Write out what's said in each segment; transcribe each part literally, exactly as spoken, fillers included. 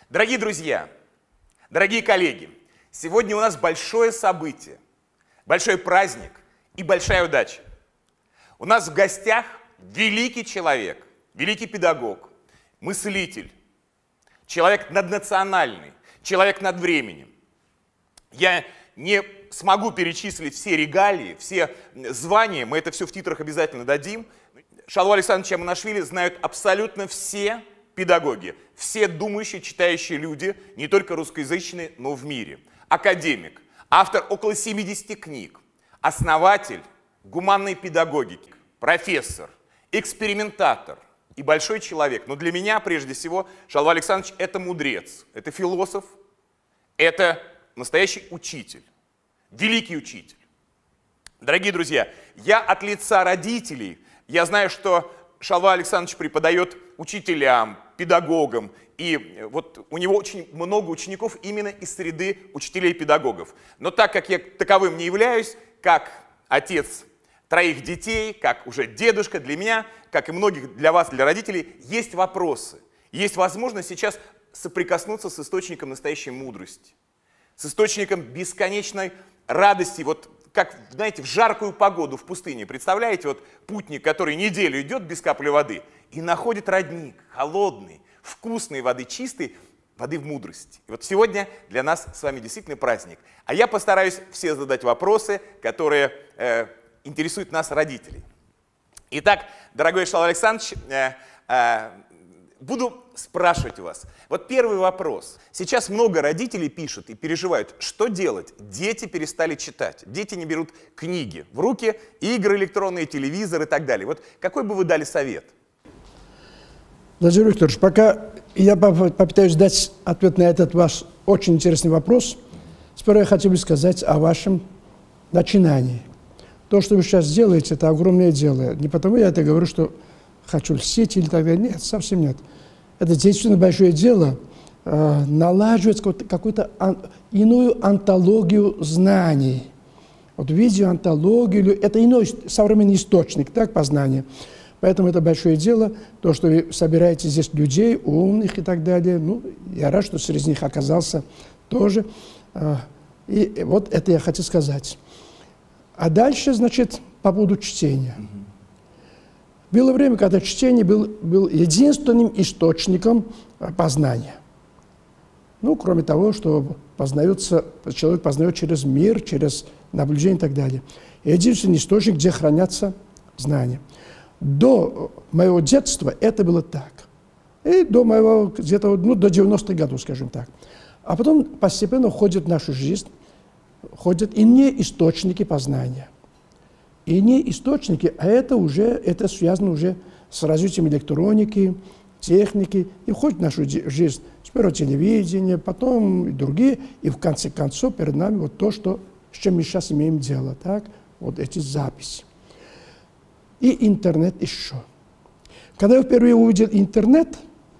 Дорогие друзья, дорогие коллеги, сегодня у нас большое событие, большой праздник и большая удача. У нас в гостях великий человек, великий педагог, мыслитель, человек наднациональный, человек над временем. Я не смогу перечислить все регалии, все звания, мы это все в титрах обязательно дадим. Шалва Александровича Амонашвили знают абсолютно все педагоги, все думающие, читающие люди, не только русскоязычные, но в мире. Академик, автор около семидесяти книг, основатель гуманной педагогики, профессор, экспериментатор и большой человек. Но для меня, прежде всего, Шалва Александрович – это мудрец, это философ, это настоящий учитель, великий учитель. Дорогие друзья, я от лица родителей, я знаю, что Шалва Александрович преподает учителям, педагогам, и вот у него очень много учеников именно из среды учителей и педагогов. Но так как я таковым не являюсь, как отец троих детей, как уже дедушка, для меня, как и многих для вас, для родителей, есть вопросы. Есть возможность сейчас соприкоснуться с источником настоящей мудрости, с источником бесконечной радости, вот как, знаете, в жаркую погоду в пустыне. Представляете, вот путник, который неделю идет без капли воды и находит родник, холодный, вкусной воды, чистой воды в мудрости. И вот сегодня для нас с вами действительно праздник. А я постараюсь все задать вопросы, которые э, интересуют нас, родителей. Итак, дорогой Шалва Александрович, э, э, буду спрашивать у вас. Вот первый вопрос. Сейчас много родителей пишут и переживают, что делать. Дети перестали читать, дети не берут книги в руки, игры электронные, телевизор и так далее. Вот какой бы вы дали совет? Владимир Викторович, пока я попытаюсь дать ответ на этот ваш очень интересный вопрос, сперва я хотел бы сказать о вашем начинании. То, что вы сейчас делаете, это огромное дело. Не потому я это говорю, что хочу льстить или так далее. Нет, совсем нет. Это действительно большое дело, э, налаживать какую-то ан, иную антологию знаний. Вот видеоантологию, это иной современный источник, так, познания. Поэтому это большое дело, то, что вы собираете здесь людей, умных и так далее. Ну, я рад, что среди них оказался тоже. Э, и вот это я хочу сказать. А дальше, значит, по поводу чтения. Было время, когда чтение был, был единственным источником познания. Ну, кроме того, что познается, человек познает через мир, через наблюдение и так далее. Единственный источник, где хранятся знания. До моего детства это было так. И до моего, где-то, ну, до девяностых годов, скажем так. А потом постепенно входит в нашу жизнь, входят иные источники познания. И не источники, а это уже, это связано уже с развитием электроники, техники, и входит в нашу жизнь. Сперва телевидение, потом и другие, и в конце концов перед нами вот то, что, с чем мы сейчас имеем дело, так? Вот эти записи. И интернет еще. Когда я впервые увидел интернет,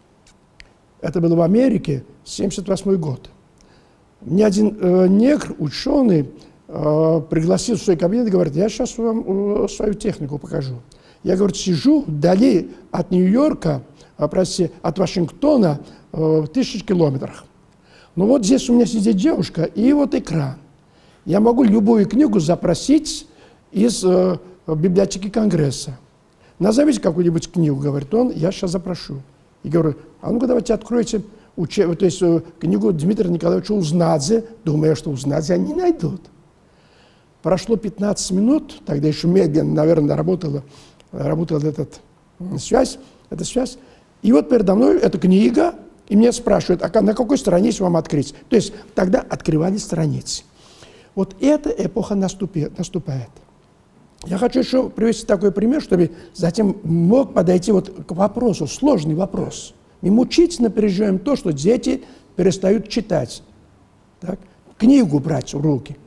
это было в Америке, семьдесят восьмой год. Мне один э, негр, ученый, пригласил в свой кабинет и говорит, я сейчас вам свою технику покажу. Я, говорит, сижу вдали от Нью-Йорка, простите, от Вашингтона в тысячи километрах. Но вот здесь у меня сидит девушка и вот экран. Я могу любую книгу запросить из э, библиотеки Конгресса. Назовите какую-нибудь книгу, говорит он, я сейчас запрошу. И говорю, а ну-ка давайте откройте учеб... то есть, книгу Дмитрия Николаевича Узнадзе. Думаю, что Узнадзе они найдут. Прошло пятнадцать минут, тогда еще медленно, наверное, работала, работала этот, связь, эта связь. И вот передо мной эта книга, и меня спрашивают, а на какой странице вам открыть? То есть тогда открывали страницы. Вот эта эпоха наступит, наступает. Я хочу еще привести такой пример, чтобы затем мог подойти вот к вопросу, сложный вопрос. Мы мучительно переживаем то, что дети перестают читать, так? Книгу брать в руки.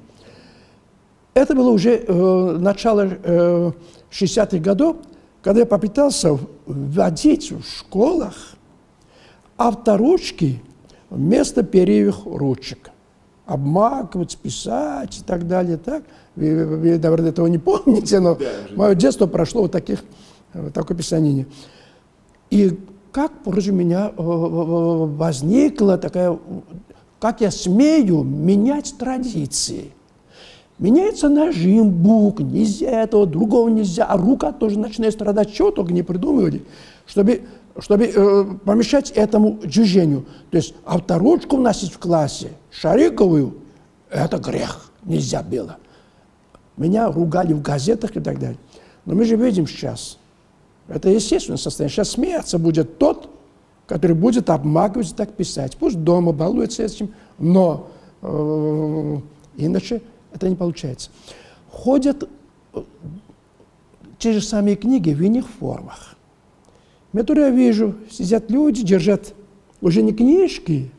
Это было уже э, начало э, шестидесятых годов, когда я попытался вводить в школах авторучки вместо перьевых ручек. Обмакивать, писать и так далее. Так. Вы, вы, наверное, этого не помните, но да, мое детство прошло вот таких, вот такой писанине. И как против меня возникла такая, как я смею менять традиции. Меняется нажим, бук, нельзя этого, другого нельзя, а рука тоже начинает страдать, чего только не придумывали, чтобы, чтобы э, помешать этому движению. То есть авторучку носить в классе, шариковую, это грех, нельзя было. Меня ругали в газетах и так далее. Но мы же видим сейчас, это естественное состояние. Сейчас смеяться будет тот, который будет обмакивать и так писать. Пусть дома балуется этим, но э, иначе это не получается. Ходят те же самые книги в иных формах. Которые я вижу, сидят люди, держат уже не книжки,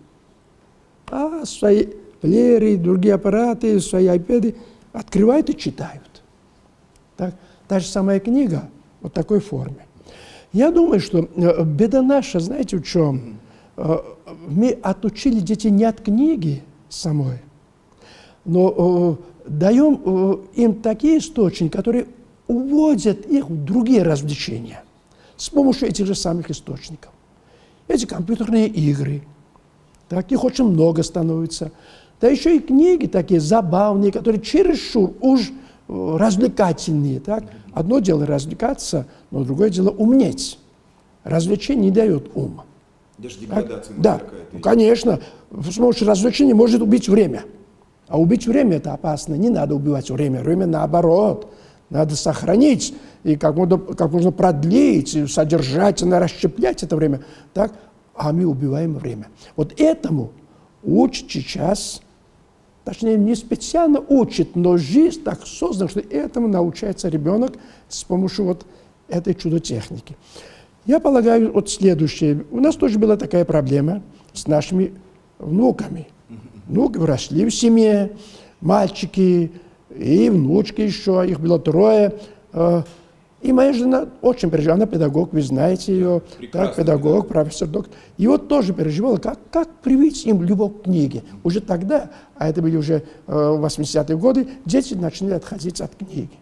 а свои плееры, другие аппараты, свои айпэды, открывают и читают. Так? Та же самая книга в вот такой форме. Я думаю, что беда наша, знаете, в чем? Мы отучили детей не от книги самой, но даем им такие источники, которые уводят их в другие развлечения с помощью этих же самых источников. Эти компьютерные игры, так, их очень много становится. Да еще и книги такие забавные, которые чересчур уж развлекательные. Так? Одно дело развлекаться, но другое дело умнеть. Развлечение не дает ума. Даже деградация. Да, ну, конечно. С помощью развлечения может убить время. А убить время – это опасно. Не надо убивать время. Время наоборот. Надо сохранить и как можно, как можно продлить, и содержательно расщеплять это время. Так? А мы убиваем время. Вот этому учат сейчас, точнее, не специально учат, но жизнь так создана, что этому научается ребенок с помощью вот этой чудо-техники. Я полагаю, вот следующее. У нас тоже была такая проблема с нашими внуками. Внуки росли в семье, мальчики и внучки еще, их было трое. И моя жена очень переживала, она педагог, вы знаете ее, так, педагог, профессор, доктор. И вот тоже переживала, как, как привить им любовь к книге. Уже тогда, а это были уже восьмидесятые годы, дети начали отходить от книги.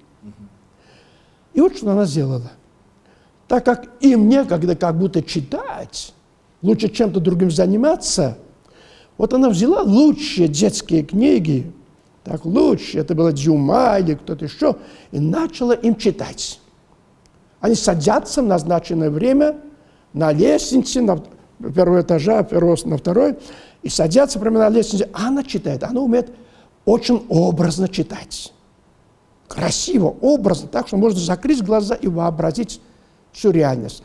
И вот что она сделала. Так как им некогда как будто читать, лучше чем-то другим заниматься, вот она взяла лучшие детские книги, так лучшие, это было Дюма или кто-то еще, и начала им читать. Они садятся в назначенное время на лестнице, на первого этажа, первого на второй, и садятся прямо на лестнице. А она читает, она умеет очень образно читать. Красиво, образно, так что можно закрыть глаза и вообразить всю реальность.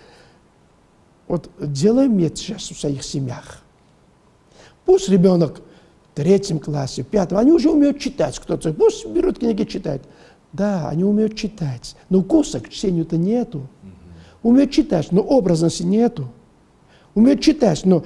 Вот делаем это сейчас в своих семьях. Пусть ребенок в третьем классе, в пятом, они уже умеют читать, кто-то, пусть берут книги, читают. Да, они умеют читать, но вкуса к чтению-то нету. Умеют читать, но образности нету. Умеют читать, но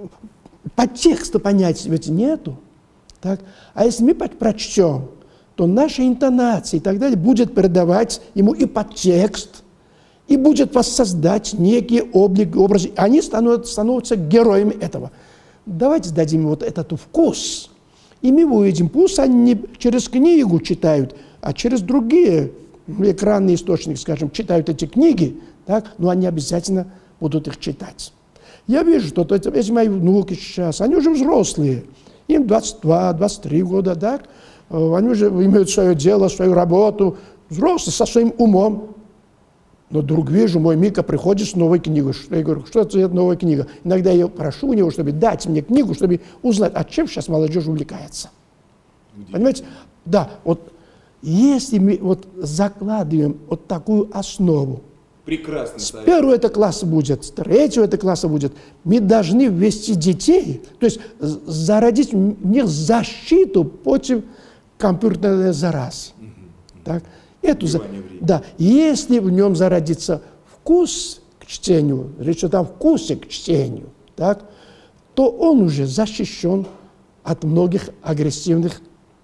подтекста понять ведь нету. Так? А если мы прочтем, то наша интонация и так далее будет передавать ему и подтекст, и будет воссоздать некие облик, образы. Они становятся, становятся героями этого. Давайте дадим вот этот вкус, и мы увидим, пусть они не через книгу читают, а через другие экранные источники, скажем, читают эти книги, так, но они обязательно будут их читать. Я вижу, что эти мои внуки сейчас, они уже взрослые, им двадцать два — двадцать три года, так, они уже имеют свое дело, свою работу, взрослые, со своим умом. Но вдруг вижу, мой Мика приходит с новой книгой. Я говорю, что это за новая книга? Иногда я прошу у него, чтобы дать мне книгу, чтобы узнать, а чем сейчас молодежь увлекается. Понимаете? Да, вот если мы вот закладываем вот такую основу, прекрасно, с первого это класса будет, с третьего это класса будет, мы должны ввести детей, то есть зародить в них защиту против компьютерной заразы. Угу. Так? Эту за... Да, если в нем зародится вкус к чтению, речь идет о вкусе к чтению, так, то он уже защищен от многих агрессивных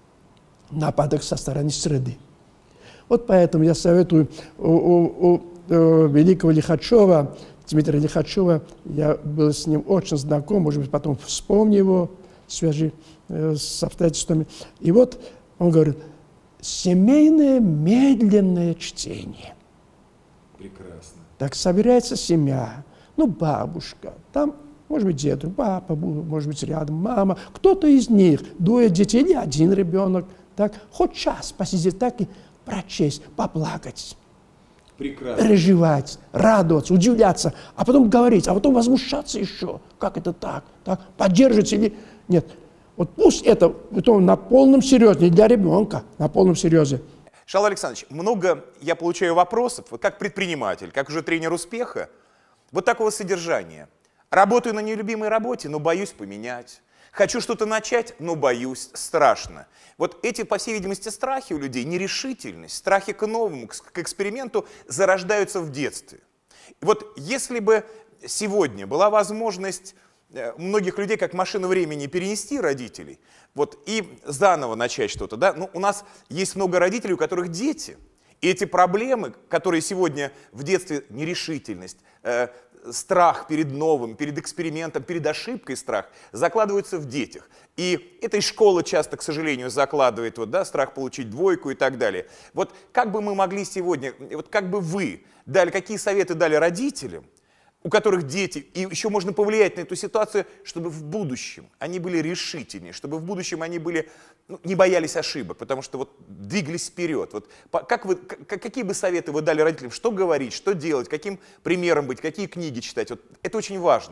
нападок со стороны среды. Вот поэтому я советую у, у, у, у великого Лихачева, Дмитрия Лихачева, я был с ним очень знаком, может быть, потом вспомню его в связи э, с обстоятельствами. И вот он говорит, семейное медленное чтение. Прекрасно. Так собирается семья, Ну, бабушка, там, может быть, дедушка, папа, может быть, рядом, мама, кто-то из них, двое детей или один ребенок, так, хоть час посидеть так и прочесть, поплакать. Прекрасно. Переживать, радоваться, удивляться, а потом говорить, а потом возмущаться еще. Как это так? так? Поддерживать или нет? Вот пусть это потом на полном серьезе, для ребенка, на полном серьезе. Шалва Александрович, много я получаю вопросов, вот как предприниматель, как уже тренер успеха, вот такого содержания. Работаю на нелюбимой работе, но боюсь поменять. Хочу что-то начать, но боюсь, страшно. Вот эти, по всей видимости, страхи у людей, нерешительность, страхи к новому, к эксперименту зарождаются в детстве. И вот если бы сегодня была возможность у многих людей, как машину времени, перенести родителей, вот, и заново начать что-то, да, ну, у нас есть много родителей, у которых дети, и эти проблемы, которые сегодня в детстве, нерешительность, э, страх перед новым, перед экспериментом, перед ошибкой страх, закладываются в детях. И это и школа часто, к сожалению, закладывает, вот, да, страх получить двойку и так далее. Вот как бы мы могли сегодня, вот как бы вы дали, какие советы дали родителям, у которых дети, и еще можно повлиять на эту ситуацию, чтобы в будущем они были решительнее, чтобы в будущем они были, ну, не боялись ошибок, потому что вот двигались вперед. Вот как вы, как, какие бы советы вы дали родителям, что говорить, что делать, каким примером быть, какие книги читать? Вот это очень важно.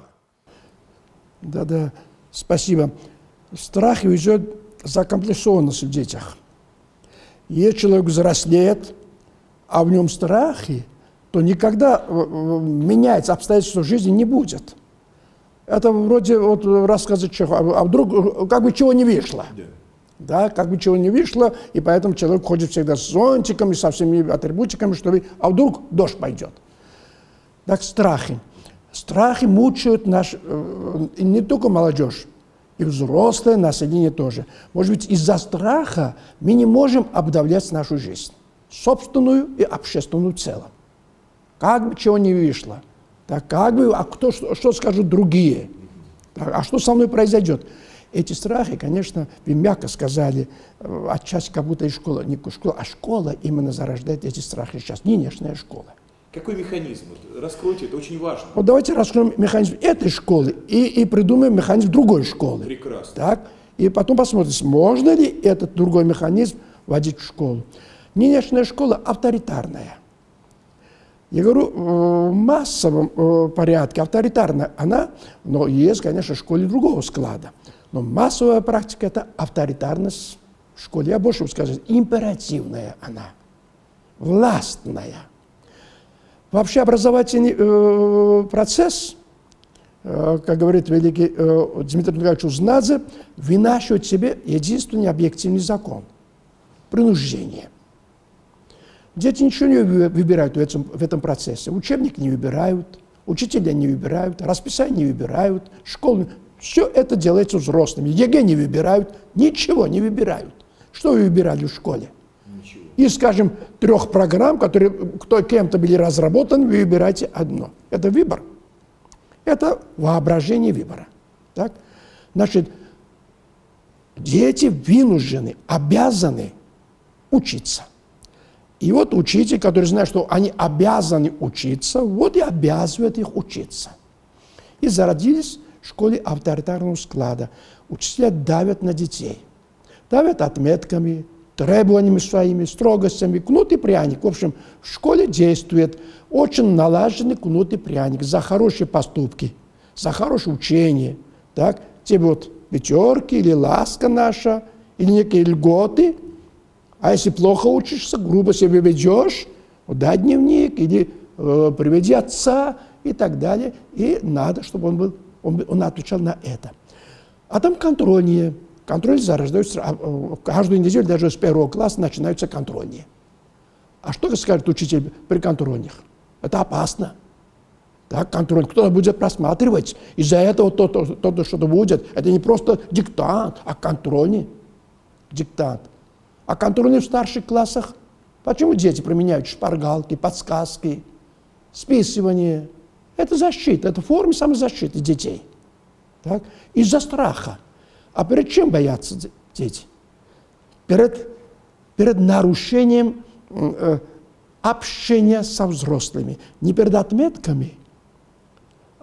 Да-да, спасибо. Страх ведет закомплексованность в детях. Если человек взрослеет, а в нем страхи, то никогда меняется обстоятельства жизни не будет. Это вроде вот рассказы Чехова, а вдруг как бы чего не вышло. Yeah. Да, как бы чего не вышло, и поэтому человек ходит всегда с зонтиком и со всеми атрибутиками, чтобы, а вдруг дождь пойдет. Так страхи. Страхи мучают наш, и не только молодежь, и взрослое население тоже. Может быть, из-за страха мы не можем обновлять нашу жизнь, собственную и общественную в целом. Как бы чего не вышло, так как бы, а кто, что, что скажут другие, так, а что со мной произойдет? Эти страхи, конечно, вы мягко сказали, отчасти как будто и школа, не школа, а школа именно зарождает эти страхи сейчас, нынешняя школа. Какой механизм? Раскройте, это очень важно. Вот давайте раскроем механизм этой школы и, и придумаем механизм другой школы. Прекрасно. Так? И потом посмотрим, можно ли этот другой механизм вводить в школу. Нынешняя школа авторитарная. Я говорю, в массовом порядке авторитарная она, но есть, конечно, в школе другого склада. Но массовая практика – это авторитарность в школе. Я больше скажу, императивная она, властная. Вообще образовательный э, процесс, э, как говорит великий э, Дмитрий Николаевич Узнадзе, вынашивает в себе единственный объективный закон – принуждение. Дети ничего не выбирают в этом, в этом процессе. Учебник не выбирают, учителя не выбирают, расписание не выбирают, школу. Все это делается взрослыми. ЕГЭ не выбирают, ничего не выбирают. Что вы выбирали в школе? Ничего. Из, скажем, трех программ, которые кто, кем-то были разработаны, вы выбираете одно. Это выбор. Это воображение выбора. Так? Значит, дети вынуждены, обязаны учиться. И вот учитель, который знает, что они обязаны учиться, вот и обязывает их учиться. И зародились в школе авторитарного склада. Учителя давят на детей. Давят отметками, требованиями своими, строгостями, кнут и пряник. В общем, в школе действует очень налаженный кнут и пряник за хорошие поступки, за хорошее учение. Так? Тебе вот пятерки или ласка наша, или некие льготы. А если плохо учишься, грубо себя ведешь, дай дневник или э, приведи отца и так далее. И надо, чтобы он, был, он, он отвечал на это. А там контрольные. Контроль зарождаются, каждую неделю, даже с первого класса начинаются контрольные. А что скажет учитель при контрольных? Это опасно. Так, контроль, кто-то будет просматривать. Из-за этого то-то, то-то что-то будет. Это не просто диктант, а контрольный диктант. А контрольные в старших классах, почему дети применяют шпаргалки, подсказки, списывание? Это защита, это форма самозащиты детей. Так? Из-за страха. А перед чем боятся дети? Перед, перед нарушением э, общения со взрослыми. Не перед отметками,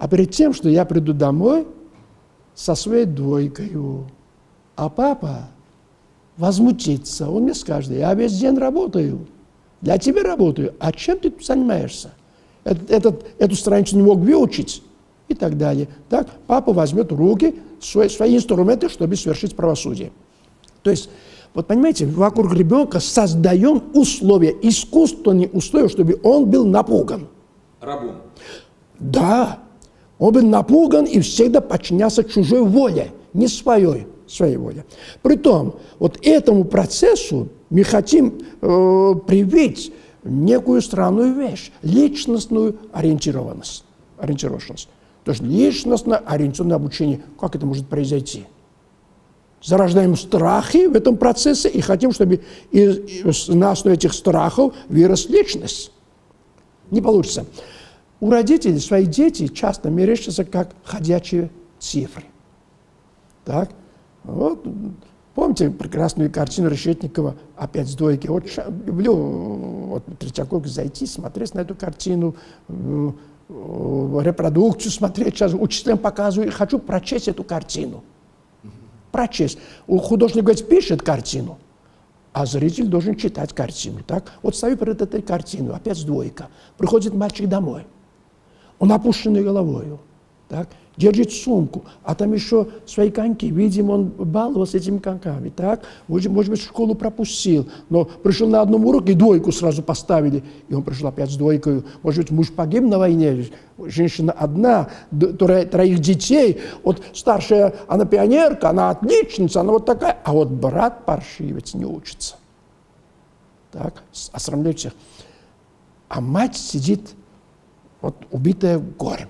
А перед тем, что я приду домой со своей двойкой, а папа возмутится, он мне скажет: я весь день работаю, для тебя работаю, а чем ты тут занимаешься? Этот, этот, эту страницу не мог выучить и так далее. Так, папа возьмет в руки свои, свои инструменты, чтобы совершить правосудие. То есть, вот понимаете, вокруг ребенка создаем условия, искусственные условия, чтобы он был напуган. Рабом. Да, он был напуган и всегда подчинялся чужой воле, не своей, своей воле. Притом, вот этому процессу мы хотим э, привить некую странную вещь, личностную ориентированность. ориентированность. То есть личностно ориентированное обучение. Как это может произойти? Зарождаем страхи в этом процессе и хотим, чтобы из, из, на основе этих страхов вырос личность. Не получится. У родителей свои дети часто мерещатся как ходячие цифры. Так? Вот. Помните прекрасную картину Решетникова «Опять с двойки»? Вот люблю вот, Третьяковке зайти, смотреть на эту картину, репродукцию смотреть. Сейчас учителям показываю и хочу прочесть эту картину. Прочесть. У художника говорит, пишет картину, а зритель должен читать картину. Так? Вот стою перед этой картиной, опять с двойка. Приходит мальчик домой. Он опущенный головою. Так? Держит сумку, а там еще свои коньки. Видимо, он баловался этими коньками. Так? Может, может быть, школу пропустил, но пришел на одном уроке, двойку сразу поставили, и он пришел опять с двойкой. Может быть, муж погиб на войне, женщина одна, троих, троих детей. Вот старшая, она пионерка, она отличница, она вот такая. А вот брат паршивец не учится. Так? Осрамляют всех. А мать сидит, вот, убитая горем.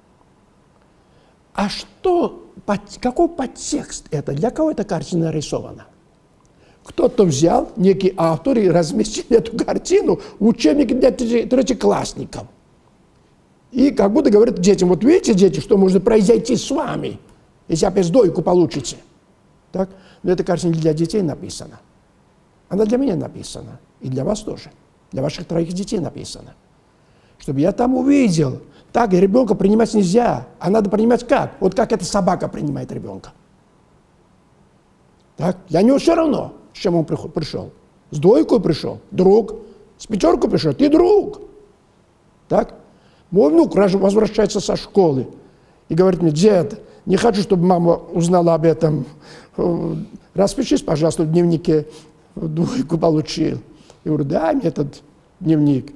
А что, под, какой подтекст это? Для кого эта картина нарисована? Кто-то взял, некий автор, и разместил эту картину в учебнике для третьеклассников. И как будто говорит детям, вот видите, дети, что может произойти с вами, если опять двойку получите. Так? Но эта картина не для детей написана. Она для меня написана. И для вас тоже. Для ваших троих детей написана. Чтобы я там увидел. Так ребенка принимать нельзя, а надо принимать как? Вот как эта собака принимает ребенка. Так? Для него все равно, с чем он пришел. С двойкой пришел, друг. С пятеркой пришел, ты друг. Так? Мой внук возвращается со школы и говорит мне, дед, не хочу, чтобы мама узнала об этом. Распишись, пожалуйста, в дневнике, двойку получил. Я говорю, дай мне этот дневник.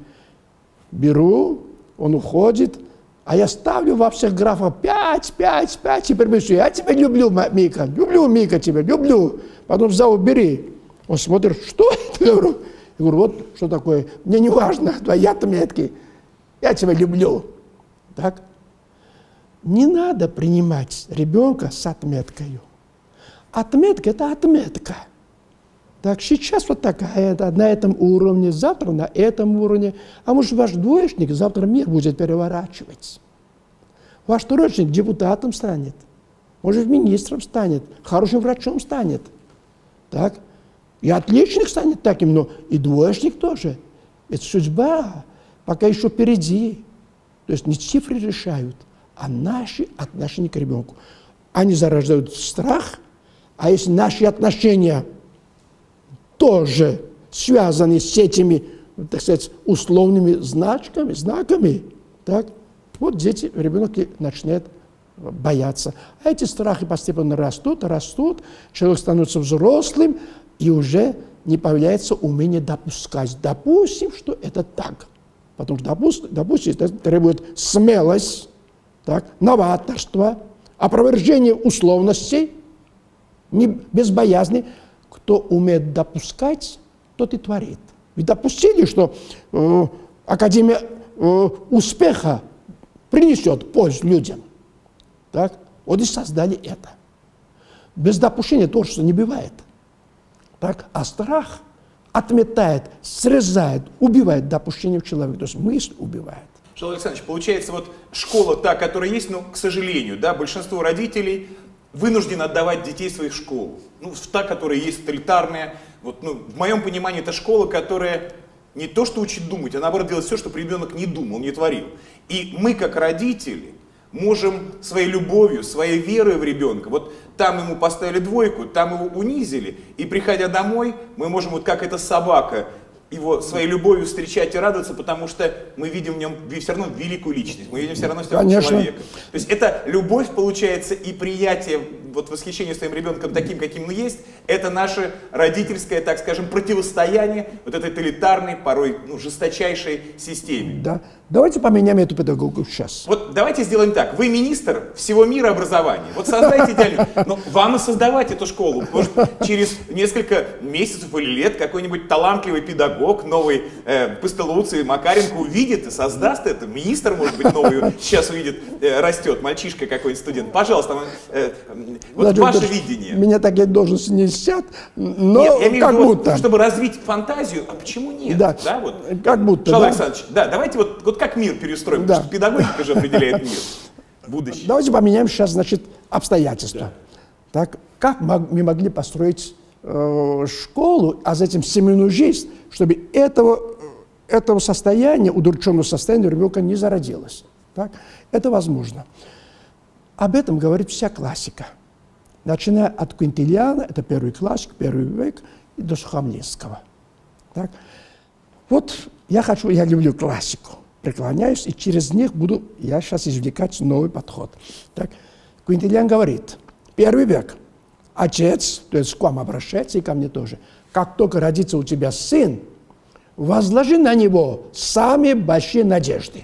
Беру, он уходит, а я ставлю во всех графах пять, пять, пять, теперь мыслю, я тебя люблю, Мика, люблю, Мика, тебя, люблю. Потом взял, бери. Он смотрит, что это? Я говорю, я говорю, вот что такое, мне не важно, твои отметки, я тебя люблю. Так? Не надо принимать ребенка с отметкой. Отметка – это отметка. Так, сейчас вот такая, на этом уровне, завтра на этом уровне. А может, ваш двоечник завтра мир будет переворачивать. Ваш троечник депутатом станет, может, министром станет, хорошим врачом станет. Так? И отличник станет таким, но и двоечник тоже. Это судьба, пока еще впереди. То есть не цифры решают, а наши отношения к ребенку. Они зарождают страх, а если наши отношения тоже связаны с этими, так сказать, условными значками, знаками, так, вот дети, ребенок начинает бояться. А эти страхи постепенно растут, растут, человек становится взрослым, и уже не появляется умение допускать. Допустим, что это так. Потому что допустим, допустим это требует смелость, так, новаторство, опровержение условностей, не, без боязни. Кто умеет допускать, тот и творит. Ведь допустили, что э, Академия э, успеха принесет пользу людям. Так? Вот и создали это. Без допущения творчества не бывает. Так? А страх отметает, срезает, убивает допущение в человеке. То есть мысль убивает. Шалом Александрович, получается, вот школа та, которая есть, но, к сожалению, да, большинство родителей вынуждены отдавать детей своих в школу. Ну, в та, которая есть тоталитарная. Вот, ну, в моем понимании, это школа, которая не то что учит думать, а наоборот делает все, чтобы ребенок не думал, не творил. И мы, как родители, можем своей любовью, своей верой в ребенка, вот там ему поставили двойку, там его унизили, и приходя домой, мы можем вот как эта собака его своей любовью встречать и радоваться, потому что мы видим в нем все равно великую личность, мы видим все равно человека. То есть это любовь, получается, и приятие, вот восхищение своим ребенком таким, каким он есть, это наше родительское, так скажем, противостояние вот этой тоталитарной, порой ну, жесточайшей системе. Да. Давайте поменяем эту педагогику сейчас. Вот давайте сделаем так. Вы министр всего мира образования. Вот создайте идеальную. Но вам и создавать эту школу. Может, через несколько месяцев или лет какой-нибудь талантливый педагог, новый э, Пыстылуций, Макаренко увидит и создаст это. Министр, может быть, новый сейчас увидит, э, растет, мальчишка какой-нибудь студент. Пожалуйста, э, вот Владимир, ваше даже видение. Меня такие должности не льстят, но нет, я имею как в виду, будто. Вот, чтобы развить фантазию, а почему нет? Да, да вот. как будто. Шалай Да? Александрович, да, давайте вот, вот как мир перестроим, Да. потому что педагогика же определяет мир. Будущее. Давайте поменяем сейчас, значит, обстоятельства. Да. Так, как мы могли построить э, школу, а затем семейную жизнь, чтобы этого, этого состояния, удрученного состояния у ребенка не зародилось? Так? Это возможно. Об этом говорит вся классика. Начиная от Квинтилиана, это первый классик, первый век, и до Сухомлинского. Так? Вот я хочу, я люблю классику. Преклоняюсь, и через них буду я сейчас извлекать новый подход. Так, Квинтилиан говорит, первый век, отец, то есть к вам обращается и ко мне тоже, как только родится у тебя сын, возложи на него самые большие надежды.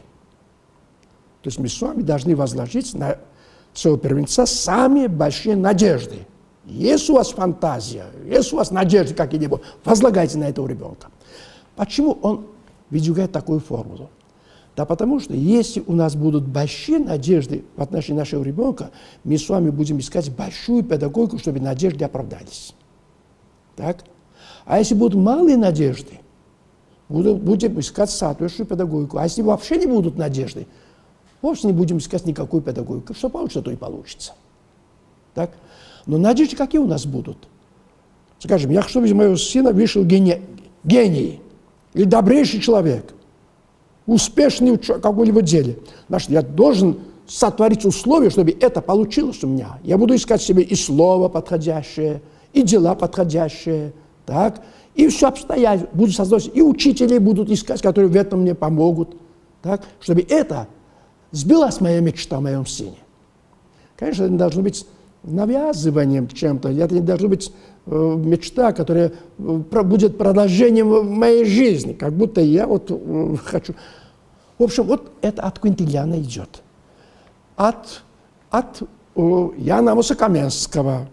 То есть мы с вами должны возложить на своего первенца самые большие надежды. Есть у вас фантазия, есть у вас надежды какие-нибудь, возлагайте на этого ребенка. Почему он выдвигает такую формулу? Да потому что если у нас будут большие надежды в отношении нашего ребенка, мы с вами будем искать большую педагогику, чтобы надежды оправдались. Так? А если будут малые надежды, будем искать соответствующую педагогику. А если вообще не будут надежды, вовсе не будем искать никакую педагогику. Что получится, то и получится. Так? Но надежды какие у нас будут? Скажем, я хочу, чтобы из моего сына вышел гений, гений или добрейший человек, успешный в каком-либо деле. Значит, я должен сотворить условия, чтобы это получилось у меня. Я буду искать себе и слово подходящее, и дела подходящие, так? И все обстоятельства. Буду создавать, и учителей будут искать, которые в этом мне помогут, так? Чтобы это сбилась моя мечта о моем сыне. Конечно, это не должно быть навязыванием чем-то, это не должно быть э, мечта, которая э, будет продолжением моей жизни, как будто я вот э, хочу. В общем, вот это от Квинтилиана идет. От, от э, Яна Амоса Каменского.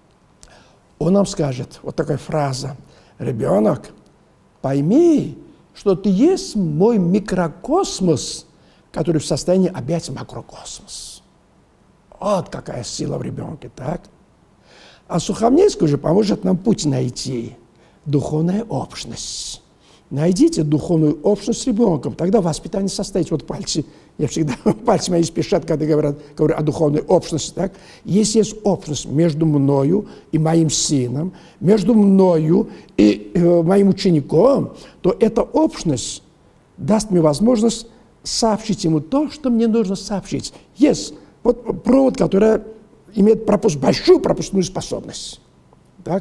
Он нам скажет, вот такая фраза: ребенок, пойми, что ты есть мой микрокосмос, который в состоянии объять макрокосмос. Вот какая сила в ребенке, так? А Сухомлинский уже поможет нам путь найти. Духовная общность. Найдите духовную общность с ребенком, тогда воспитание состоится. Вот пальцы, я всегда, пальцы мои спешат, когда говорят, говорю о духовной общности, так? Если есть общность между мною и моим сыном, между мною и э, моим учеником, то эта общность даст мне возможность сообщить ему то, что мне нужно сообщить. Есть вот провод, который имеет пропуск, большую пропускную способность. Так?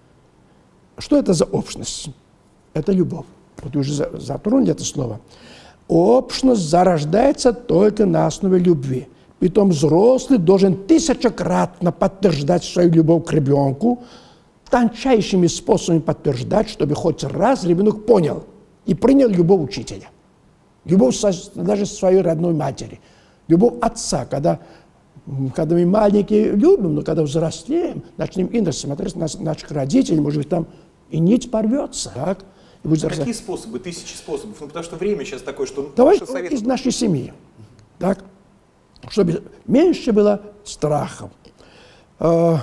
Что это за общность? Это любовь. Вот уже затронули это слово. Общность зарождается только на основе любви. Притом взрослый должен тысячекратно подтверждать свою любовь к ребенку, тончайшими способами подтверждать, чтобы хоть раз ребенок понял и принял любовь учителя. Любовь даже своей родной матери. Любовь отца, когда, когда мы маленькие любим, но когда взрослеем, начнем иначе смотреть на наших родителей, может быть, там и нить порвется. Так? И будет Какие взрослеть. способы? Тысячи способов. Ну, потому что время сейчас такое, что... Давай совет... из нашей семьи. Так? Чтобы меньше было страхов. Э,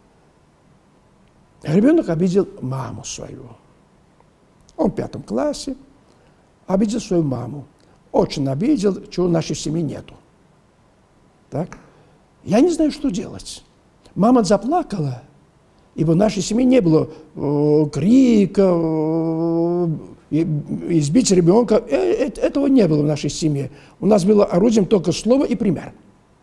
ребенок обидел маму свою. Он в пятом классе. Обидел свою маму. Очень обидел, чего в нашей семье нету. Так? Я не знаю, что делать. Мама заплакала, ибо в нашей семье не было э, крика, э, избить ребенка. Э, э, этого не было в нашей семье. У нас было орудием только слово и пример.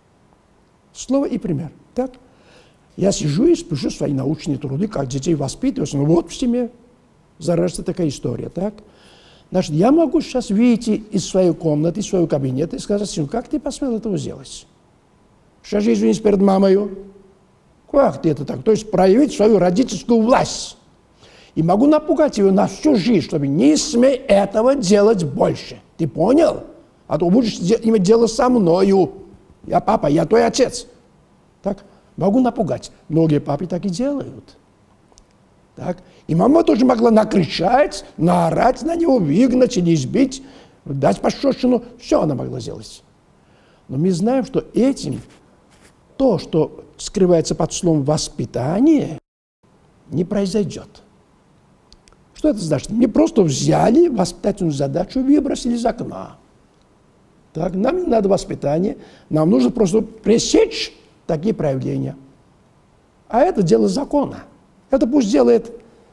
Слово и пример. Так? Я сижу и пишу свои научные труды, как детей воспитывать. Ну вот в семье заражается такая история. Так? Значит, я могу сейчас выйти из своей комнаты, из своего кабинета и сказать, сыну, как ты посмел этого сделать? Сейчас же извинись перед мамой. Как ты это так? То есть проявить свою родительскую власть. И могу напугать ее на всю жизнь, чтобы не смей этого делать больше. Ты понял? А то будешь иметь дело со мною. Я папа, я твой отец. Так? Могу напугать. Многие папы так и делают. Так? И мама тоже могла накричать, наорать на него, выгнать или избить, дать пощечину. Все она могла сделать. Но мы знаем, что этим то, что скрывается под словом «воспитание», не произойдет. Что это значит? Мы просто взяли воспитательную задачу и выбросили из окна. Так, нам не надо воспитания, нам нужно просто пресечь такие проявления. А это дело закона. Это пусть делает,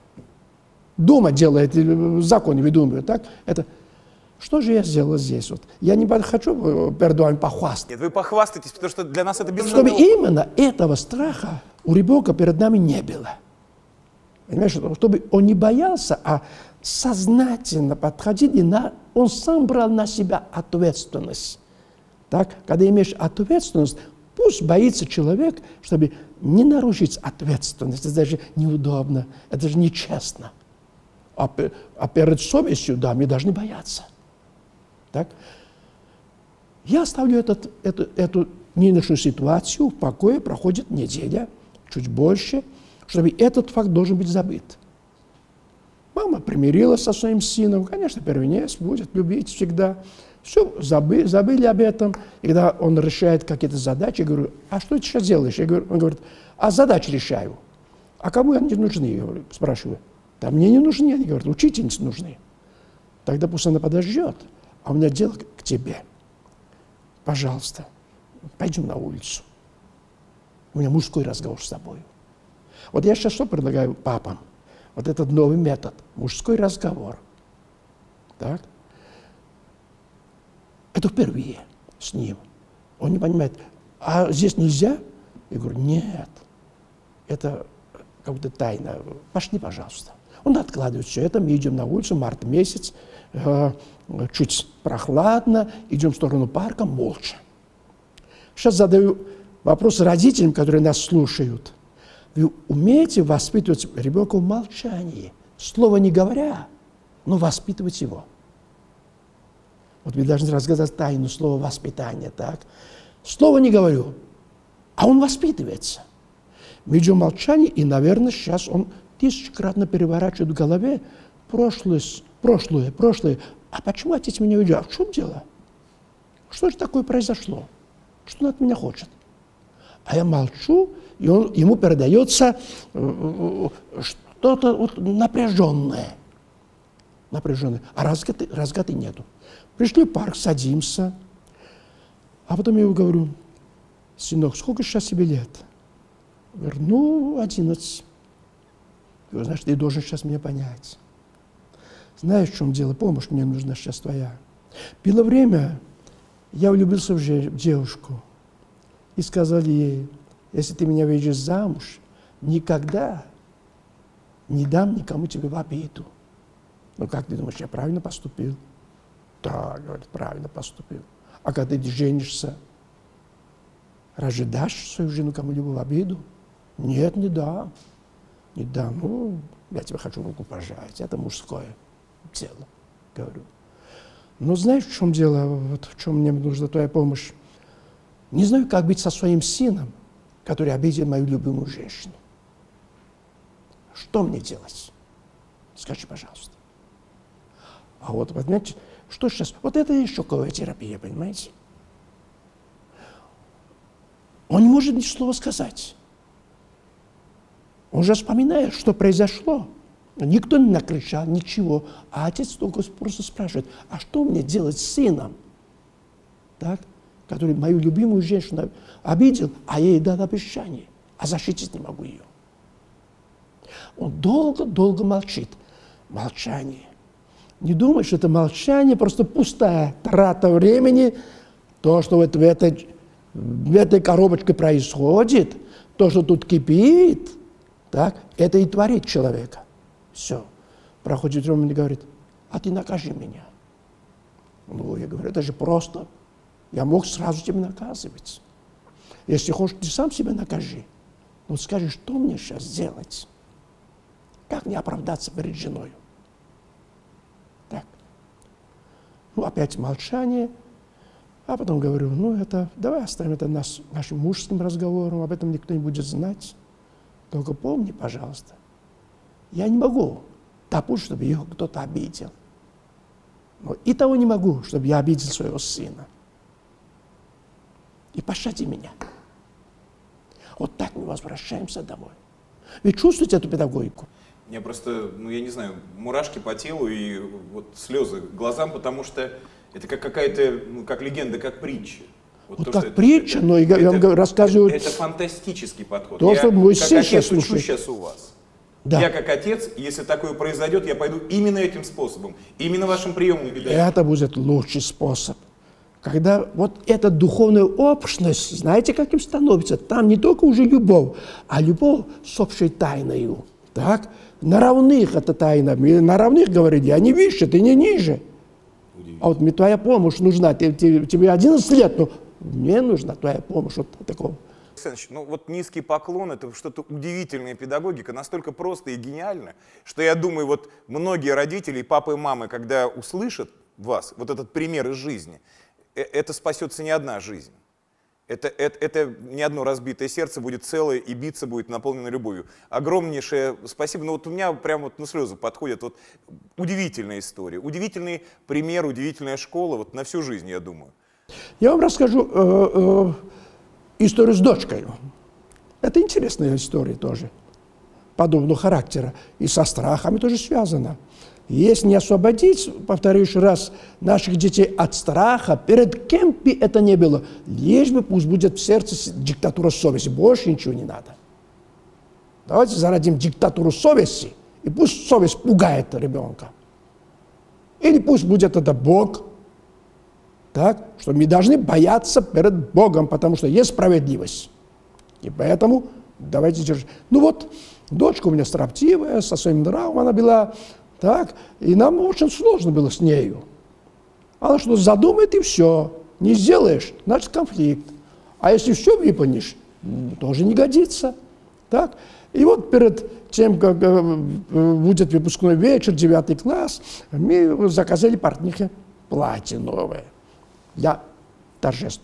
Дума делает, закон выдумывает. Так? Это, что же я сделал здесь? Вот? Я не хочу перед вами похвастаться. Нет, вы похвастаетесь, потому что для нас это безумно. Чтобы именно этого страха у ребенка перед нами не было. Понимаешь, чтобы он не боялся, а сознательно подходил, и на, он сам брал на себя ответственность. Так? Когда имеешь ответственность, пусть боится человек, чтобы не нарушить ответственность. Это даже неудобно, это же нечестно. А, а перед совестью, да, мы должны бояться. Так? Я оставлю этот, эту, эту нынешнюю ситуацию в покое, проходит неделя, чуть больше, чтобы этот факт должен быть забыт. Мама примирилась со своим сыном, конечно, первенец будет любить всегда. Все, забыли, забыли об этом. И когда он решает какие-то задачи, я говорю, а что ты сейчас делаешь? Я говорю, он говорит, а задачи решаю. А кому они нужны? Я говорю, спрашиваю. Да мне не нужны, они говорят, учительницы нужны. Тогда пусть она подождет, а у меня дело к тебе. Пожалуйста, пойдем на улицу. У меня мужской разговор с тобой. Вот я сейчас что предлагаю папам? Вот этот новый метод, мужской разговор. Так? Это впервые с ним. Он не понимает, а здесь нельзя? Я говорю, нет, это как будто тайна. Пошли, пожалуйста. Он откладывает все это, мы идем на улицу, март месяц, э, чуть прохладно, идем в сторону парка, молча. Сейчас задаю вопрос родителям, которые нас слушают. Вы умеете воспитывать ребенка в молчании, слова не говоря, но воспитывать его? Вот вы должны разгадать тайну слова воспитания, так? Слова не говорю, а он воспитывается. Мы идем в молчании, и, наверное, сейчас он тысячекратно переворачивает в голове прошлое, прошлое, прошлое. А почему отец меня уйдет? А в чем дело? Что же такое произошло? Что он от меня хочет? А я молчу, и он, ему передается э, что-то вот напряженное. Напряженное. А разгады, разгады нету. Пришли в парк, садимся. А потом я ему говорю, сынок, сколько сейчас тебе лет? Я говорю, ну, одиннадцать. Я говорю, знаешь, ты должен сейчас меня понять. Знаешь, в чем дело? Помощь мне нужна сейчас твоя. Было время, я влюбился в девушку. И сказали ей, если ты меня выйдешь замуж, никогда не дам никому тебе в обиду. Ну, как ты думаешь, я правильно поступил? Да, говорит, правильно поступил. А когда ты женишься, разве дашь свою жену кому-либо в обиду? Нет, не дам. Не дам. Ну, я тебя хочу руку пожать. Это мужское дело, говорю. Но знаешь, в чем дело? Вот в чем мне нужна твоя помощь? Не знаю, как быть со своим сыном, который обидел мою любимую женщину. Что мне делать? Скажи, пожалуйста. А вот, понимаете, что сейчас? Вот это и шоковая терапия, понимаете? Он не может ни слова сказать. Он же вспоминает, что произошло. Никто не накричал, ничего. А отец только просто спрашивает, а что мне делать с сыном? Так? Который мою любимую женщину обидел, а я ей дал обещание, а защитить не могу ее. Он долго-долго молчит. Молчание. Не думай, что это молчание, просто пустая трата времени. То, что вот в этой в этой коробочке происходит, то, что тут кипит, так, это и творит человека. Все. Проходит время и говорит, а ты накажи меня. Ну, я говорю, это же просто. Я мог сразу тебя наказывать. Если хочешь, ты сам себя накажи. Ну, скажи, что мне сейчас делать? Как не оправдаться перед женой? Так. Ну, опять молчание. А потом говорю, ну, это, давай оставим это наш, нашим мужским разговором, об этом никто не будет знать. Только помни, пожалуйста, я не могу допустить, чтобы его кто-то обидел. Но и того не могу, чтобы я обидел своего сына. И пощади меня. Вот так мы возвращаемся домой. Вы чувствуете эту педагогику? Мне просто, ну я не знаю, мурашки по телу и вот слезы к глазам, потому что это как какая-то, ну, как легенда, как притча. Вот, вот то, как притча, это, но я это, вам рассказываю... Это, это фантастический подход. То, я что мой как сын отец сейчас учусь слушает. сейчас у вас. Да. Я как отец, если такое произойдет, я пойду именно этим способом, именно вашим приемом. Это будет лучший способ. Когда вот эта духовная общность, знаете, каким становится? Там не только уже любовь, а любовь с общей тайною. Так? На равных это тайна. На равных говорит, я не выше, ты не ниже. А вот мне твоя помощь нужна. Ты, ты, тебе одиннадцать лет, но мне нужна твоя помощь. Вот такого. Александр, ну вот низкий поклон — это что-то удивительная педагогика, настолько просто и гениально, что я думаю, вот многие родители, папы и мамы, когда услышат вас, вот этот пример из жизни, это спасется не одна жизнь. Это, это, это не одно разбитое сердце будет целое и биться будет наполнено любовью. Огромнейшее спасибо. Ну вот у меня прям вот на слезы подходит. Вот удивительная история, удивительный пример, удивительная школа вот на всю жизнь, я думаю. Я вам расскажу э, э, историю с дочкой. Это интересная история тоже, подобного характера. И со страхами тоже связана. Если не освободить, повторю еще раз, наших детей от страха, перед кем бы это ни было, лишь бы пусть будет в сердце диктатура совести, больше ничего не надо. Давайте зародим диктатуру совести, и пусть совесть пугает ребенка. Или пусть будет это Бог, так, что мы должны бояться перед Богом, потому что есть справедливость. И поэтому давайте держать. Ну вот, дочка у меня строптивая, со своим нравом она была. Так, и нам очень сложно было с нею. Она что задумает и все. Не сделаешь, значит конфликт. А если все выполнишь, тоже не годится. Так? И вот перед тем, как будет выпускной вечер, девятый класс, мы заказали портнихе платье новое для торжеств.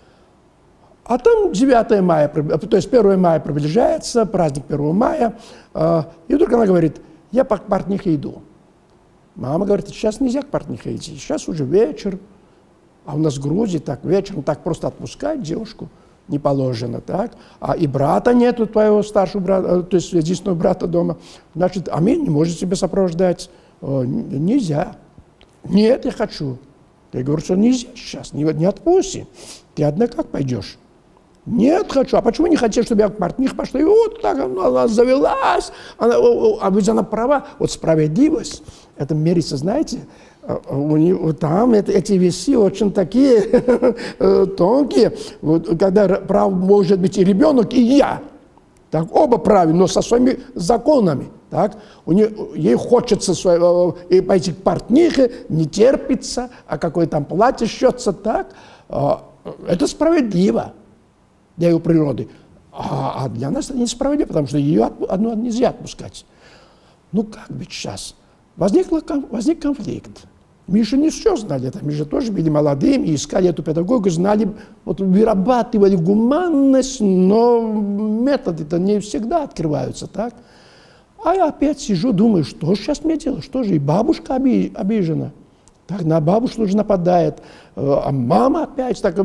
А там девятое мая, то есть первое мая приближается, праздник первого мая, и вдруг она говорит, я по портнихе иду. Мама говорит, сейчас нельзя к портнихе идти, сейчас уже вечер, а у нас в Грузии так вечером так просто отпускать девушку не положено, так? А и брата нету, твоего старшего брата, то есть единственного брата дома, значит, а мы не можем тебя сопровождать, О, нельзя. Нет, я хочу. Я говорю, что нельзя сейчас, не, не отпусти. Ты одна как пойдешь? Нет, хочу. А почему не хотите, чтобы я к портних пошла? И вот так она завелась. Она, а ведь она права. Вот справедливость, это мерится, знаете, у него, там это, эти весы очень такие тонкие. Вот, когда прав может быть и ребенок, и я. Так, оба правы, но со своими законами. Так? У нее, ей хочется свое, и пойти к портнихе, не терпится, а какое там платье шьется. Так? Это справедливо для ее природы. А, а для нас это несправедливо, потому что ее одну нельзя отпускать. Ну как быть сейчас? Возникла, возник конфликт. Мы же не все знали это, мы же тоже были молодыми, искали эту педагогику, знали, вот вырабатывали гуманность, но методы-то не всегда открываются, так? А я опять сижу, думаю, что сейчас мне делать, что же, и бабушка обижена. Так, на бабушку уже нападает, а мама опять так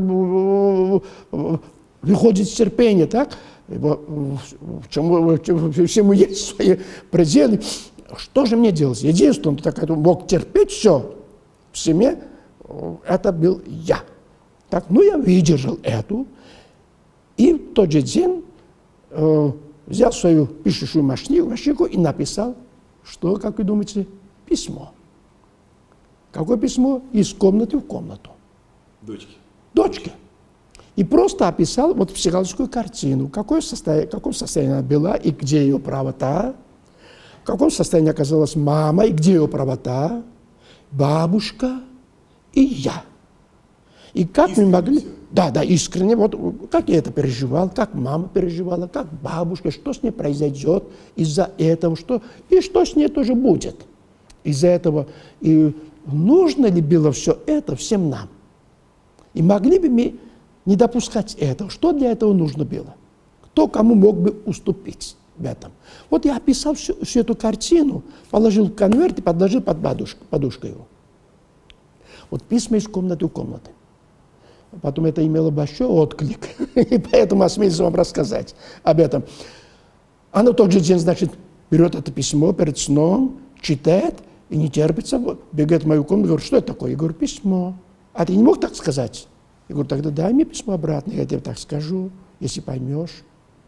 выходит из терпения, так? Чему, всему есть свои пределы. Что же мне делать? Единственное, кто так мог терпеть все в семье, это был я. Так, ну, я выдержал эту, и в тот же день э, взял свою пишущую машинку и написал, что, как вы думаете, письмо. Какое письмо? Из комнаты в комнату. Дочки. Дочки. И просто описал вот психологическую картину, какое состояние, в каком состоянии она была и где ее правота, в каком состоянии оказалась мама и где ее правота, бабушка и я. И как Искренне мы могли... всё. Да, да, искренне. Вот как я это переживал, как мама переживала, как бабушка, что с ней произойдет из-за этого, что, и что с ней тоже будет из-за этого. И нужно ли было все это всем нам? И могли бы мы не допускать этого? Что для этого нужно было? Кто кому мог бы уступить в этом? Вот я описал всю, всю эту картину, положил в конверт и подложил под подушку, подушку его. Вот письма из комнаты в комнаты. Потом это имело большой отклик, и поэтому осмелюсь вам рассказать об этом. Она в тот же день, значит, берет это письмо перед сном, читает и не терпится, вот, бегает в мою комнату, говорит, что это такое? Я говорю, письмо. А ты не мог так сказать? Я говорю, тогда дай мне письмо обратно, я тебе так скажу, если поймешь.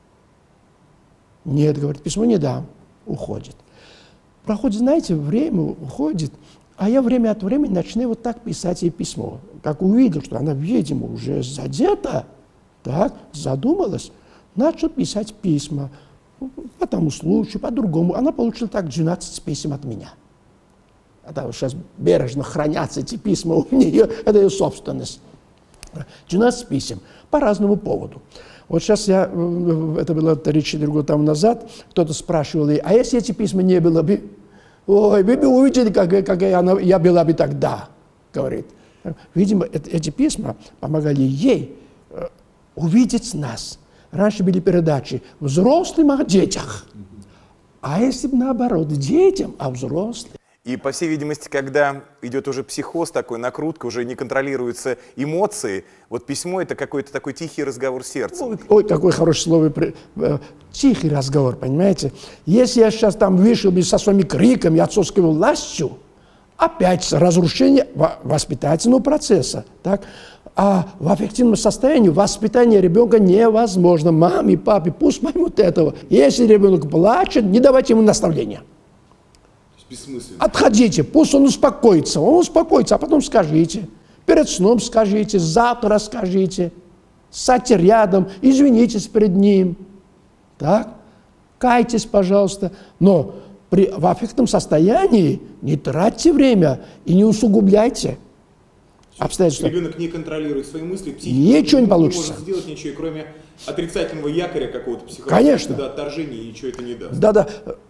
Нет, говорит, письмо не дам, уходит. Проходит, знаете, время уходит, а я время от времени начинаю вот так писать ей письмо. Как увидел, что она, видимо, уже задета, так, задумалась, начал писать письма. По тому случаю, по-другому. Она получила так двенадцать писем от меня. Это сейчас бережно хранятся эти письма у нее, это ее собственность. двенадцать писем по разному поводу. Вот сейчас я, это было три-четыре года тому назад, кто-то спрашивал ей, а если эти письма не было бы? Ой, вы бы увидели, какая, какая она, я была бы тогда, говорит. Видимо, это, эти письма помогали ей э, увидеть нас. Раньше были передачи взрослым о детях. А если бы наоборот, детям, а взрослым. И, по всей видимости, когда идет уже психоз такой, накрутка, уже не контролируются эмоции, вот письмо — это какой-то такой тихий разговор с сердцем. Ой, ой, какое хорошее слово. Тихий разговор, понимаете? Если я сейчас там вышел бы со своими криками, отцовской властью, опять разрушение воспитательного процесса. Так? А в аффективном состоянии воспитание ребенка невозможно. Маме, папе, пусть поймут этого. Если ребенок плачет, не давайте ему наставления. Бессмысленно. Отходите, пусть он успокоится. Он успокоится, а потом скажите. Перед сном скажите, завтра скажите. Сядьте рядом, извинитесь перед ним. Так? Кайтесь, пожалуйста. Но при, в аффектном состоянии не тратьте время и не усугубляйте обстоятельства. Ребенок не контролирует свои мысли, психику. Ничего не Он получится. Не может сделать ничего, кроме отрицательного якоря какого-то психологического. Конечно. Да, отторжения, и ничего это не даст. Да-да.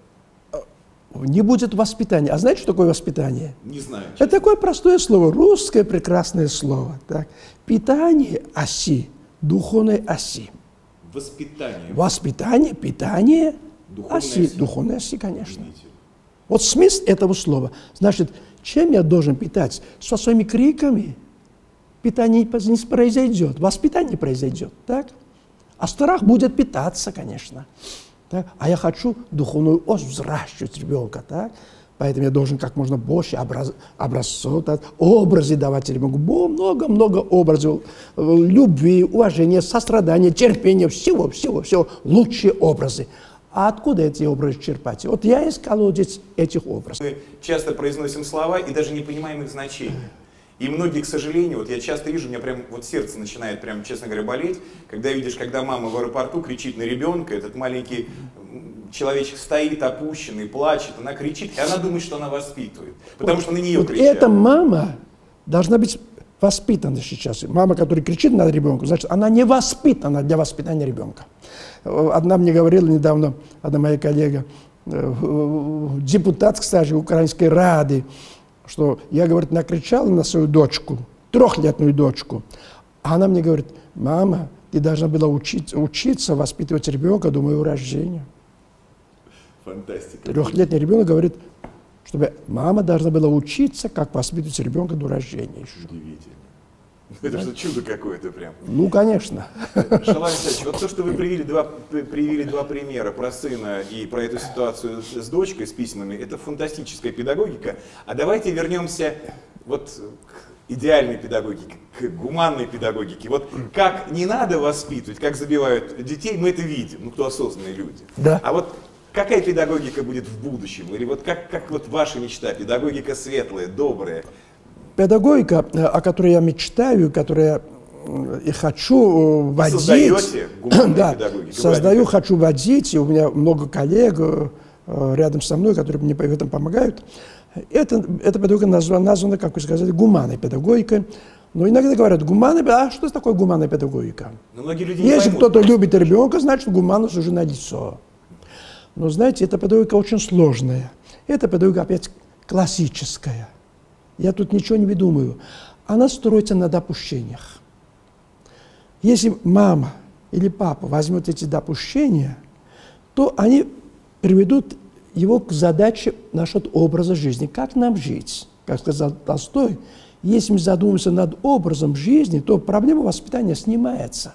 Не будет воспитания. А знаете, что такое воспитание? Не знаю. Это такое простое слово, русское прекрасное слово. Так? Питание оси, духовной оси. Воспитание. Воспитание, питание Духовной оси, оси. духовной оси, конечно. Извините. Вот смысл этого слова. Значит, чем я должен питать? Со своими криками питание не произойдет, воспитание не произойдет. Так? А страх будет питаться, конечно. Так? А я хочу духовную ось взращивать ребенка. Так? Поэтому я должен как можно больше образ, образцов, так, образы давать ребенку. Много-много образов любви, уважения, сострадания, терпения, всего, всего, всего. Лучшие образы. А откуда эти образы черпать? Вот я искал колодец этих образов. Мы часто произносим слова и даже не понимаем их значения. И многие, к сожалению, вот я часто вижу, у меня прям вот сердце начинает, прям, честно говоря, болеть, когда видишь, когда мама в аэропорту кричит на ребенка, этот маленький человечек стоит опущенный, плачет, она кричит, и она думает, что она воспитывает, потому вот, что на нее вот кричат. Эта мама должна быть воспитана сейчас. Мама, которая кричит на ребенка, значит, она не воспитана для воспитания ребенка. Одна мне говорила недавно, одна моя коллега, депутат, кстати, Украинской Рады, что я, говорит, накричала на свою дочку, трехлетнюю дочку, а она мне говорит, мама, ты должна была учиться, учиться воспитывать ребенка до моего рождения. Фантастика. Трехлетний ребенок говорит, чтобы мама должна была учиться, как воспитывать ребенка до рождения еще. Удивительно. Это что, чудо какое-то прям. Ну, конечно. Шалом Исаевич, вот то, что вы привели два, привели два примера про сына и про эту ситуацию с дочкой, с письмами, это фантастическая педагогика. А давайте вернемся вот к идеальной педагогике, к гуманной педагогике. Вот как не надо воспитывать, как забивают детей, мы это видим, ну кто осознанные люди. Да. А вот какая педагогика будет в будущем? Или вот как, как вот ваша мечта, педагогика светлая, добрая? Педагогика, о которой я мечтаю, которая и хочу водить. Создаете гуманные да, педагоги? создаю, хочу водить, и у меня много коллег рядом со мной, которые мне в этом помогают. Это, эта педагогика названа, названа, как вы сказали, гуманной педагогикой. Но иногда говорят, гуманная, а что такое гуманная педагогика? Но многие люди не Если поймут, кто-то просто. любит ребенка, значит, гуманность уже налицо. Но знаете, эта педагогика очень сложная. Эта педагогика опять классическая. Я тут ничего не выдумываю. Она строится на допущениях. Если мама или папа возьмут эти допущения, то они приведут его к задаче насчет образа жизни. Как нам жить? Как сказал Толстой, если мы задумаемся над образом жизни, то проблема воспитания снимается.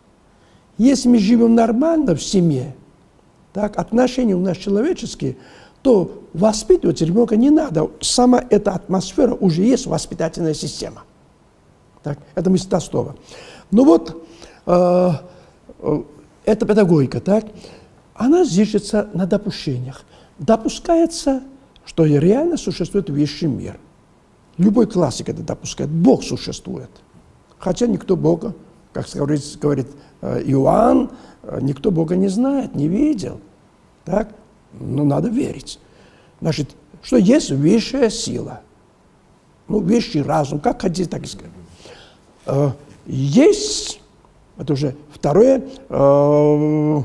Если мы живем нормально в семье, так, отношения у нас человеческие, то воспитывать ребенка не надо. Сама эта атмосфера уже есть воспитательная система. Так, это мысль Толстого. Ну вот, э, э, эта педагогика, так, она зиждется на допущениях. Допускается, что реально существует высший мир. Любой классик это допускает. Бог существует. Хотя никто Бога, как говорит, говорит э, Иоанн, э, никто Бога не знает, не видел. Так? Но надо верить. Значит, что есть высшая сила. Ну, высший разум, как хотите, так и сказать. Э, есть, это уже второе, э,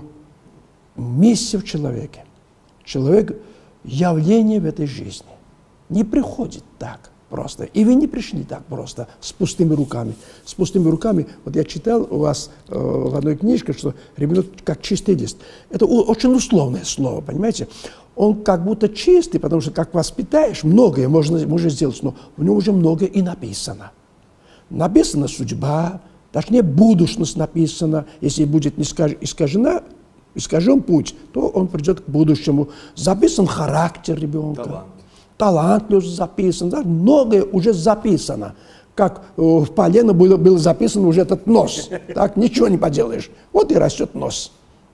миссия в человеке. Человек – явление в этой жизни. Не приходит так просто. И вы не пришли так просто, с пустыми руками. С пустыми руками, вот я читал у вас э, в одной книжке, что ребенок как чистый лист. Это очень условное слово, понимаете? Он как будто чистый, потому что как воспитаешь, многое можно, можно сделать, но в нем уже многое и написано. Написана судьба, точнее будущность написана, если будет не искажена, искажен путь, то он придет к будущему. Записан характер ребенка. Талант. Талант уже записан. Да? Многое уже записано. Как э, в полено было, было записан уже этот нос. Так, ничего не поделаешь. Вот и растет нос.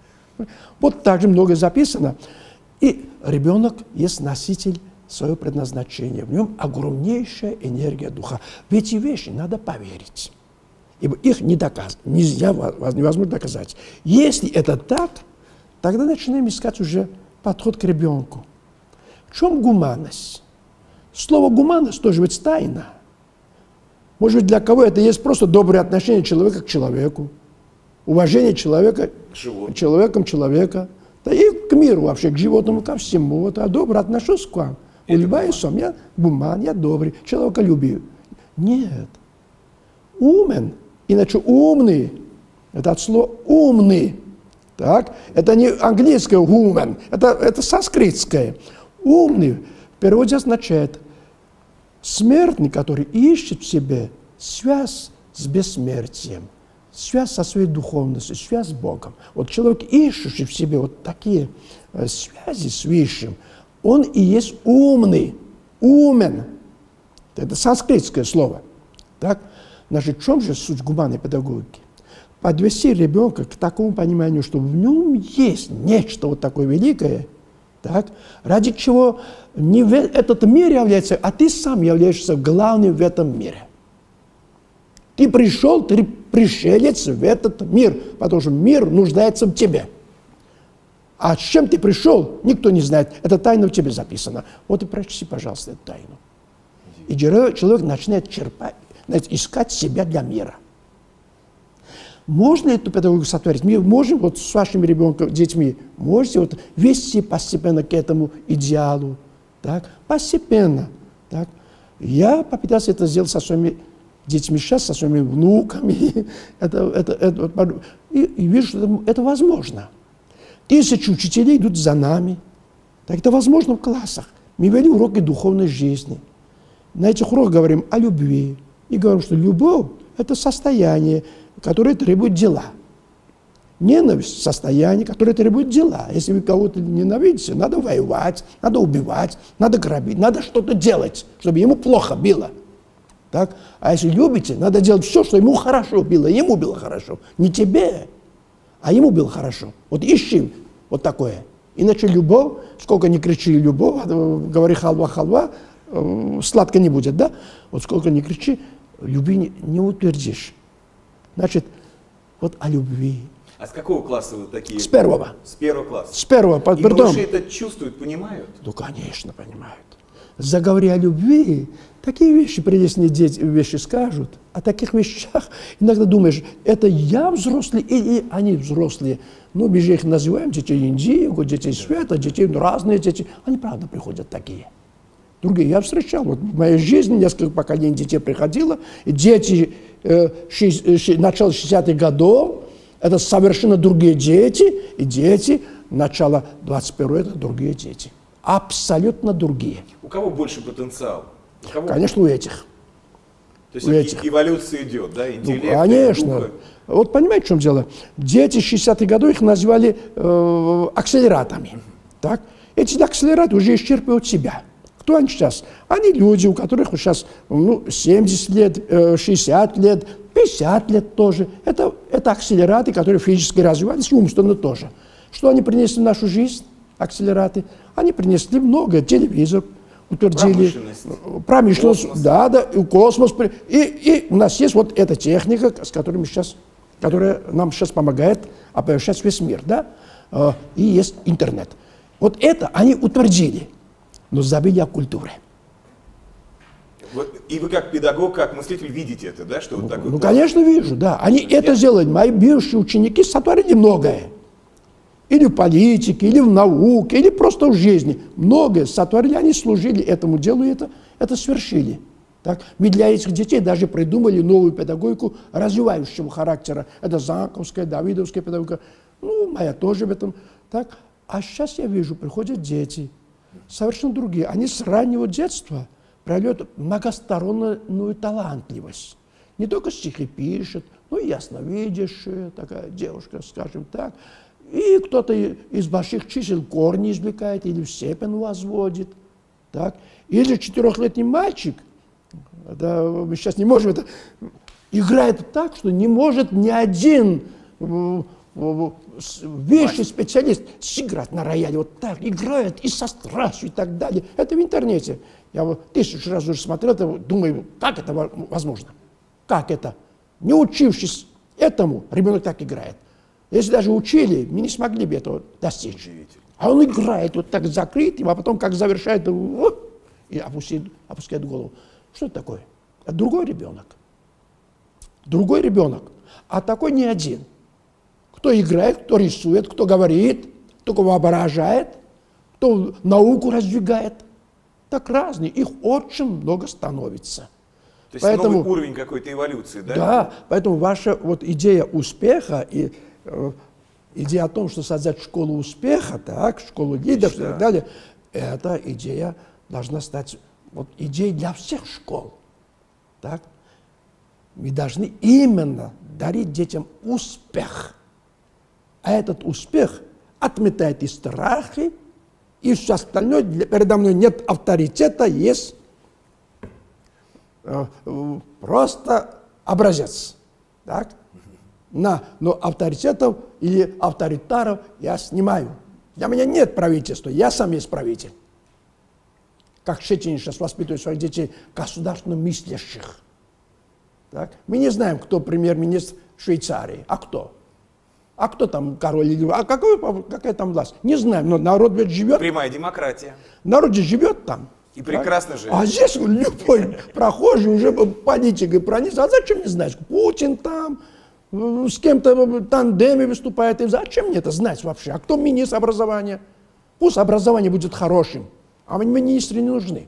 Вот так же многое записано. И ребенок есть носитель своего предназначения. В нем огромнейшая энергия духа. В эти вещи надо поверить. Ибо их не доказ... нельзя, невозможно доказать. Если это так, тогда начинаем искать уже подход к ребенку. В чем гуманность? Слово гуманность тоже ведь тайна. Может быть, для кого это есть просто доброе отношение человека к человеку, уважение человека к человеком человека, да и к миру вообще, к животному, ко всему. Вот, а добро отношусь к вам. Улыбаюсь вам, я гуман, я добрый, человеколюбив. Нет. Умен. Иначе умный, это от слова умный. Так? Это не английское human, это, это санскритское. Умный в переводе означает смертный, который ищет в себе связь с бессмертием, связь со своей духовностью, связь с Богом. Вот человек, ищущий в себе вот такие э, связи с Высшим, он и есть умный, умен. Это санскритское слово. Так? Значит, в чем же суть гуманной педагогики? Подвести ребенка к такому пониманию, что в нем есть нечто вот такое великое, так, ради чего не этот мир является, а ты сам являешься главным в этом мире. Ты пришел, ты пришелец в этот мир, потому что мир нуждается в тебе. А с чем ты пришел, никто не знает. Эта тайна в тебе записана. Вот и прочти, пожалуйста, эту тайну. И человек начинает черпать, искать себя для мира. Можно эту педагогику сотворить? Мы можем вот с вашими ребенком, детьми, можете вот вести постепенно к этому идеалу. Так? Постепенно. Так? Я попытался это сделать со своими детьми сейчас, со своими внуками. это, это, это, и, и вижу, что это, это возможно. Тысячи учителей идут за нами. Так это возможно в классах. Мы вели уроки духовной жизни. На этих уроках говорим о любви. И говорим, что любовь – это состояние, которое требует дела. Ненависть – состояние, которое требует дела. Если вы кого-то ненавидите, надо воевать, надо убивать, надо грабить, надо что-то делать, чтобы ему плохо было. Так? А если любите, надо делать все, что ему хорошо было, ему было хорошо. Не тебе, а ему было хорошо. Вот ищи вот такое. Иначе любовь, сколько ни кричи любовь, говори халва-халва, сладко не будет, да? Вот сколько ни кричи, любви не, не утвердишь. Значит, вот о любви. А с какого класса вы такие? С первого. С первого класса. С первого, И пардон. малыши это чувствуют, понимают? Ну, конечно, понимают. Заговори о любви, такие вещи прелестные дети вещи скажут. О таких вещах иногда думаешь, это я взрослый или они взрослые. Ну, мы же их называем детей Индиго, детей света, детей, ну, разные дети. Они правда приходят такие. Другие я встречал. Вот в моей жизни несколько поколений детей приходило. И дети э, шесть, э, начала шестидесятых годов, это совершенно другие дети. И дети начала двадцать первого, это другие дети. Абсолютно другие. У кого больше потенциал? У кого? Конечно, у этих. То есть у этих. эволюция идет, да? Интеллект, Ну, конечно. духа. Вот понимаете, в чем дело? Дети шестидесятых годов их называли э, акселератами. Так? Эти акселераты уже исчерпывают себя. Кто они сейчас? Они люди, у которых сейчас ну, семьдесят лет, э, шестьдесят лет, пятьдесят лет тоже. Это, это акселераты, которые физически развивались, и умственно тоже. Что они принесли в нашу жизнь, акселераты? Они принесли много. Телевизор утвердили. Промышленность. Промышленность, Космос. да, да, и космос. И, и у нас есть вот эта техника, с которой мы сейчас, которая нам сейчас помогает оповещать весь мир, да? Э, И есть интернет. Вот это они утвердили, но забыли о культуре. Вот, и вы как педагог, как мыслитель видите это, да? Что вот такой Ну, класс? конечно, вижу, да. Они это Я- сделали. Мои бывшие ученики сотворили многое. Или в политике, или в науке, или просто в жизни. Многое сотворили, они служили этому делу, и это, это свершили. Так? Мы для этих детей даже придумали новую педагогику развивающего характера. Это Занковская, Давидовская педагогика. Ну, моя тоже в этом. Так? А сейчас я вижу, приходят дети, совершенно другие. Они с раннего детства проявляют многостороннюю талантливость. Не только стихи пишет, но и ясновидящая такая девушка, скажем так. И кто-то из больших чисел корни извлекает или в степень возводит. Так? Или четырехлетний мальчик, это, мы сейчас не можем это, играет так, что не может ни один э, э, с- вещий специалист сыграть на рояле. Вот так играет и со страстью и так далее. Это в интернете. Я вот тысячу раз уже смотрел, это, думаю, как это во- возможно? Как это? Не учившись этому, ребенок так играет. Если даже учили, мы не смогли бы этого достичь. А он играет вот так закрытым, а потом как завершает, вот, и опустит, опускает голову. Что это такое? Это другой ребенок. Другой ребенок. А такой не один. Кто играет, кто рисует, кто говорит, кто воображает, кто науку раздвигает. Так разные. Их очень много становится. То есть Поэтому- новый уровень какой-то эволюции, да? Да, поэтому ваша вот идея успеха и э, идея о том, что создать школу успеха, так, школу лидеров и Мечта. так далее, эта идея должна стать вот идеей для всех школ. Так? Мы должны именно дарить детям успех. А этот успех отметает и страхи, и все остальное. Для- Передо мной нет авторитета, есть э, э, просто образец. Так? На, но авторитетов или авторитаров я снимаю. Для меня нет правительства, я сам есть правитель. Как Щетинин сейчас воспитывает своих детей государственно мыслящих. Так? Мы не знаем, кто премьер-министр Швейцарии, а кто? А кто там король? или- А какой, какая там власть? Не знаем, но народ ведь живет. Прямая демократия. Народ же живет там. И прекрасно живет. А здесь любой прохожий уже политикой проник. А зачем мне знать? Путин там, э, с кем-то в тандеме выступает. И зачем мне это знать вообще? А кто министр образования? Пусть образование будет хорошим, а мне министры не нужны.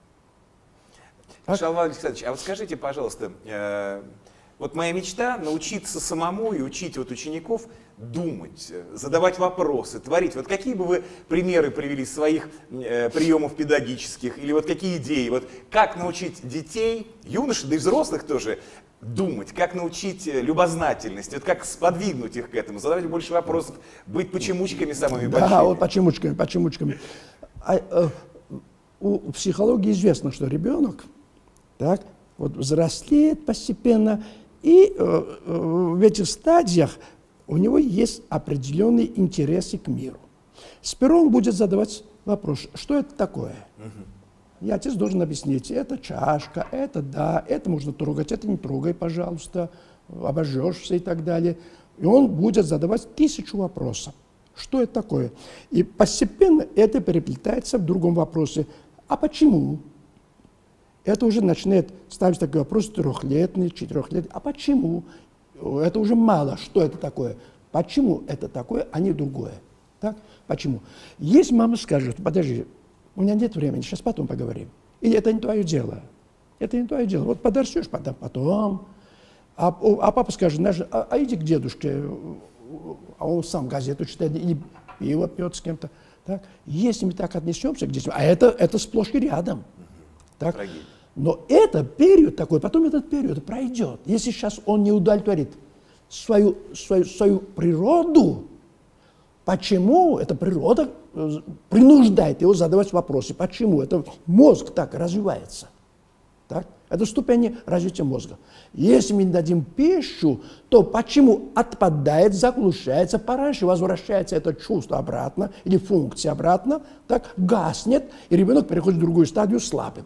Шалва Александрович, а вот скажите, пожалуйста, э, вот моя мечта научиться самому и учить вот учеников думать, э, задавать вопросы, творить. Вот какие бы вы примеры привели своих э, приемов педагогических или вот какие идеи? Вот как научить детей, юношей, да и взрослых тоже думать, как научить э, любознательности, вот как сподвигнуть их к этому, задавать больше вопросов, быть почемучками самыми большими. Да, вот почемучками, почемучками. А, э, у психологии известно, что ребенок так, вот, взрослеет постепенно, и э, э, в этих стадиях у него есть определенные интересы к миру. Сперва он будет задавать вопрос, что это такое? И отец должен объяснить, это чашка, это да, это можно трогать, это не трогай, пожалуйста. обожжешься и так далее. И он будет задавать тысячу вопросов. Что это такое? И постепенно это переплетается в другом вопросе. А почему? Это уже начинает ставить такой вопрос трехлетний, четырехлетний. А почему? Это уже мало. Что это такое? Почему это такое, а не другое? Так? Почему? Если мама скажет, подожди, у меня нет времени, сейчас потом поговорим. Или это не твое дело. Это не твое дело. Вот подрастешь, потом, потом. А, а папа скажет, а, а иди к дедушке, а он сам газету читает, или пиво пьет с кем-то. Так? Если мы так отнесемся к детям, а это, это сплошь и рядом. Так? Но это период такой, потом этот период пройдет. Если сейчас он не удовлетворит свою, свою, свою природу, почему эта природа принуждает его задавать вопросы, почему это мозг так развивается. Так? Это ступени развития мозга. Если мы не дадим пищу, то почему отпадает, заглушается, пораньше возвращается это чувство обратно, или функция обратно, так гаснет, и ребенок переходит в другую стадию слабым.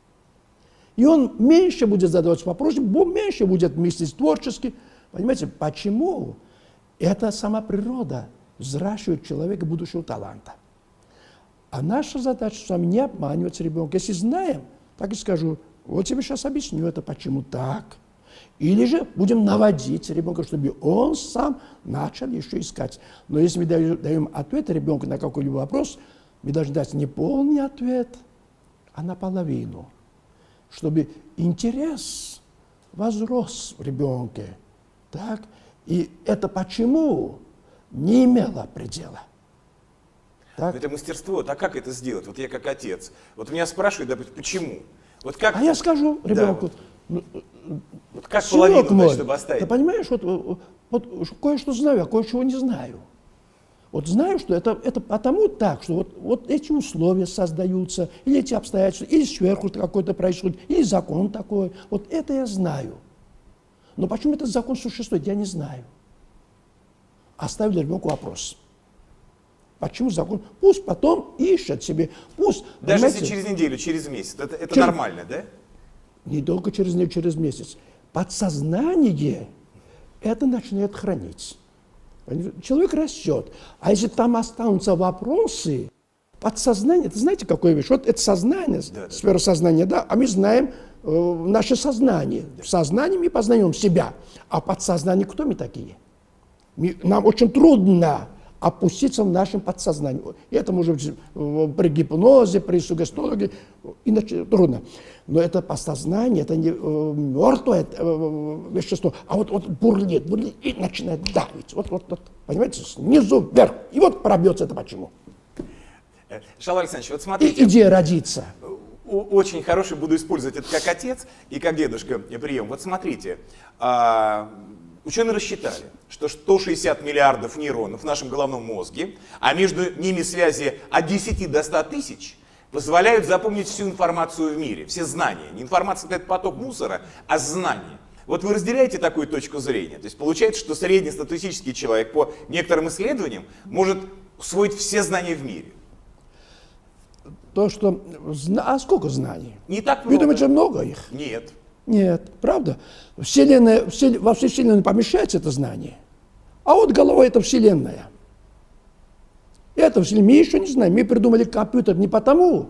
И он меньше будет задавать вопросы, меньше будет мыслить творчески. Понимаете, почему? Это сама природа взращивает человека будущего таланта. А наша задача с вами не обманывать ребенка. Если знаем, так и скажу, вот тебе сейчас объясню это, почему так. Или же будем наводить ребенка, чтобы он сам начал еще искать. Но если мы даем ответ ребенку на какой-либо вопрос, мы должны дать не полный ответ, а наполовину. Чтобы интерес возрос в ребенке. Так? И это почему не имело предела. Так? Это мастерство. А как это сделать? Вот я как отец. Вот меня спрашивают, допустим, почему? Вот как... А я скажу ребенку, да, вот, вот как половину мой, дать, чтобы оставить? Ты понимаешь, вот, вот, вот кое-что знаю, а кое-чего не знаю. Вот знаю, что это, это потому так, что вот, вот эти условия создаются, или эти обстоятельства, или сверху какой-то происходит, или закон такой. Вот это я знаю. Но почему этот закон существует, я не знаю. Оставили ребенку вопрос. Почему закон? Пусть потом ищет себе. Пусть, даже если через неделю, через месяц. Это, это через... нормально, да? Не только через неделю, через месяц. Подсознание это начинает хранить. Человек растет. А если там останутся вопросы, подсознание, это знаете, какое вещь? Вот это сознание, да, сфера да. сознания, да, а мы знаем э, наше сознание. Да. В сознании мы познаем себя. А подсознание кто мы такие? Мы, нам очень трудно опуститься в нашем подсознании. Это может быть при гипнозе, при сугестологии, иначе трудно. Но это подсознание, это не э, мертвое э, вещество, а вот, вот бурлит, бурлит и начинает давить. Вот, вот, вот, понимаете, снизу вверх. И вот пробьется это почему. Шалва Александрович, вот смотрите. И идея родится. Очень хороший, буду использовать это как отец и как дедушка прием. Вот смотрите. А, ученые рассчитали, что сто шестьдесят миллиардов нейронов в нашем головном мозге, а между ними связи от десяти до ста тысяч, позволяют запомнить всю информацию в мире, все знания. Не информация — это поток мусора, а знания. Вот вы разделяете такую точку зрения? То есть получается, что среднестатистический человек по некоторым исследованиям может усвоить все знания в мире. То, что... А сколько знаний? Не так много. Вы думаете, много их? Нет. Нет, правда. Вселенная, вселен... Во всей Вселенной помещается это знание. А вот голова — это Вселенная. Это мы еще не знаем. Мы придумали компьютер не потому,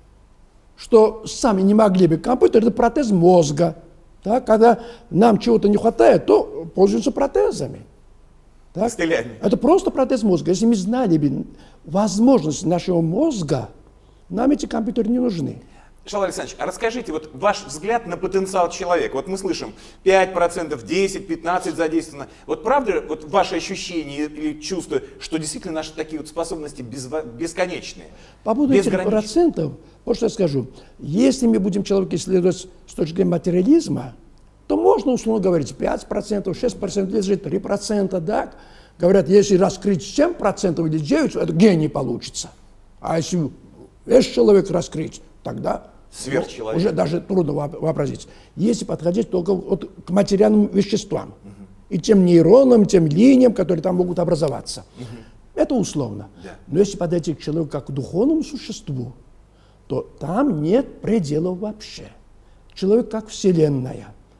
что сами не могли бы. Компьютер — это протез мозга. Так? Когда нам чего-то не хватает, то пользуются протезами. Так? Это просто протез мозга. Если мы знали бы возможность нашего мозга, нам эти компьютеры не нужны. Шалва Александрович, а расскажите, вот ваш взгляд на потенциал человека. Вот мы слышим пять процентов, десять, пятнадцать задействовано. Вот правда, вот ваши ощущения или чувства, что действительно наши такие вот способности без, бесконечные? По поводу этих процентов, вот что я скажу. Если мы будем человека исследовать с точки зрения материализма, то можно, условно говорить, пять процентов, шесть процентов, или же три процента, да? Говорят, если раскрыть семь процентов или девять процентов, это гений получится. А если весь человек раскрыть, тогда... Сверхчеловек. Уже даже трудно вообразить. Если подходить только вот к материальным веществам. Угу. И тем нейронам, тем линиям, которые там могут образоваться. Угу. Это условно. Да. Но если подойти к человеку как к духовному существу, то там нет пределов вообще. Человек как Вселенная.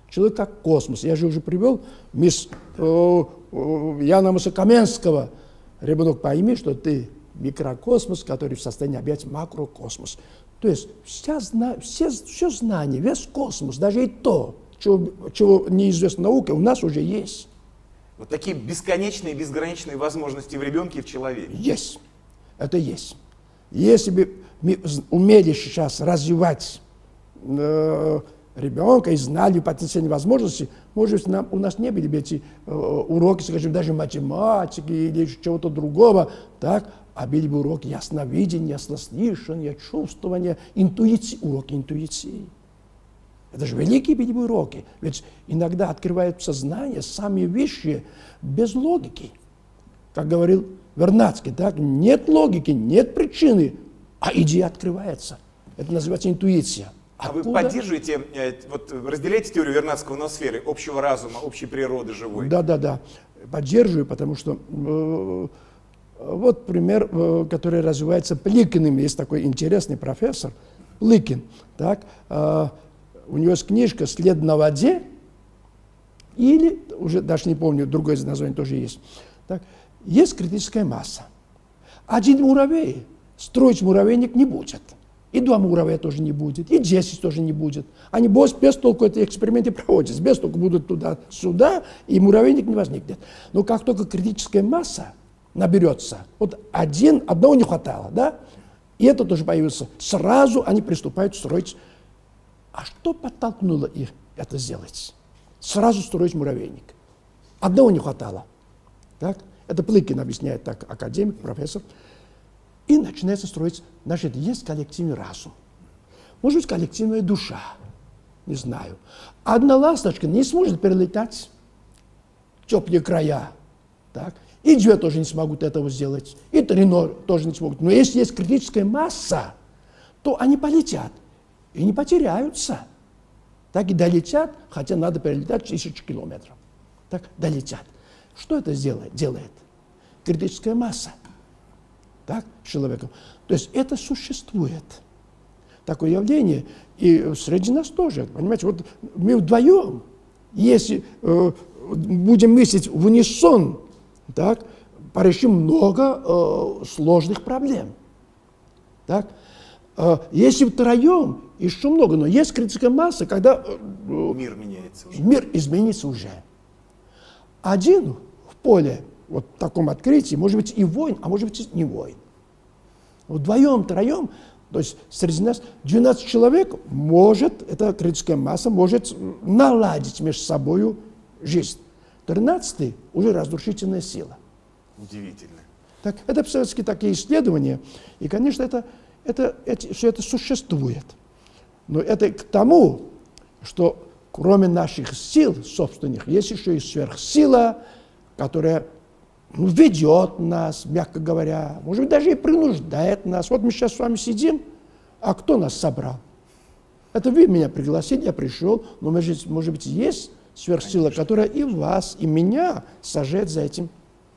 Человек как космос. Я же уже привел мисс э, э, Яна Каменского. Ребенок, пойми, что ты микрокосмос, который в состоянии объять макрокосмос. То есть вся зна все, все знания, весь космос, даже и то, чего, чего неизвестно науке, у нас уже есть. Вот такие бесконечные, безграничные возможности в ребенке и в человеке. Есть. Это есть. Если бы мы умели сейчас развивать э, ребенка и знали потенциальные возможности, может быть, нам, у нас не были бы эти э, уроки, скажем, даже математики или чего-то другого, так, а были бы уроки ясновидения, яснослышания, чувствования, интуиции, уроки интуиции. Это же великие были бы уроки. Ведь иногда открывают сознание самые вещи без логики. Как говорил Вернадский, так, нет логики, нет причины, а идея открывается. Это называется интуиция. А Откуда? вы поддерживаете, вот разделяете теорию Вернадского ноосферы, общего разума, общей природы живой? Да, да, да. Поддерживаю, потому что э, вот пример, э, который развивается Пликиным. Есть такой интересный профессор Пликин. Так, э, у него есть книжка «След на воде», или, уже даже не помню, другое название тоже есть. Так, есть критическая масса. Один муравей строить муравейник не будет. И два муравья тоже не будет, и десять тоже не будет. Они без, без толку эти эксперименты проводят, без толку будут туда-сюда, и муравейник не возникнет. Но как только критическая масса наберется, вот один, одного не хватало, да, и это тоже появился, сразу они приступают строить. А что подтолкнуло их это сделать? Сразу строить муравейник. Одного не хватало. Так? Это Плыкин объясняет так, академик, профессор. И начинается строить, значит, есть коллективный разум. Может быть, коллективная душа. Не знаю. Одна ласточка не сможет перелетать в теплые края. Так? И две тоже не смогут этого сделать. И три тоже не смогут. Но если есть критическая масса, то они полетят. И не потеряются. Так и долетят, хотя надо перелетать тысячи километров. Так, долетят. Что это делает? делает? Критическая масса. Так, с человеком. То есть это существует. Такое явление. И среди нас тоже. Понимаете, вот мы вдвоем, если э, будем мыслить в унисон, так, порешим много э, сложных проблем. Так? Э, если втроем, еще много, но есть критическая масса, когда э, мир меняется уже. Мир изменится уже. Один в поле, вот в таком открытии, может быть и воин, а может быть и не воин. Вдвоем, троем, то есть среди нас двенадцать человек может, эта критическая масса может наладить между собой жизнь. тринадцатый уже разрушительная сила. Удивительно. Так, это все-таки такие исследования, и, конечно, это, это, это, все это существует. Но это к тому, что кроме наших сил собственных, есть еще и сверхсила, которая ну, ведет нас, мягко говоря, может быть, даже и принуждает нас. Вот мы сейчас с вами сидим, а кто нас собрал? Это вы меня пригласили, я пришел, но может, может быть, есть сверхсила, конечно, которая и вас, и меня сажает за этим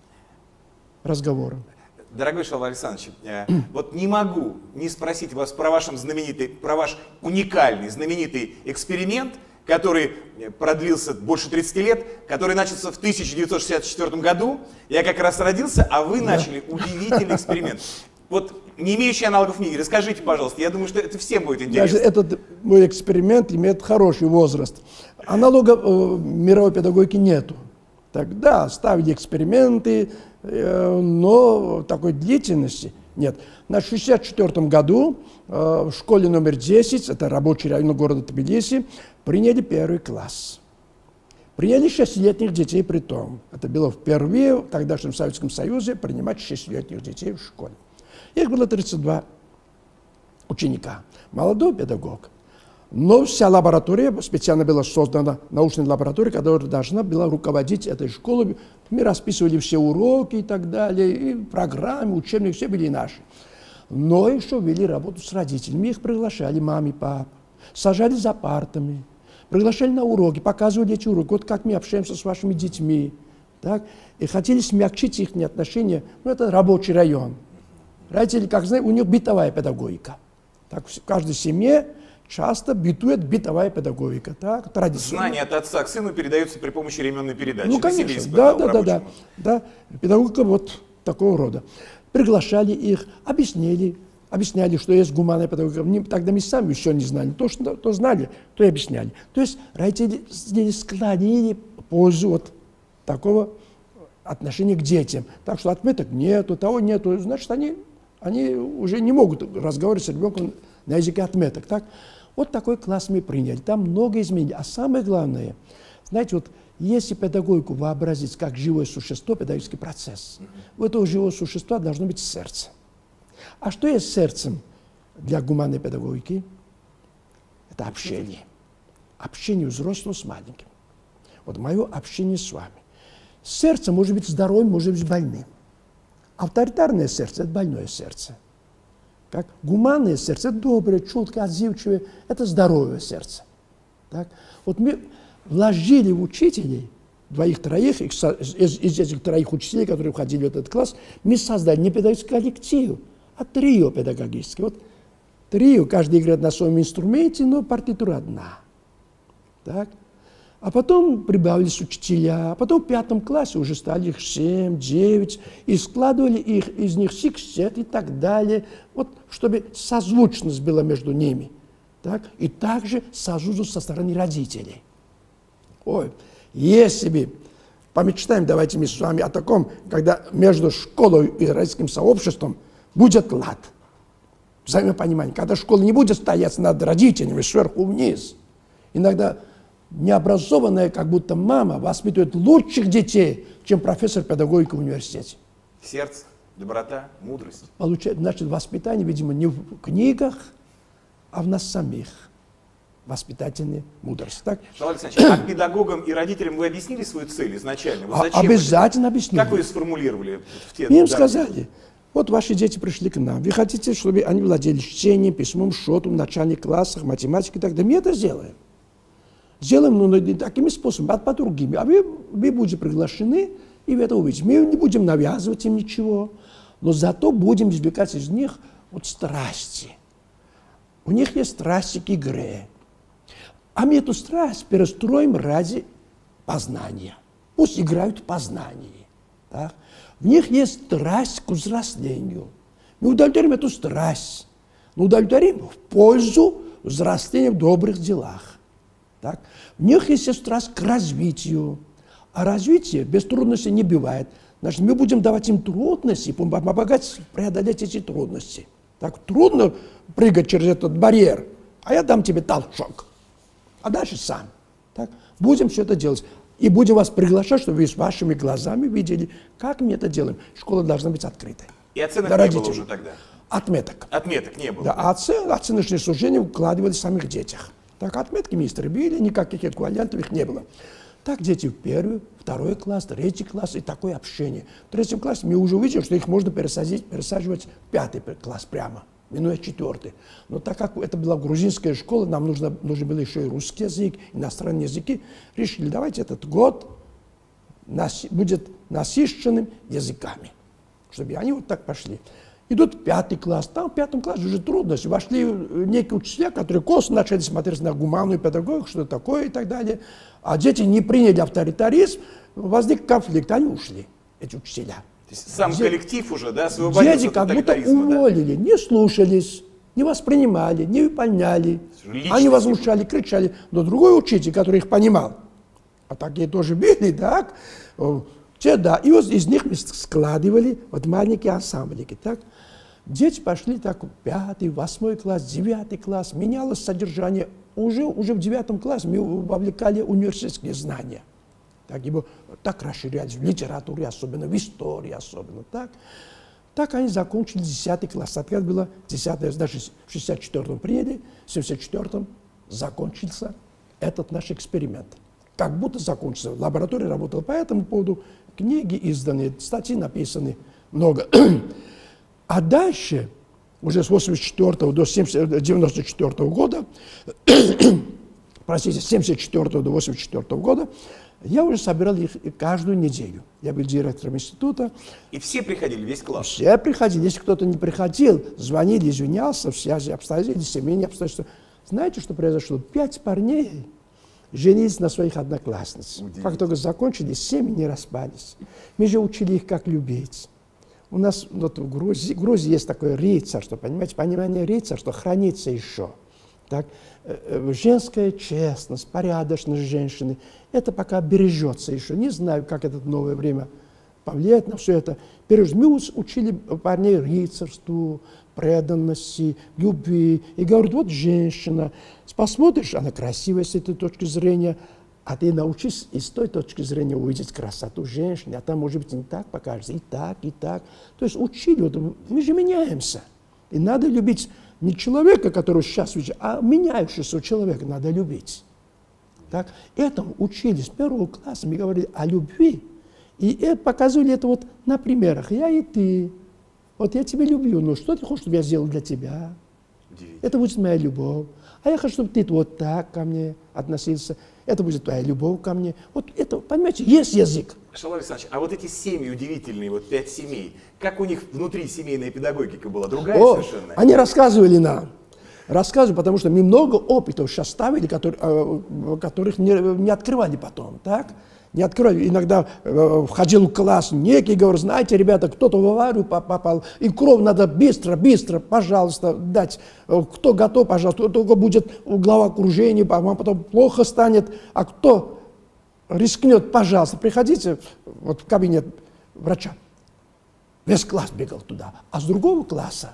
разговором. Дорогой Шалва Александрович, э, вот не могу не спросить вас про, вашем знаменитый, про ваш уникальный, знаменитый эксперимент, который продлился больше тридцати лет, который начался в тысяча девятьсот шестьдесят четвёртом году. Я как раз родился, а вы начали удивительный эксперимент. Вот не имеющий аналогов в мире, расскажите, пожалуйста, я думаю, что это всем будет интересно. Даже этот мой эксперимент имеет хороший возраст. Аналогов э, мировой педагогики нету. Тогда ставили эксперименты, э, но такой длительности нет. На шестьдесят четвёртом году э, в школе номер десять, это рабочий район города Тбилиси, приняли первый класс. Приняли шестилетних детей при том. Это было впервые в тогдашнем Советском Союзе принимать шестилетних детей в школе. Их было тридцать два ученика. Молодой педагог. Но вся лаборатория, специально была создана научная лаборатория, которая должна была руководить этой школой. Мы расписывали все уроки и так далее, и программы, учебники, все были наши. Но еще вели работу с родителями. Их приглашали, маме, пап, сажали за партами, приглашали на уроки, показывали эти уроки. Вот как мы общаемся с вашими детьми. Так? И хотели смягчить их отношения. Ну, это рабочий район. Родители, как знаете, у них бытовая педагогика. Так, в каждой семье часто бытует бытовая педагогика, так, традиционная. Знания от отца к сыну передаются при помощи ременной передачи. Ну, конечно, да, да, да, да, да, педагогика вот такого рода. Приглашали их, объяснили, объясняли, что есть гуманная педагогика. Тогда мы сами еще не знали, то, что то знали, то и объясняли. То есть родители склонили пользу от такого отношения к детям. Так что отметок нету, того нету, значит, они, они уже не могут разговаривать с ребенком на языке отметок. Так? Вот такой класс мы приняли. Там много изменений. А самое главное, знаете, вот если педагогику вообразить как живое существо, педагогический процесс, у этого живого существа должно быть сердце. А что есть сердцем для гуманной педагогики? Это общение. Общение взрослого с маленьким. Вот мое общение с вами. Сердце может быть здоровым, может быть больным. Авторитарное сердце – это больное сердце. Как гуманное сердце – это доброе, чуткое, отзывчивое, это здоровое сердце. Так? Вот мы вложили в учителей, двоих-троих, из, из этих троих учителей, которые входили в этот класс, мы создали не педагогический коллектив, а трио педагогическое. Вот трио, каждый играет на своем инструменте, но партитура одна. Так? А потом прибавились учителя, а потом в пятом классе уже стали их семь, девять, и складывали их, из них сикстет и так далее, вот, чтобы созвучность была между ними. Так? И также созвучность со стороны родителей. Ой, если бы, помечтаем, давайте мы с вами о таком, когда между школой и родительским сообществом будет лад, взаимопонимание, когда школа не будет стоять над родителями сверху вниз. Иногда необразованная, как будто мама, воспитывает лучших детей, чем профессор педагогики в университете. Сердце, доброта, мудрость. Получается, значит, воспитание, видимо, не в книгах, а в нас самих. Воспитательная мудрость. Так? Шалвар Александрович, а педагогам и родителям вы объяснили свою цель изначально? Вот зачем обязательно это? Объяснили. Как вы ее сформулировали? В те Им данные? сказали, вот ваши дети пришли к нам, вы хотите, чтобы они владели чтением, письмом, счетом, в начальных классах, математикой и так далее. Мы это сделаем. Сделаем, ну, не такими способами, а по другими. А вы, вы будете приглашены, и вы это увидите. Мы не будем навязывать им ничего, но зато будем извлекать из них вот страсти. У них есть страсти к игре. А мы эту страсть перестроим ради познания. Пусть играют в познании. Так? В них есть страсть к взрослению. Мы удовлетворим эту страсть. Мы удовлетворим в пользу взросления в добрых делах. Так? В них есть страсть к развитию. А развитие без трудностей не бывает. Значит, мы будем давать им трудности, помогать преодолеть эти трудности. Так, трудно прыгать через этот барьер, а я дам тебе толчок. А дальше сам. Так? Будем все это делать. И будем вас приглашать, чтобы вы с вашими глазами видели, как мы это делаем. Школа должна быть открытой. И оценок не было уже тогда? Отметок. Отметок не было? Да, а оцен, оценочные суждения укладывались в самих детях. Так, отметки мы истребили, никаких эквивалентов их не было. Так дети в первый, второй класс, третий класс и такое общение. В третьем классе мы уже увидели, что их можно пересадить, пересаживать в пятый класс прямо, минуя четвертый. Но так как это была грузинская школа, нам нужно, нужен был еще и русский язык, иностранные языки, решили, давайте этот год нас, будет насыщенным языками, чтобы они вот так пошли. Идут пятый класс, там в пятом классе уже трудности. Вошли некие учителя, которые косо начали смотреть на гуманную педагогику, что такое и так далее. А дети не приняли авторитаризм, возник конфликт, они ушли, эти учителя. То есть сам Дети, коллектив уже, да, освободился дети от как будто тоталитаризма, уволили, да? Не слушались, не воспринимали, не выполняли. Личности. Они возмущали, кричали. Но другой учитель, который их понимал, а такие тоже были, так, те, да, и вот из них мы складывали вот маленькие ансамблики, так. Дети пошли так в пятый, восьмой класс, девятый класс, менялось содержание. Уже, уже в девятом классе мы вовлекали университетские знания. Так, его так расширялись в литературе, особенно в истории, особенно так. Так они закончили десятый класс. Тогда было десятый, даже в шестьдесят четвёртом приняли, в семьдесят четвёртом закончился этот наш эксперимент. Как будто закончился. Лаборатория работала по этому поводу, книги изданы, статьи написаны много. А дальше, уже с восемьдесят четвёртого до девяносто четвёртого года, простите, с семьдесят четвёртого до восемьдесят четвёртого года, я уже собирал их каждую неделю. Я был директором института. И все приходили, весь класс? Все приходили. Если кто-то не приходил, звонили, извинялся, в связи обстоятельств, семейные обстоятельства. Знаете, что произошло? Пять парней женились на своих одноклассницах. Как только закончили, семьи не распались. Мы же учили их, как любить. У нас вот в Грузии, в Грузии есть такое рыцарство, понимаете, понимание рыцарства хранится еще. Так? Женская честность, порядочность женщины, это пока бережется еще. Не знаю, как это новое время повлияет на все это. Мы учили парней рыцарству, преданности, любви. И говорят, вот женщина, посмотришь, она красивая с этой точки зрения, а ты научись и с той точки зрения увидеть красоту женщины, а там, может быть, не так покажется, и так, и так. То есть учили, вот, мы же меняемся. И надо любить не человека, который сейчас видит, а меняющегося человека надо любить. Так? Этому учили с первого класса, мы говорили о любви. И это, показывали это вот на примерах. Я и ты. Вот я тебя люблю, но что ты хочешь, чтобы я сделал для тебя? Это будет моя любовь. А я хочу, чтобы ты вот так ко мне относился. Это будет твоя любовь ко мне. Вот это, понимаете, есть язык. Шалва Александрович, а вот эти семьи удивительные, вот пять семей, как у них внутри семейная педагогика была? Другая О, совершенно? Они рассказывали нам. Рассказывали, потому что мы много опытов сейчас ставили, которые, которых не, не открывали потом. Так? Не открывали. Иногда э, входил в класс некий, говорит, знаете, ребята, кто-то в аварию попал, и кровь надо быстро, быстро, пожалуйста, дать. Кто готов, пожалуйста, только будет глава окружения, вам потом плохо станет. А кто рискнет, пожалуйста, приходите вот, в кабинет врача. Весь класс бегал туда. А с другого класса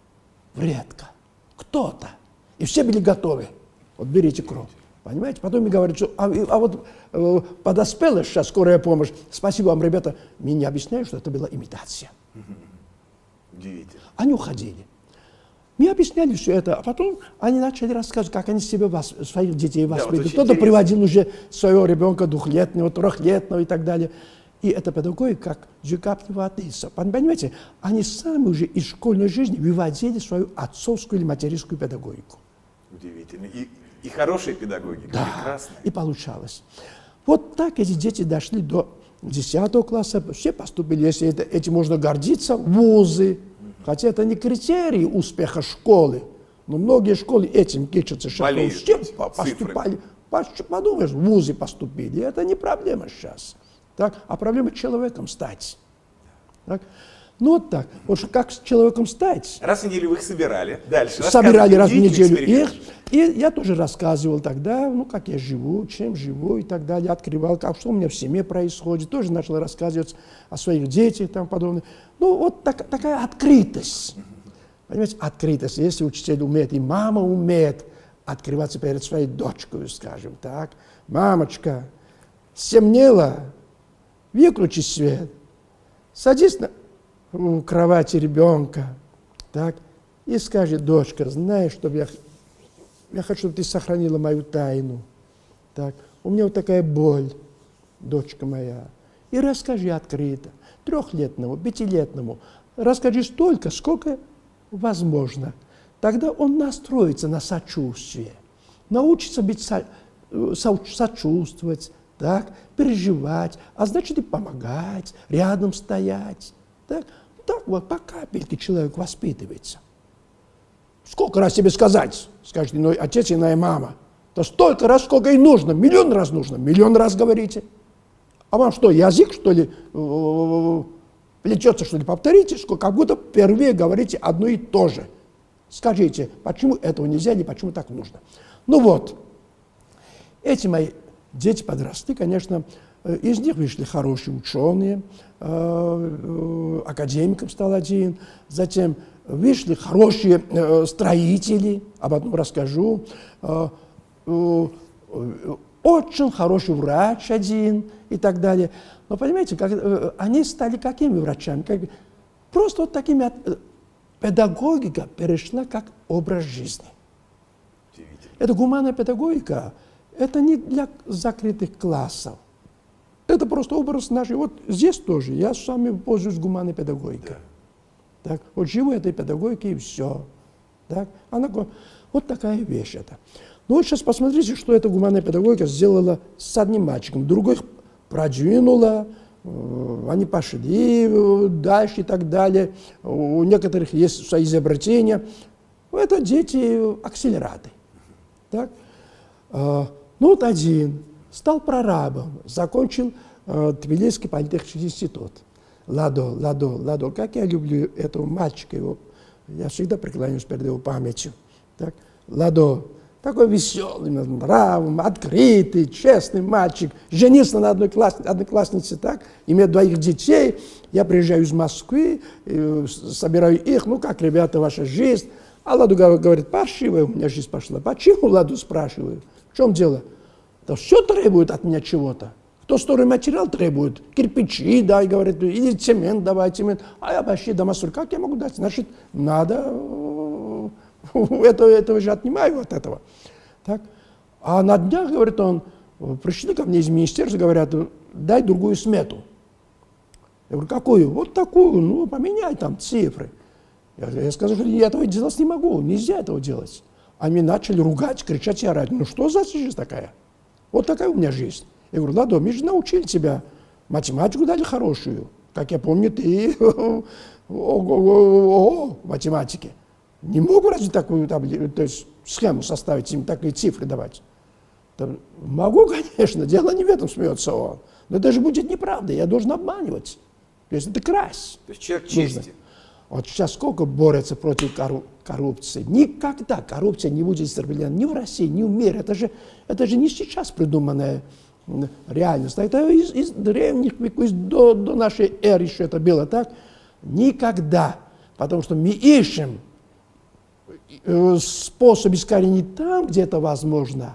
редко. Кто-то. И все были готовы. Вот берите кровь. Понимаете? Потом мне говорят, что а, а вот э, подоспела сейчас скорая помощь. Спасибо вам, ребята. Мне не объясняют, что это была имитация. Удивительно. Они уходили. Мне объясняли все это, а потом они начали рассказывать, как они себе вас, своих детей воспитывают. Да, вот кто-то приводил уже своего ребенка двухлетнего, трехлетнего и так далее. И эта педагогика как две капли воды. Понимаете, они сами уже из школьной жизни выводили свою отцовскую или материнскую педагогику. Удивительно. И, и хорошая педагогика, да, прекрасная. И получалось. Вот так эти дети дошли до десятого класса, все поступили, если это, этим можно гордиться, в вузы. Хотя это не критерий успеха школы, но многие школы этим кичатся. Болеют Все поступали, подумаешь, в вузы поступили. Это не проблема сейчас. Так? А проблема человеком стать. Так? Ну вот так. Вот как с человеком стать? Раз в неделю вы их собирали. Дальше. Собирали раз в неделю их. И я тоже рассказывал тогда, ну, как я живу, чем живу и так далее. Открывал, как, что у меня в семье происходит. Тоже начал рассказывать о своих детях и тому подобное. Ну, вот так, такая открытость. Понимаете, открытость. Если учитель умеет, и мама умеет открываться перед своей дочкой, скажем так. Мамочка, стемнело, выключи свет. Садись на у кровати ребенка, так, и скажи, дочка, знаешь, чтобы я, я хочу, чтобы ты сохранила мою тайну, так, у меня вот такая боль, дочка моя, и расскажи открыто, трехлетному, пятилетнему, расскажи столько, сколько возможно, тогда он настроится на сочувствие, научится быть со, со, сочувствовать, так, переживать, а значит и помогать, рядом стоять, так. Так вот по капельке человек воспитывается. Сколько раз тебе сказать, скажет иной отец, иная мама. То столько раз, сколько и нужно, миллион раз нужно, миллион раз говорите. А вам что, язык, что ли, плетется, что ли, повторите, как будто впервые говорите одно и то же. Скажите, почему этого нельзя, или почему так нужно. Ну вот, эти мои дети подросли, конечно, из них вышли хорошие ученые, академиком стал один, затем вышли хорошие строители, об этом расскажу, очень хороший врач один и так далее. Но понимаете, как, они стали какими врачами? Как, просто вот такими, педагогика перешла как образ жизни. Это гуманная педагогика, это не для закрытых классов. Это просто образ нашей. Вот здесь тоже я с вами пользуюсь гуманной педагогикой. Да. Так, вот живу этой педагогикой и все. Так, она, вот такая вещь это. Ну вот сейчас посмотрите, что эта гуманная педагогика сделала с одним мальчиком. Других продвинула, они пошли дальше и так далее. У некоторых есть свои изобретения. Это дети акселераты. Так? Ну вот один стал прорабом, закончил э, Тбилисский политехнический институт. Ладо, Ладо, Ладо, как я люблю этого мальчика, его, я всегда преклоняюсь перед его памятью. Так? Ладо, такой веселый, нравом, открытый, честный мальчик, женился на одной класс, однокласснице, так, имеет двоих детей. Я приезжаю из Москвы, э, собираю их, ну как, ребята, ваша жизнь. А Ладу говорит, паршивая у меня жизнь пошла. Почему, Ладу, спрашиваю? В чем дело? Да все требует от меня чего-то. Кто стройматериал требует? Кирпичи, дай, говорит, или цемент давай, цемент. А я вообще домострой, как я могу дать? Значит, надо, это, этого же отнимаю от этого. Так? А на днях, говорит он, пришли ко мне из министерства, говорят, дай другую смету. Я говорю, какую? Вот такую, ну, поменяй там цифры. Я, я сказал, что я этого делать не могу, нельзя этого делать. Они начали ругать, кричать и орать. Ну что за жизнь такая? Вот такая у меня жизнь. Я говорю, Ладо, мы же научили тебя, математику дали хорошую. Как я помню, ты ого математики. Не могу разве такую таблицу, то есть схему составить, им такие цифры давать? Там, могу, конечно, дело не в этом, смеется он. Но это же будет неправда, я должен обманывать. То есть это красть. То есть человек чести. Вот сейчас сколько борется против корру коррупции. Никогда коррупция не будет истреблена ни в России, ни в мире. Это же, это же не сейчас придуманная реальность. Это из, из древних веков, до, до нашей эры еще это было так. Никогда. Потому что мы ищем способ искоренить там, где это возможно,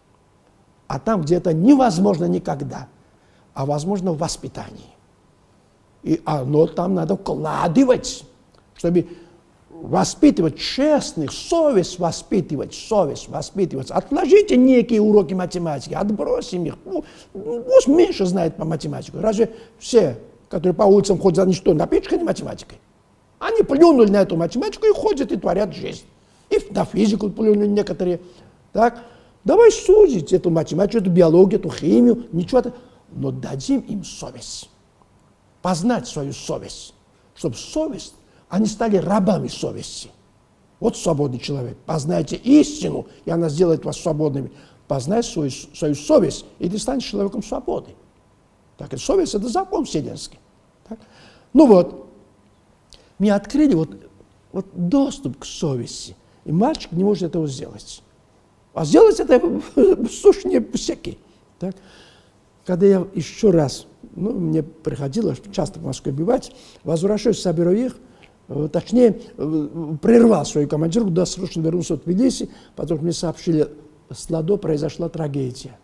а там, где это невозможно никогда, а возможно в воспитании. И оно там надо вкладывать, чтобы воспитывать честных, совесть воспитывать, совесть воспитывать. Отложите некие уроки математики, отбросим их. Ну, пусть меньше знает по математике. Разве все, которые по улицам ходят, они что, напичканы математикой? Они плюнули на эту математику и ходят и творят жизнь. И на физику плюнули некоторые. Так? Давай судить эту математику, эту биологию, эту химию, ничего. Но дадим им совесть. Познать свою совесть. Чтобы совесть, они стали рабами совести. Вот свободный человек. Познайте истину, и она сделает вас свободными. Познай свою, свою совесть, и ты станешь человеком свободы. Так, и совесть – это закон вселенский. Так? Ну вот, мне открыли вот, вот доступ к совести, и мальчик не может этого сделать. А сделать это сущие пустяки. Так? Когда я еще раз, ну, мне приходилось часто в Москве бывать, возвращаюсь, соберу их, точнее, прервал свою командировку, досрочно вернулся в Тбилиси, потому что мне сообщили, с Ладо произошла трагедия.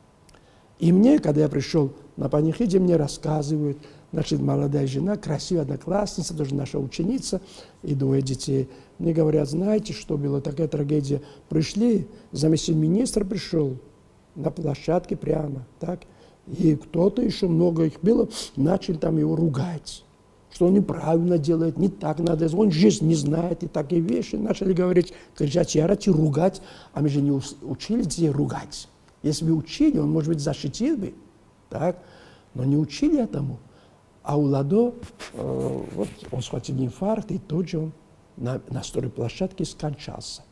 И мне, когда я пришел на панихиде, мне рассказывают, значит, молодая жена, красивая одноклассница, тоже наша ученица, и двое детей. Мне говорят, знаете, что была такая трагедия? Пришли, заместитель министра пришел на площадке прямо, так, и кто-то еще, много их было, начали там его ругать, что он неправильно делает, не так надо, он жизнь не знает, и такие вещи. Начали говорить, кричать, орать и ругать, а мы же не учили детей ругать. Если бы учили, он, может быть, защитил бы, так, но не учили этому. А у Ладо, э, вот, он схватил инфаркт, и тут же он на, на стройплощадке скончался.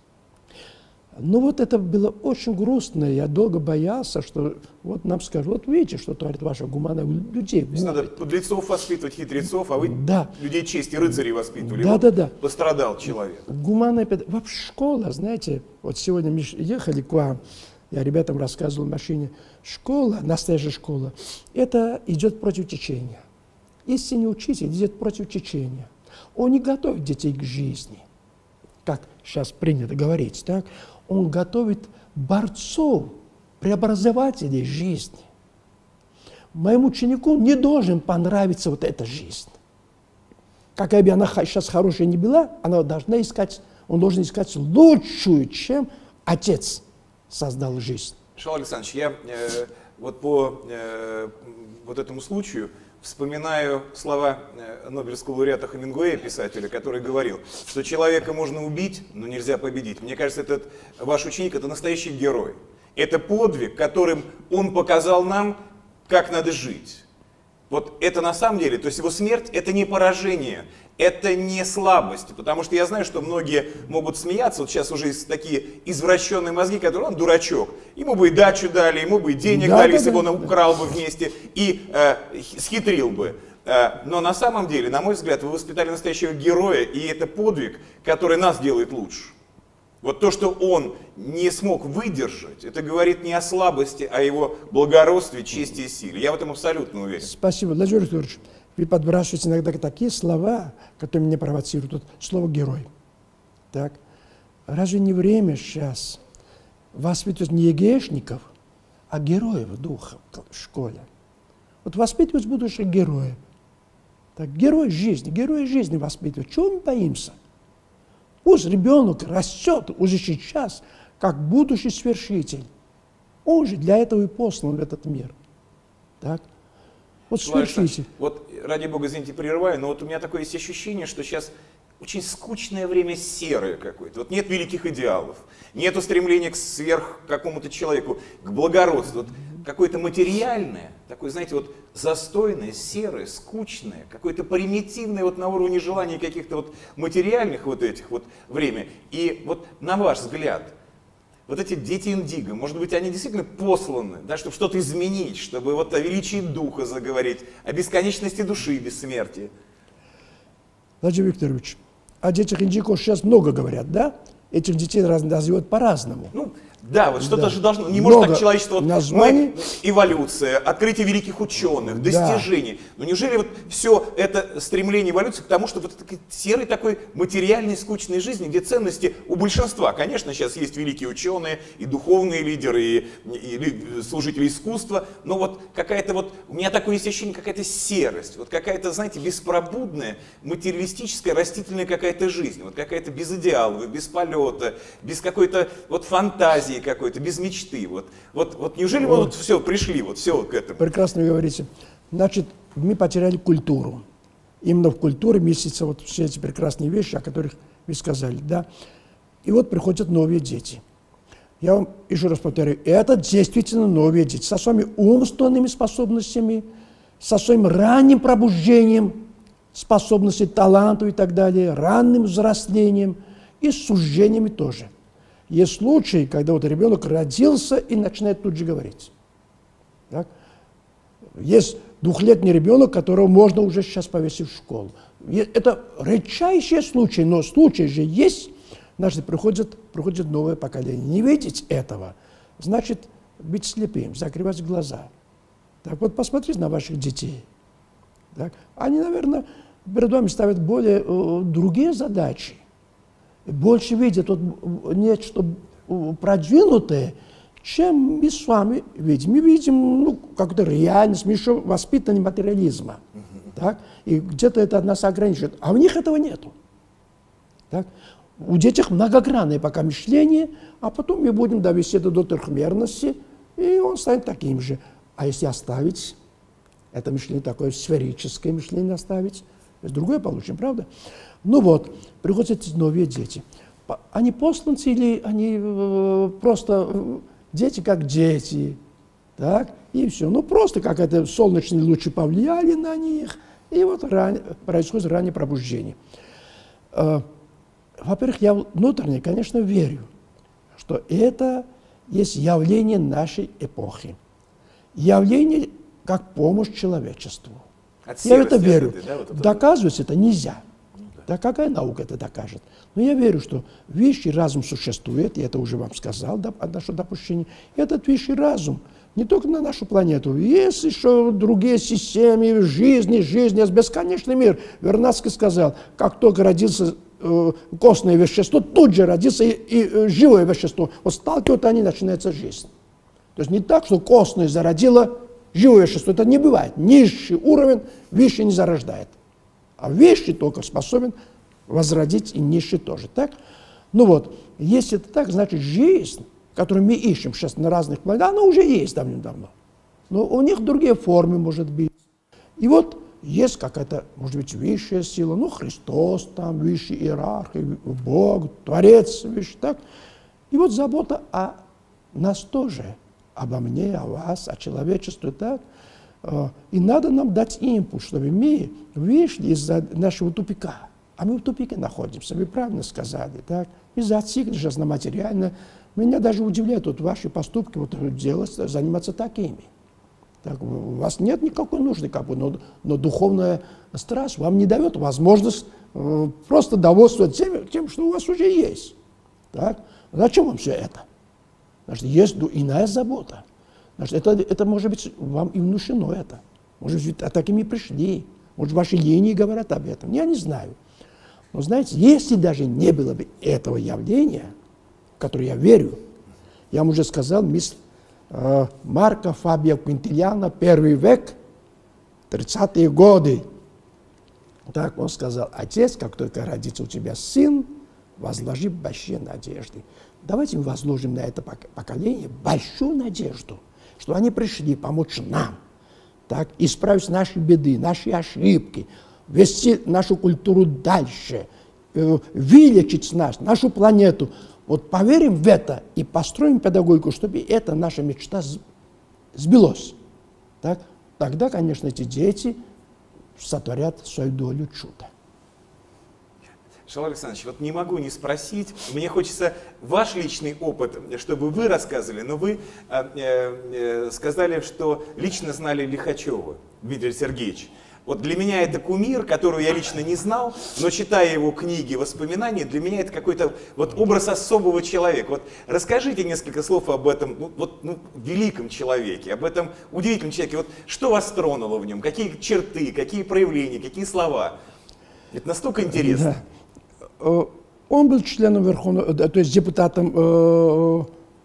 Ну вот это было очень грустно, я долго боялся, что вот нам скажут, вот видите, что творит ваша гуманная людей. То есть надо подлецов воспитывать, хитрецов, а вы да. людей чести, рыцарей воспитывали. Да, вот да, да. Пострадал человек. Гуманная педагогика. Вообще школа, знаете, вот сегодня мы ехали к вам, я ребятам рассказывал в машине, школа, настоящая школа, это идет против течения. Истинный учитель идет против течения. Он не готовит детей к жизни, как сейчас принято говорить, так? Он готовит борцов, преобразователей жизни. Моему ученику не должен понравиться вот эта жизнь. Какая бы она сейчас хорошая не была, она должна искать, он должен искать лучшую, чем отец создал жизнь. Шалва Александрович, я э, вот по э, вот этому случаю вспоминаю слова э, Нобелевского лауреата Хемингуэя, писателя, который говорил, что человека можно убить, но нельзя победить. Мне кажется, этот ваш ученик – это настоящий герой. Это подвиг, которым он показал нам, как надо жить. Вот это на самом деле, то есть его смерть – это не поражение, это не слабость, потому что я знаю, что многие могут смеяться, вот сейчас уже есть такие извращенные мозги, которые, он дурачок, ему бы и дачу дали, ему бы и денег да, дали, да, если бы да, он да. украл бы вместе и э, схитрил бы. Э, но на самом деле, на мой взгляд, вы воспитали настоящего героя, и это подвиг, который нас делает лучше. Вот то, что он не смог выдержать, это говорит не о слабости, а о его благородстве, чести и силе. Я в этом абсолютно уверен. Спасибо, Владимир Викторович. Вы подбрасываете иногда такие слова, которые меня провоцируют. Вот слово «герой». Так? Разве не время сейчас воспитывать не егешников, а героев духа в школе? Вот воспитывать будущих героев. Так, герой жизни, герой жизни воспитывать. Чего мы боимся? Пусть ребенок растет уже сейчас, как будущий свершитель. Он же для этого и послан в этот мир. Так? Вот свершитель. Вот, ради бога, извините, прерываю, но вот у меня такое есть ощущение, что сейчас очень скучное время, серое какое-то. Вот нет великих идеалов, нет стремления к сверх какому-то человеку, к благородству. Вот какое-то материальное, такое, знаете, вот застойное, серое, скучное, какое-то примитивное вот на уровне желаний каких-то вот материальных вот этих вот время. И вот на ваш взгляд, вот эти дети Индиго, может быть, они действительно посланы, да, чтобы что-то изменить, чтобы вот о величии духа заговорить, о бесконечности души и бессмертии. Владимир Викторович, о детях Индиго сейчас много говорят, да? Этих детей называют по-разному. Ну, да, вот что-то Да. же должно, не Много может так человечество, вот названий. мы, эволюция, открытие великих ученых, достижений. Но неужели вот все это стремление эволюции к тому, чтобы вот такой серой такой материальной, скучной жизни, где ценности у большинства, конечно, сейчас есть великие ученые, и духовные лидеры, и, и служители искусства, но вот какая-то вот, у меня такое есть ощущение, какая-то серость, вот какая-то, знаете, беспробудная, материалистическая, растительная какая-то жизнь, вот какая-то без идеалов, без полета, без какой-то вот фантазии какой-то, без мечты. Вот, вот, вот неужели мы вот все пришли, вот все к этому? Прекрасно вы говорите. Значит, мы потеряли культуру. Именно в культуре месяца вот все эти прекрасные вещи, о которых вы сказали, да. И вот приходят новые дети. Я вам еще раз повторяю, это действительно новые дети, со своими умственными способностями, со своим ранним пробуждением способностей, талантов и так далее, ранним взрослением и суждениями тоже. Есть случаи, когда вот ребенок родился и начинает тут же говорить. Так? Есть двухлетний ребенок, которого можно уже сейчас повесить в школу. Это редчайшие случаи, но случаи же есть. Значит, приходит, приходит новое поколение. Не видеть этого, значит быть слепым, закрывать глаза. Так вот, посмотрите на ваших детей. Так? Они, наверное, перед вами ставят более э, другие задачи. Больше видят вот нечто продвинутое, чем мы с вами видим. Мы видим ну, какую-то реальность, мы еще воспитаны материализма. Так? И где-то это нас ограничивает. А у них этого нету. Так? У детей многогранное пока мышление, а потом мы будем довести это до трехмерности, и он станет таким же. А если оставить это мышление, такое сферическое мышление оставить, другое получим, правда? Ну вот, приходят эти новые дети. Они посланцы или они э, просто э, дети как дети, так, и все. Ну просто какие-то солнечные лучи повлияли на них, и вот ран... происходит раннее пробуждение. Э, во-первых, я внутренне, конечно, верю, что это есть явление нашей эпохи. Явление как помощь человечеству. От Я в это серости, верю. да, вот это Доказывать это нельзя. Да какая наука это докажет? Но я верю, что высший разум существует, я это уже вам сказал, да, наше допущение. Этот высший разум не только на нашу планету, есть еще другие системы жизни, жизни, есть бесконечный мир. Вернадский сказал, как только родился э, костное вещество, тут же родится и, и э, живое вещество. Вот сталкивают они, начинается жизнь. То есть не так, что костное зародило живое вещество, это не бывает. Низший уровень высший не зарождает. А вещи только способен возродить и нищий тоже. Так? Ну вот, если это так, значит жизнь, которую мы ищем сейчас на разных планетах, она уже есть давным-давно. Но у них другие формы, может быть. И вот есть какая-то, может быть, высшая сила, ну, Христос, там, высший иерарх, Бог, Творец, высший, так. И вот забота о нас тоже, обо мне, о вас, о человечестве, так. И надо нам дать импульс, чтобы мы вышли из нашего тупика. А мы в тупике находимся, вы правильно сказали, так? Мы зациклились сейчас на материально. Меня даже удивляют вот ваши поступки, вот делать, заниматься такими. Так, у вас нет никакой нужды, как бы, но, но духовная страсть вам не дает возможность э, просто довольствоваться тем, тем, что у вас уже есть. Так? Зачем вам все это? Значит, есть иная забота. Значит, это, это может быть вам и внушено это. Может быть, а такими пришли. Может, ваши линии говорят об этом. Я не знаю. Но знаете, если даже не было бы этого явления, в которое я верю, я вам уже сказал, мысль э, Марка Фабия Квинтильяна, первый век, тридцатые годы. Так он сказал: отец, как только родится у тебя сын, возложи большие надежды. Давайте мы возложим на это поколение большую надежду, что они пришли помочь нам, так, исправить наши беды, наши ошибки, вести нашу культуру дальше, э, вылечить нас, нашу планету. Вот поверим в это и построим педагогику, чтобы эта наша мечта сбилась. Так? Тогда, конечно, эти дети сотворят свою долю чуда. Шалва Александрович, вот не могу не спросить, мне хочется ваш личный опыт, чтобы вы рассказывали, но вы э, э, сказали, что лично знали Лихачева Дмитрия Сергеевича. Вот для меня это кумир, которого я лично не знал, но читая его книги, воспоминания, для меня это какой-то вот образ особого человека. Вот расскажите несколько слов об этом ну, вот, ну, великом человеке, об этом удивительном человеке. Вот что вас тронуло в нем, какие черты, какие проявления, какие слова? Это настолько интересно. Да. Он был членом Верховного, то есть депутатом э,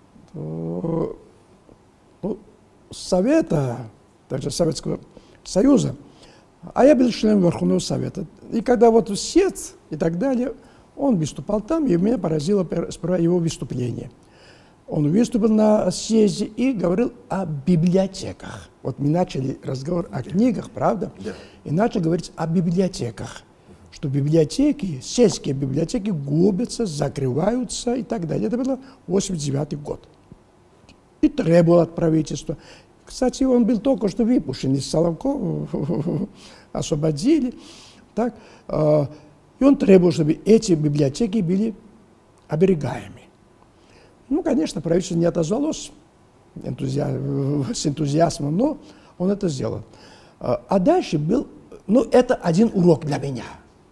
э, ну, Совета, также Советского Союза. А я был членом Верховного Совета. И когда вот съезд и так далее, он выступал там, и меня поразило сперва его выступление. Он выступил на съезде и говорил о библиотеках. Вот мы начали разговор о книгах, правда? Да. И начали говорить о библиотеках. Что библиотеки, сельские библиотеки губятся, закрываются и так далее. Это было восемьдесят девятый год. И требовал от правительства. Кстати, он был только что выпущен из Соловкова, освободили. Так, и он требовал, чтобы эти библиотеки были оберегаемы. Ну, конечно, правительство не отозвалось энтузиа... с энтузиазмом, но он это сделал. А дальше был, ну, это один урок для меня.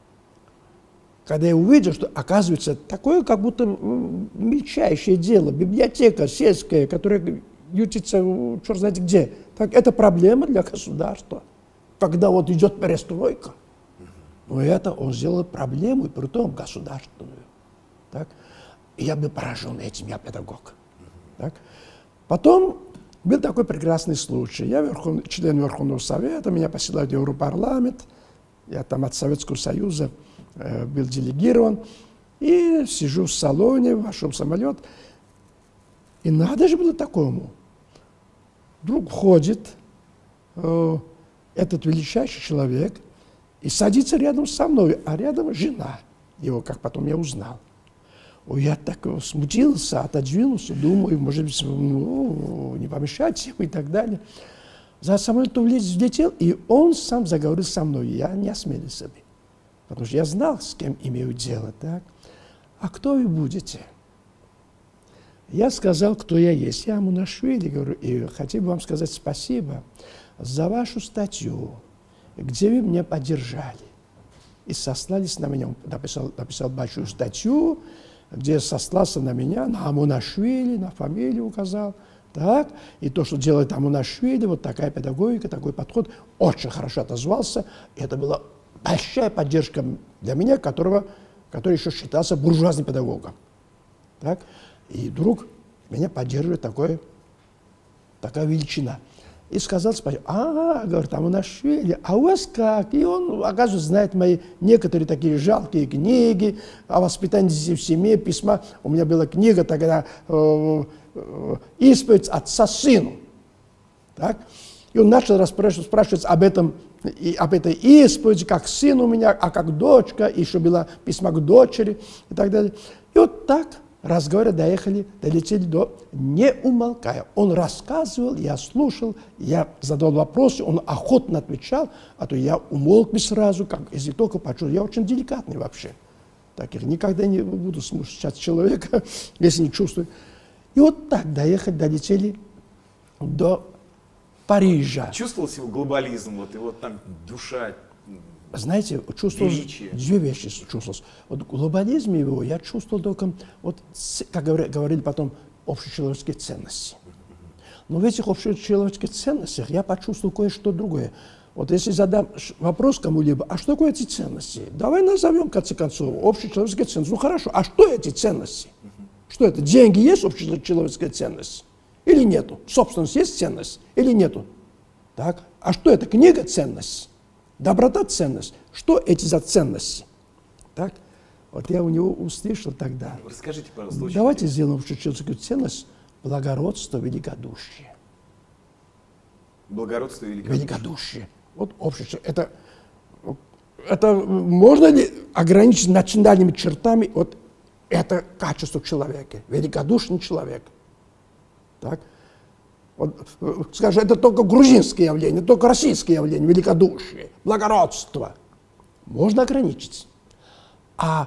Когда я увидел, что, оказывается, такое как будто мельчайшее дело, библиотека сельская, которая ютится черт знает где. Так, это проблема для государства. Когда вот идет перестройка, но это он сделал проблему, и притом государственную. Так? И я был поражен этим, я педагог. Так? Потом был такой прекрасный случай. Я верхов... член Верховного Совета, меня посылают в Европарламент, я там от Советского Союза э, был делегирован, и сижу в салоне, вошел в самолет, и надо же было такому. Вдруг ходит э, этот величайший человек и садится рядом со мной, а рядом жена его, как потом я узнал. Ой, я так смутился, отодвинулся, думаю, может быть, ну, не помешать ему и так далее. За самолет влетел, и он сам заговорил со мной, я не осмелился бы, потому что я знал, с кем имею дело. Так? А кто вы будете? Я сказал, кто я есть. Я Амунашвили, говорю, и хотел бы вам сказать спасибо за вашу статью, где вы меня поддержали. И сослались на меня. Он написал, написал большую статью, где сослался на меня, на Амунашвили, на фамилию указал. Так, и то, что делает Амунашвили, вот такая педагогика, такой подход, очень хорошо отозвался. И это была большая поддержка для меня, которого, который еще считался буржуазным педагогом. Так. И вдруг меня поддерживает такое, такая величина. И сказал спасибо. А, говорит, Амунашвили, а у вас как? И он, оказывается, знает мои некоторые такие жалкие книги о воспитании детей в семье, письма. У меня была книга тогда э, э, «Исповедь отца сыну». Так? И он начал расспрашивать, спрашивать об этом, и, об этой исповеди, как сын у меня, а как дочка, и еще было письмо к дочери и так далее. И вот так разговоры доехали, долетели до не умолкая. Он рассказывал, я слушал, я задал вопросы, он охотно отвечал, а то я умолк бы сразу, как если только почувствовал. Я очень деликатный вообще. Таких никогда не буду смущать человека, если не чувствую. И вот так доехали, долетели до Парижа. Чувствовался его глобализм, вот, и вот там душа? Знаете, чувствовал Величие. две вещи чувствовал. Вот глобализм его я чувствовал только, вот, как говорили потом, общечеловеческие ценности. Но в этих общечеловеческих ценностях я почувствовал кое-что другое. Вот если задам вопрос кому-либо, а что такое эти ценности? Давай назовем, в конце концов, общечеловеческие ценности. Ну хорошо, а что эти ценности? Что это? Деньги есть общечеловеческая ценность? Или нету? Собственность есть ценность? Или нету? Так, а что это? Книга ценность? Доброта ценность. Что эти за ценности? Так, вот я у него услышал тогда. Расскажите, пожалуйста. Очень Давайте интересно. сделаем общечеловеческую ценность благородство, великодушие. Благородство и великодушие. Великодушие. Вот общество. Это, это можно ли ограничить национальными чертами вот это качество человека? Великодушный человек. Так? Вот, скажем, это только грузинское явление, только российское явление, великодушие, благородство. Можно ограничить. А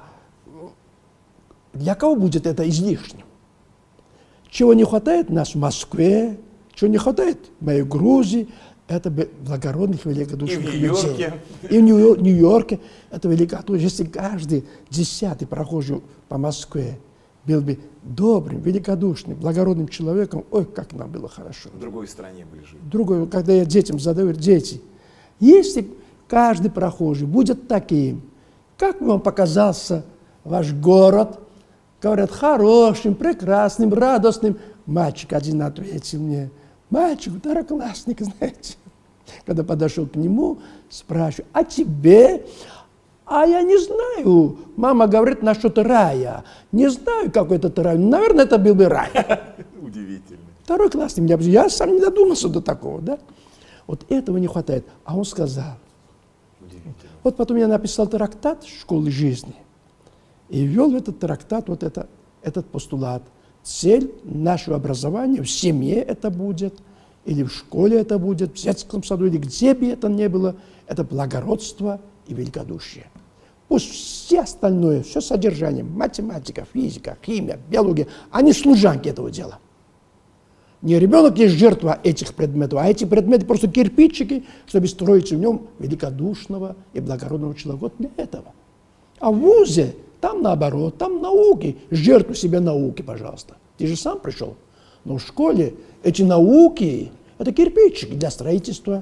для кого будет это излишним? Чего не хватает нас в Москве, чего не хватает в моей Грузии, это благородных, великодушных И в людей. Нью-Йорке. И в Нью- Нью-Йорке это великодушие. Если каждый десятый прохожий по Москве был бы добрым, великодушным, благородным человеком, ой, как нам было хорошо. В другой стране были жить. Другое, когда я детям задаю, дети, если каждый прохожий будет таким, как вам показался ваш город, говорят, хорошим, прекрасным, радостным. Мальчик один ответил мне, мальчик, второклассник, знаете. Когда подошел к нему, спрашиваю, а тебе? А я не знаю. Мама говорит насчет рая. Не знаю, какой это рай. Наверное, это был бы рай. Удивительно. Второй классник. Я, я сам не додумался до такого, да? Вот этого не хватает. А он сказал. Удивительно. Вот потом я написал трактат «Школы жизни» и ввел в этот трактат вот это, этот постулат. Цель нашего образования в семье это будет, или в школе это будет, в детском саду, или где бы это ни было, это благородство и великодушие. Пусть все остальное, все содержание, математика, физика, химия, биология, они служанки этого дела. Не ребенок есть жертва этих предметов, а эти предметы просто кирпичики, чтобы строить в нем великодушного и благородного человека. Вот для этого. А в вузе, там наоборот, там науки, жертву себе науки, пожалуйста. Ты же сам пришел. Но в школе эти науки, это кирпичики для строительства,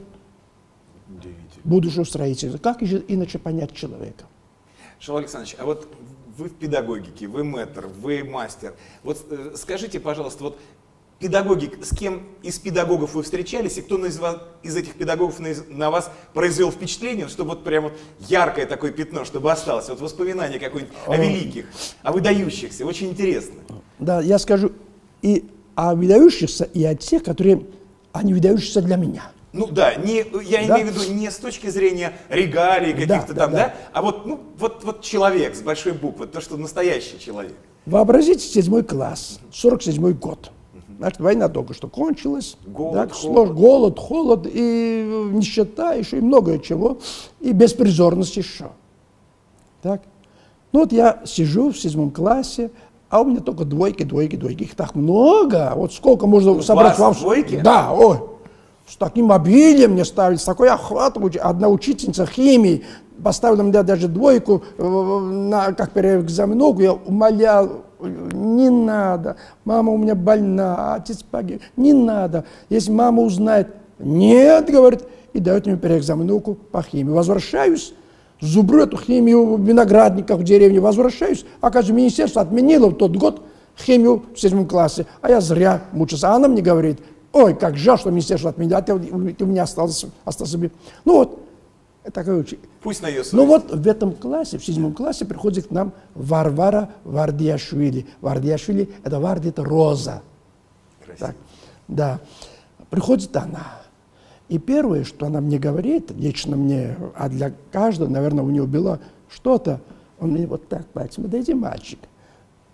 будущего строительства. Как же иначе понять человека? Шалва Александрович, а вот вы в педагогике, вы мэтр, вы мастер. Вот э, скажите, пожалуйста, вот педагоги, с кем из педагогов вы встречались, и кто из, вас, из этих педагогов на, на вас произвел впечатление, чтобы вот прям вот яркое такое пятно, чтобы осталось, вот воспоминание какое-нибудь о великих, о выдающихся, очень интересно. Да, я скажу и о выдающихся, и о тех, которые, они выдающиеся для меня. Ну да, не, я Да. имею в виду не с точки зрения регалий каких-то Да, там, да, да, да. а вот, ну, вот, вот человек с большой буквы, то, что настоящий человек. Вообразите седьмой класс, сорок седьмой год. Значит, война только что кончилась. Голод, так, холод. слож- голод, холод, и нищета, еще и многое чего, и беспризорность еще. Так. Ну вот я сижу в седьмом классе, а у меня только двойки, двойки, двойки. Их так много. Вот сколько можно собрать вас в- двойки? Да, ой. С таким обилием мне ставили, с такой охватом. Одна учительница химии поставила мне даже двойку, э, на, как переэкзаменовку, я умолял, не надо, мама у меня больна, отец погиб, не надо. Если мама узнает, нет, говорит, и дает мне переэкзаменовку по химии. Возвращаюсь, зубрю эту химию в виноградниках в деревне, возвращаюсь, оказывается, министерство отменило в тот год химию в седьмом классе, а я зря мучился. А она мне говорит, ой, как жаль, что министерство отменило, а ты, ты у меня остался, остался бы. Ну вот, такой учитель. Пусть на ее совесть. Ну вот в этом классе, в седьмом классе приходит к нам Варвара Вардияшвили. Вардияшвили, это Варди, это роза. Красиво. Так, да. Приходит она. И первое, что она мне говорит, лично мне, а для каждого, наверное, у нее было что-то, он мне вот так пальцем, подойди, мальчик.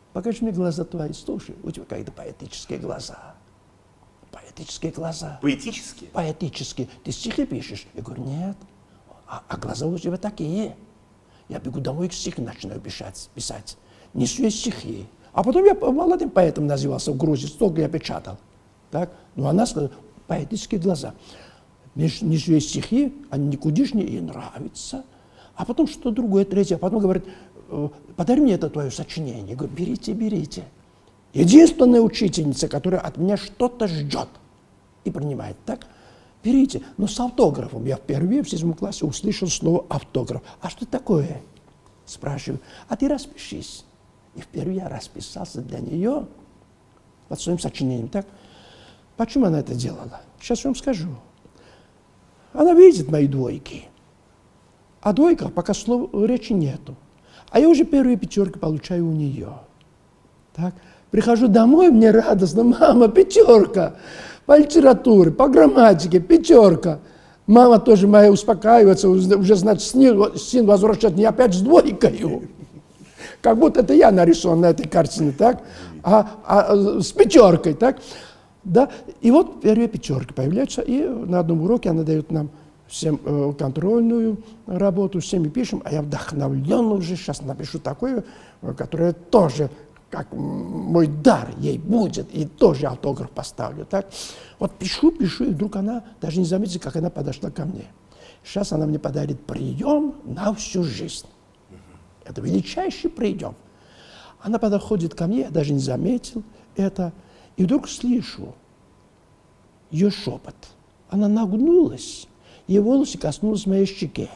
Покажи мне глаза твои, слушай, у тебя какие-то поэтические глаза. Поэтические глаза. Поэтические? Поэтические. Ты стихи пишешь? Я говорю, нет. А, а глаза у тебя такие. Я бегу домой и стихи начинаю писать. писать. Несу я стихи. А потом я молодым поэтом назывался в Грузии, столько я печатал. Так? Ну, она сказала, поэтические глаза. Несу я стихи, они никудишние, ей нравится. А потом что-то другое, третье. А потом говорит, подари мне это твое сочинение. Я говорю, берите, берите. Единственная учительница, которая от меня что-то ждет и принимает. Так? Берите. Но с автографом. Я впервые в седьмом классе услышал слово автограф. А что такое? Спрашиваю. А ты распишись. И впервые я расписался для нее под своим сочинением. Так? Почему она это делала? Сейчас я вам скажу. Она видит мои двойки. О двойках пока слов речи нету. А я уже первые пятерки получаю у нее. Так? Прихожу домой, мне радостно. Мама, пятерка. По литературе, по грамматике, пятерка. Мама тоже моя успокаивается, уже, значит, сын возвращает мне опять с двойкой. Как будто это я нарисован на этой картине, так? А, а с пятеркой, так? Да? И вот первые пятерки появляются, и на одном уроке она дает нам всем э, контрольную работу, всеми пишем, а я вдохновлен уже, сейчас напишу такое, которое тоже, как мой дар ей будет, и тоже автограф поставлю, так? Вот пишу, пишу, и вдруг она, даже не заметила, как она подошла ко мне. Сейчас она мне подарит прием на всю жизнь. Это величайший прием. Она подходит ко мне, я даже не заметил это, и вдруг слышу ее шепот. Она нагнулась, ее волосы коснулись моей щеки.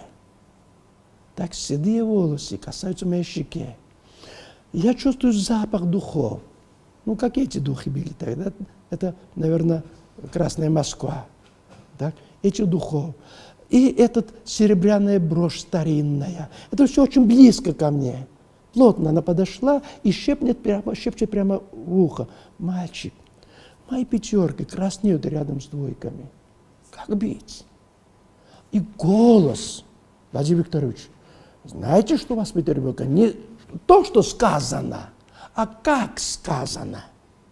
Так седые волосы касаются моей щеки. Я чувствую запах духов. Ну, какие эти духи были тогда? Это, это, наверное, Красная Москва. Так? Эти духов. И эта серебряная брошь старинная. Это все очень близко ко мне. Плотно она подошла и шепнет прямо, шепчет прямо в ухо. Мальчик, мои пятерки краснеют рядом с двойками. Как быть? И голос, Владимир Викторович, знаете, что у вас пятерка? Не то, что сказано, а как сказано.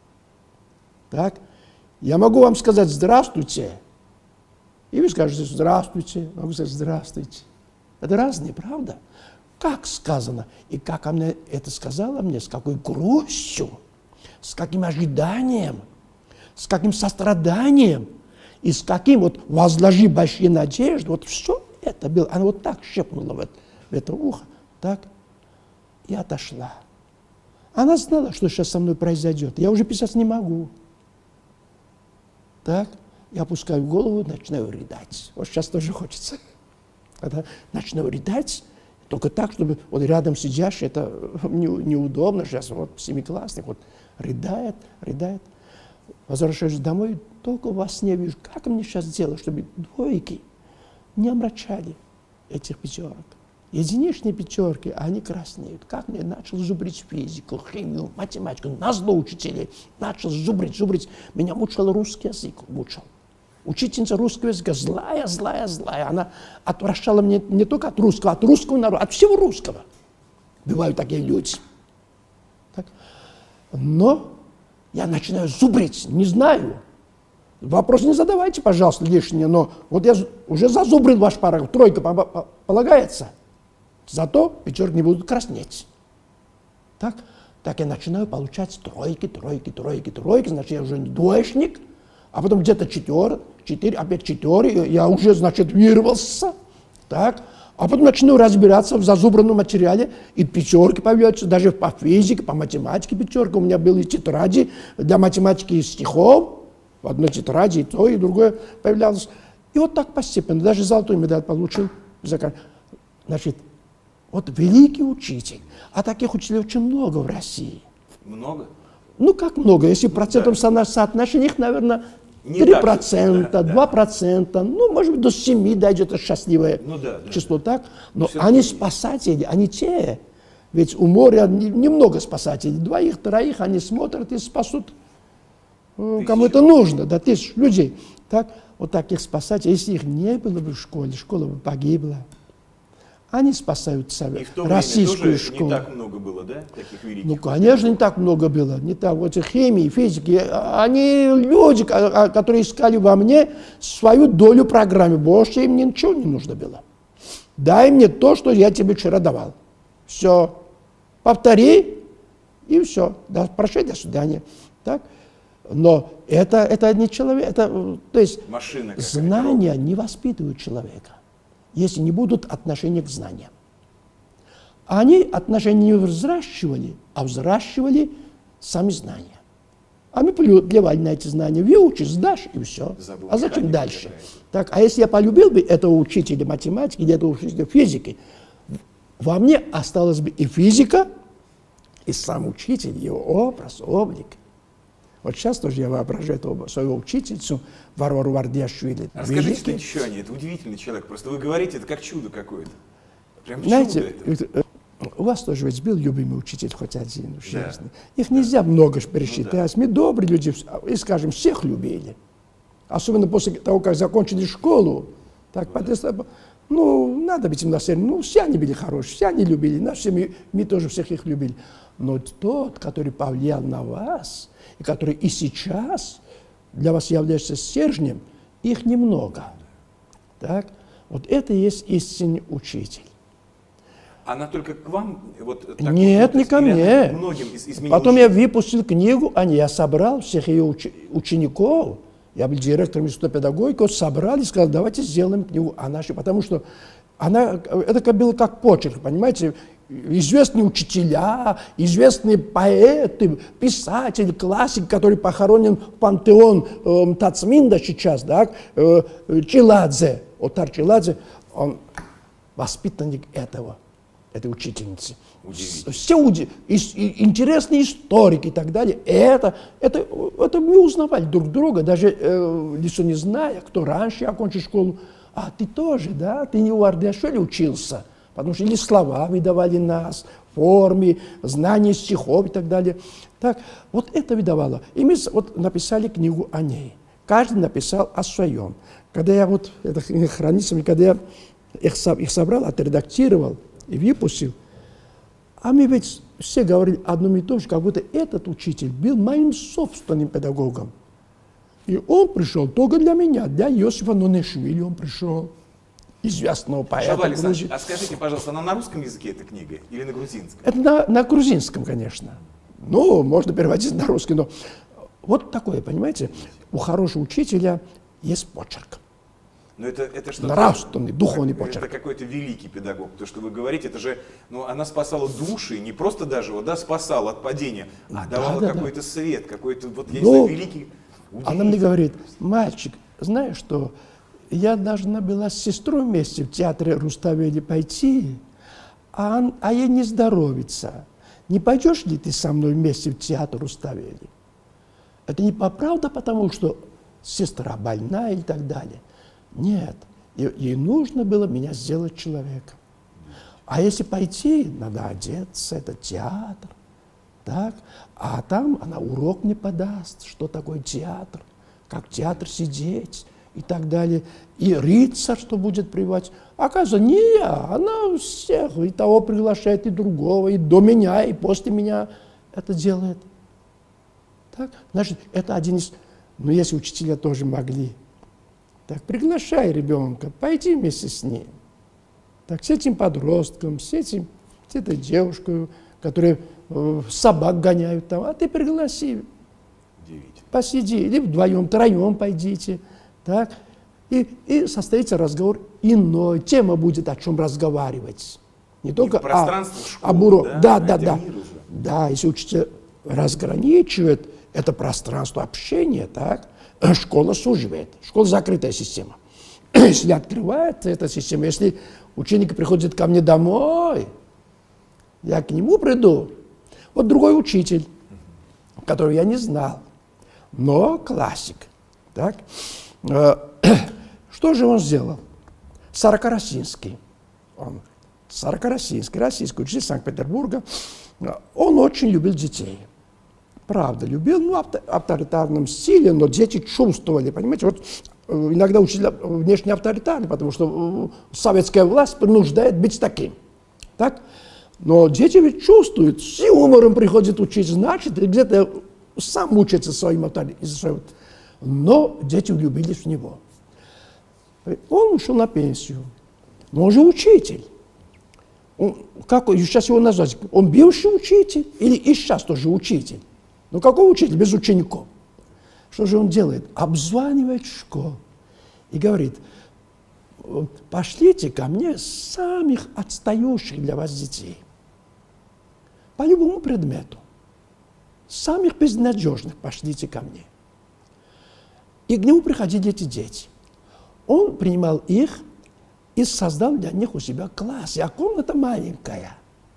Так? Я могу вам сказать «здравствуйте», и вы скажете «здравствуйте», могу сказать «здравствуйте». Это разные, правда? Как сказано, и как она это сказала мне, с какой грустью, с каким ожиданием, с каким состраданием, и с каким вот возложи большие надежды, вот все это было. Она вот так шепнула в это, в это ухо, так, и отошла. Она знала, что сейчас со мной произойдет. Я уже писать не могу. Так, я опускаю голову, начинаю рыдать. Вот сейчас тоже хочется. Это, начинаю рыдать, только так, чтобы вот рядом сидящий, это не, неудобно. Сейчас вот семиклассник вот рыдает, рыдает. Возвращаюсь домой, только во сне вижу, как мне сейчас делать, чтобы двойки не омрачали этих пятерок. Единичные пятерки, а они краснеют. Как мне начал зубрить физику, химию, математику, назло учителей. Начал зубрить, зубрить. Меня мучил русский язык, мучил. Учительница русского языка злая, злая, злая. Она отвращала меня не только от русского, от русского народа, от всего русского. Бывают такие люди. Так. Но я начинаю зубрить, не знаю. Вопрос не задавайте, пожалуйста, лишнее, но вот я уже зазубрил ваш параграф, тройка полагается. Зато пятерки не будут краснеть. Так? Так я начинаю получать тройки, тройки, тройки, тройки, значит, я уже не двоечник, а потом где-то четыре, четыре, опять четыре, я уже, значит, вырвался. Так? А потом начну разбираться в зазубранном материале, и пятерки появляются, даже по физике, по математике пятерка. У меня были тетради для математики и стихов, в одной тетради и то, и другое появлялось. И вот так постепенно, даже золотую медаль получил. Значит, вот великий учитель, а таких учителей очень много в России. Много? Ну, как много, если в процентном да. соотношении, их, наверное, три процента, два процента, ну, может быть, до семи дойдет это счастливое ну, да, да, число, да. Так? Но они спасатели, они те, ведь у моря немного спасателей, двоих, троих они смотрят и спасут, тысячи. Кому это нужно, да, тысяч людей. Так? Вот таких спасателей, если их не было бы в школе, школа бы погибла. Они спасают себя. И в то Российскую время тоже школу. не так много было, да, таких великих? Ну, конечно, не так много было. Не так. Вот химии, физики, они люди, которые искали во мне свою долю программы. Больше им ничего не нужно было. Дай мне то, что я тебе вчера давал. Все. Повтори, и все. Да, прощай, до свидания. Так? Но это, это не человек. Это, то есть Машина знания не воспитывают человека, если не будут отношения к знаниям. Они отношения не взращивали, а взращивали сами знания. А мы плевали на эти знания. Выучишь, сдашь, и все. Забыл, а зачем механика дальше? играет. Так, а если я полюбил бы этого учителя математики или этого учителя физики, во мне осталась бы и физика, и сам учитель, его образ, облик. Вот сейчас тоже я воображаю этого, свою учительницу Варвару Вардиашвили. Расскажите что-нибудь еще о ней. Это удивительный человек. Просто вы говорите, это как чудо какое-то. Прям Знаете, чудо это. у вас тоже ведь был любимый учитель хоть один, уж Да. ясно. Их нельзя много ж пересчитать. Ну, Мы добрые люди, и, скажем, всех любили. Особенно после того, как закончили школу. Так, ну, ну надо быть милосердным. Ну, все они были хорошие, все они любили нас, все мы, мы тоже всех их любили. Но тот, который повлиял на вас, и который и сейчас для вас является стержнем, их немного. Так? Вот это и есть истинный учитель. Она только к вам? Вот, так Нет, вот, не ко или мне. она Многим из- изменила Потом я жизнь? выпустил книгу, а не я собрал всех ее уч- учеников. Я был директором института педагогики, вот собрал и сказал, давайте сделаем книгу о нашей, потому что она, это как было как почерк, понимаете, известные учителя, известные поэты, писатели, классик, который похоронен в пантеон э, Тацминда сейчас, да, э, Челадзе, Отар Челадзе, он воспитанник этого, этой учительницы. Удивительно. Все уди- и- и интересные историки и так далее. Это, это, это мы узнавали друг друга, даже э, лицо не зная, кто раньше окончил школу. А ты тоже, да? Ты не у Ардиашвили учился, потому что или слова выдавали нас, формы, знания стихов и так далее. Так, вот это выдавало. И мы вот написали книгу о ней. Каждый написал о своем. Когда я вот, это хранится, когда я их, их собрал, отредактировал и выпустил, а мы ведь все говорили одно и то же, как будто этот учитель был моим собственным педагогом. И он пришел только для меня, для Иосифа Нонешвили он пришел, известного поэта. Шабаль Александрович, Грузии. а скажите, пожалуйста, она на русском языке эта книга или на грузинском? Это на, на грузинском, конечно. Ну, можно переводить на русский, но вот такое, понимаете, у хорошего учителя есть почерк. Но это, это что? Нравственный, духовный Это почерк. какой-то великий педагог. То, что вы говорите, это же, ну, она спасала души, не просто даже, вот, да, спасала от падения, а Да, давала да, какой-то свет, какой-то, вот, я не Ну, знаю, великий. Она мне говорит, мальчик, знаешь что, я должна была с сестрой вместе в театре Руставели пойти, а, он, а ей не здоровится. Не пойдешь ли ты со мной вместе в театр Руставели? Это не правда, потому что сестра больная и так далее. Нет, ей, ей нужно было меня сделать человеком. А если пойти, надо одеться, это театр. Так? А там она урок мне подаст, что такое театр, как театр сидеть и так далее. И рыцарь, что будет прививать. Оказывается, не я, она всех, и того приглашает, и другого, и до меня, и после меня это делает. Так? Значит, это один из... Но если учителя тоже могли, так приглашай ребенка, пойди вместе с ним. Так, с этим подростком, с, этим, с этой девушкой, которая э, собак гоняют там, а ты пригласи, Удивительно. посиди, или вдвоем, троем пойдите, так, и, и состоится разговор иной, тема будет о чем разговаривать. Не только о, пространство школы, об уроке. да? Да, да, Это да. мир уже. Да, если учитель разграничивает это пространство общения, так, школа суживает, школа закрытая система. Если открывается эта система, если ученик приходит ко мне домой, я к нему приду. Вот другой учитель, которого я не знал, но классик. Так? Что же он сделал? Сорокоросинский. Он Сорокоросинский, российский учитель Санкт-Петербурга. Он очень любил детей. Правда, любил, ну, в авторитарном стиле, но дети чувствовали, понимаете, вот иногда учителя внешне авторитарны, потому что советская власть принуждает быть таким. Так? Но дети ведь чувствуют, с юмором приходят учить, значит, где-то сам учится своим авторитетом. Но дети влюбились в него. Он ушел на пенсию, но он же учитель. Он, как сейчас его назвать? Он бывший учитель или и сейчас тоже учитель? Ну какой учитель без учеников? Что же он делает? Обзванивает школ и говорит: пошлите ко мне самых отстающих для вас детей. По любому предмету. Самых безнадежных пошлите ко мне. И к нему приходили эти дети. Он принимал их и создал для них у себя класс. А комната маленькая.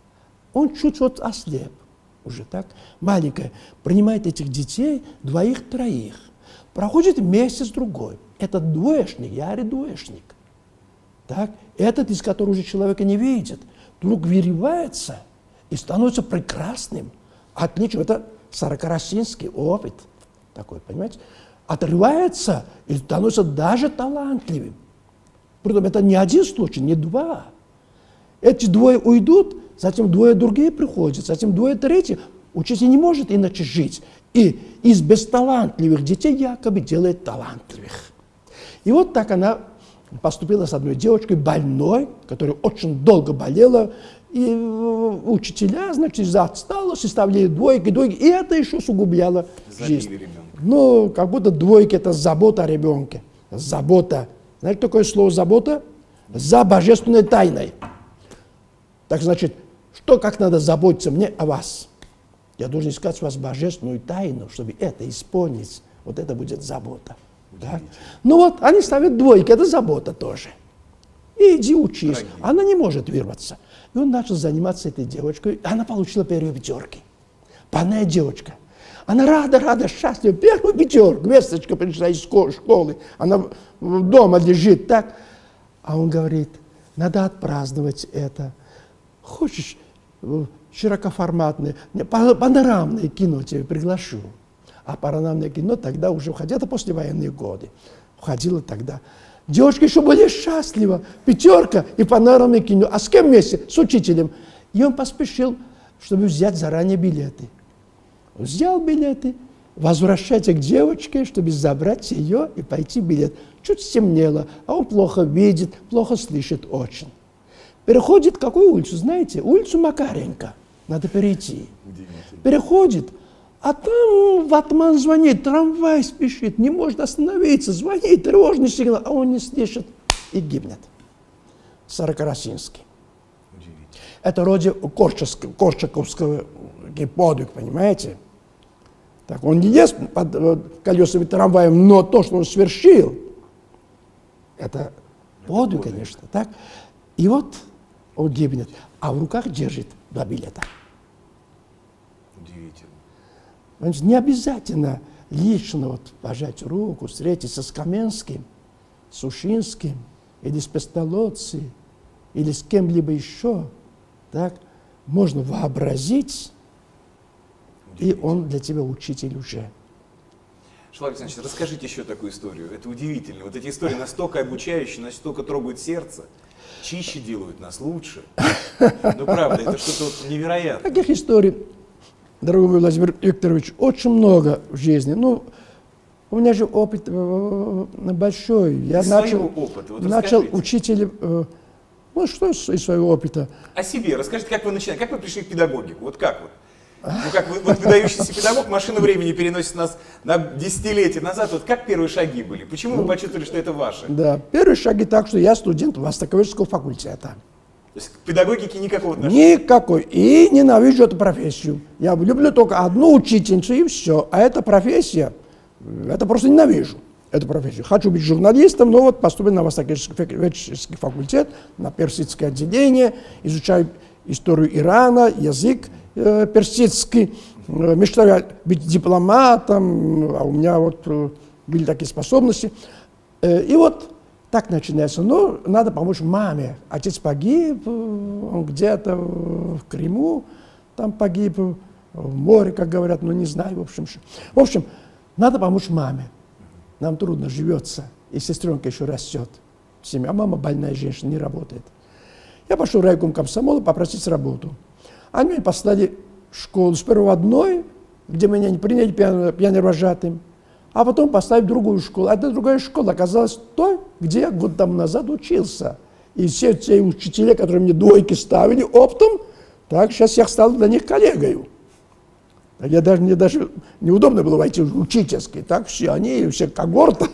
Он чуть вот ослеп. Уже так, маленькая. Принимает этих детей, двоих-троих. Проходит месяц-другой. Этот двоечник, Яри двоечник. Так, этот, из которого уже человека не видит, вдруг вырывается и становится прекрасным. Отлично. Это сорокоросинский опыт. Такой, понимаете? Отрывается и становится даже талантливым. Притом это не один случай, не два. Эти двое уйдут, затем двое другие приходят, затем двое третьи. Учитель не может иначе жить. И из бесталантливых детей якобы делает талантливых. И вот так она поступила с одной девочкой больной, которая очень долго болела. И учителя, значит, из-за отсталости ставили двойки, двойки. И это еще усугубляло жизнь. Ребенка. Ну, как будто двойки – это забота о ребенке. Забота. Знаете, такое слово «забота»? За божественной тайной. Так значит, что, как надо заботиться мне о вас? Я должен искать у вас божественную тайну, чтобы это исполнить. Вот это будет забота. Да? Ну вот, они ставят двойки, это забота тоже. И иди учись. Дорогие. Она не может вырваться. И он начал заниматься этой девочкой. Она получила первые пятерки. Парная девочка. Она рада, рада, счастлива. Первую пятерку. Весточка пришла из школы. Она дома лежит так. А он говорит: надо отпраздновать это. Хочешь широкоформатное, панорамное кино тебе приглашу. А панорамное кино тогда уже входило, это послевоенные годы. Входило тогда. Девушка еще более счастлива. Пятерка и панорамное кино. А с кем вместе? С учителем. И он поспешил, чтобы взять заранее билеты. Взял билеты, возвращается к девочке, чтобы забрать ее и пойти билет. Чуть стемнело, а он плохо видит, плохо слышит очень. Переходит какую улицу, знаете? Улицу Макаренко. Надо перейти. Переходит, а там ватман звонит, трамвай спешит, не может остановиться, звонит, тревожный сигнал, а он не слышит и гибнет. Сорокоросинский. Это вроде Корчаковского подвиг, понимаете? Так, он не ест под колесами трамваем, но то, что он совершил, это подвиг, конечно. Так? И вот он гибнет, а в руках держит два билета. Удивительно. Значит, не обязательно лично вот пожать руку, встретиться с Каменским, с Ушинским, или с Пестолоцци, или с кем-либо еще. Так? Можно вообразить, и он для тебя учитель уже. Шалва Александрович, расскажите еще такую историю. Это удивительно. Вот эти истории настолько обучающие, настолько трогают сердце, чище делают нас лучше. Ну правда, это что-то вот невероятное. Таких историй, дорогой мой Владимир Викторович, очень много в жизни. Ну, у меня же опыт э, большой. Я из начал, своего опыта, вот начал расскажите. учителем. Э, ну, что из, из своего опыта? О себе. Расскажите, как вы начинали, как вы пришли в педагогику? Вот как вот? Ну, как вы, вот выдающийся педагог, машина времени переносит нас на десятилетия назад. Вот как первые шаги были? Почему вы почувствовали, что это ваше? Да, первые шаги так, что я студент Востоковедческого факультета. То есть к педагогике никакого отношения? Никакой. И ненавижу эту профессию. Я люблю только одну учительницу и все. А эта профессия, это просто ненавижу. Эту профессию. Хочу быть журналистом, но вот поступил на Востоковедческий факультет, на персидское отделение, изучаю историю Ирана, язык э, персидский, э, мечтаю быть дипломатом, а у меня вот э, были такие способности. Э, и вот так начинается. Но надо помочь маме. Отец погиб, он где-то в Крыму, там погиб, в море, как говорят, но не знаю, в общем. В общем, надо помочь маме. Нам трудно живется. и сестренка еще растет. Семья, а мама больная женщина, не работает. Я пошел в райком комсомола попросить работу. Они меня послали в школу, сперва в одной, где меня не приняли пионервожатым, а потом поставили в другую школу. А эта другая школа оказалась той, где я год тому назад учился. И все те учителя, которые мне двойки ставили оптом, так сейчас я стал для них коллегой. Я даже, мне даже неудобно было войти в учительский. Так все они, все когорта.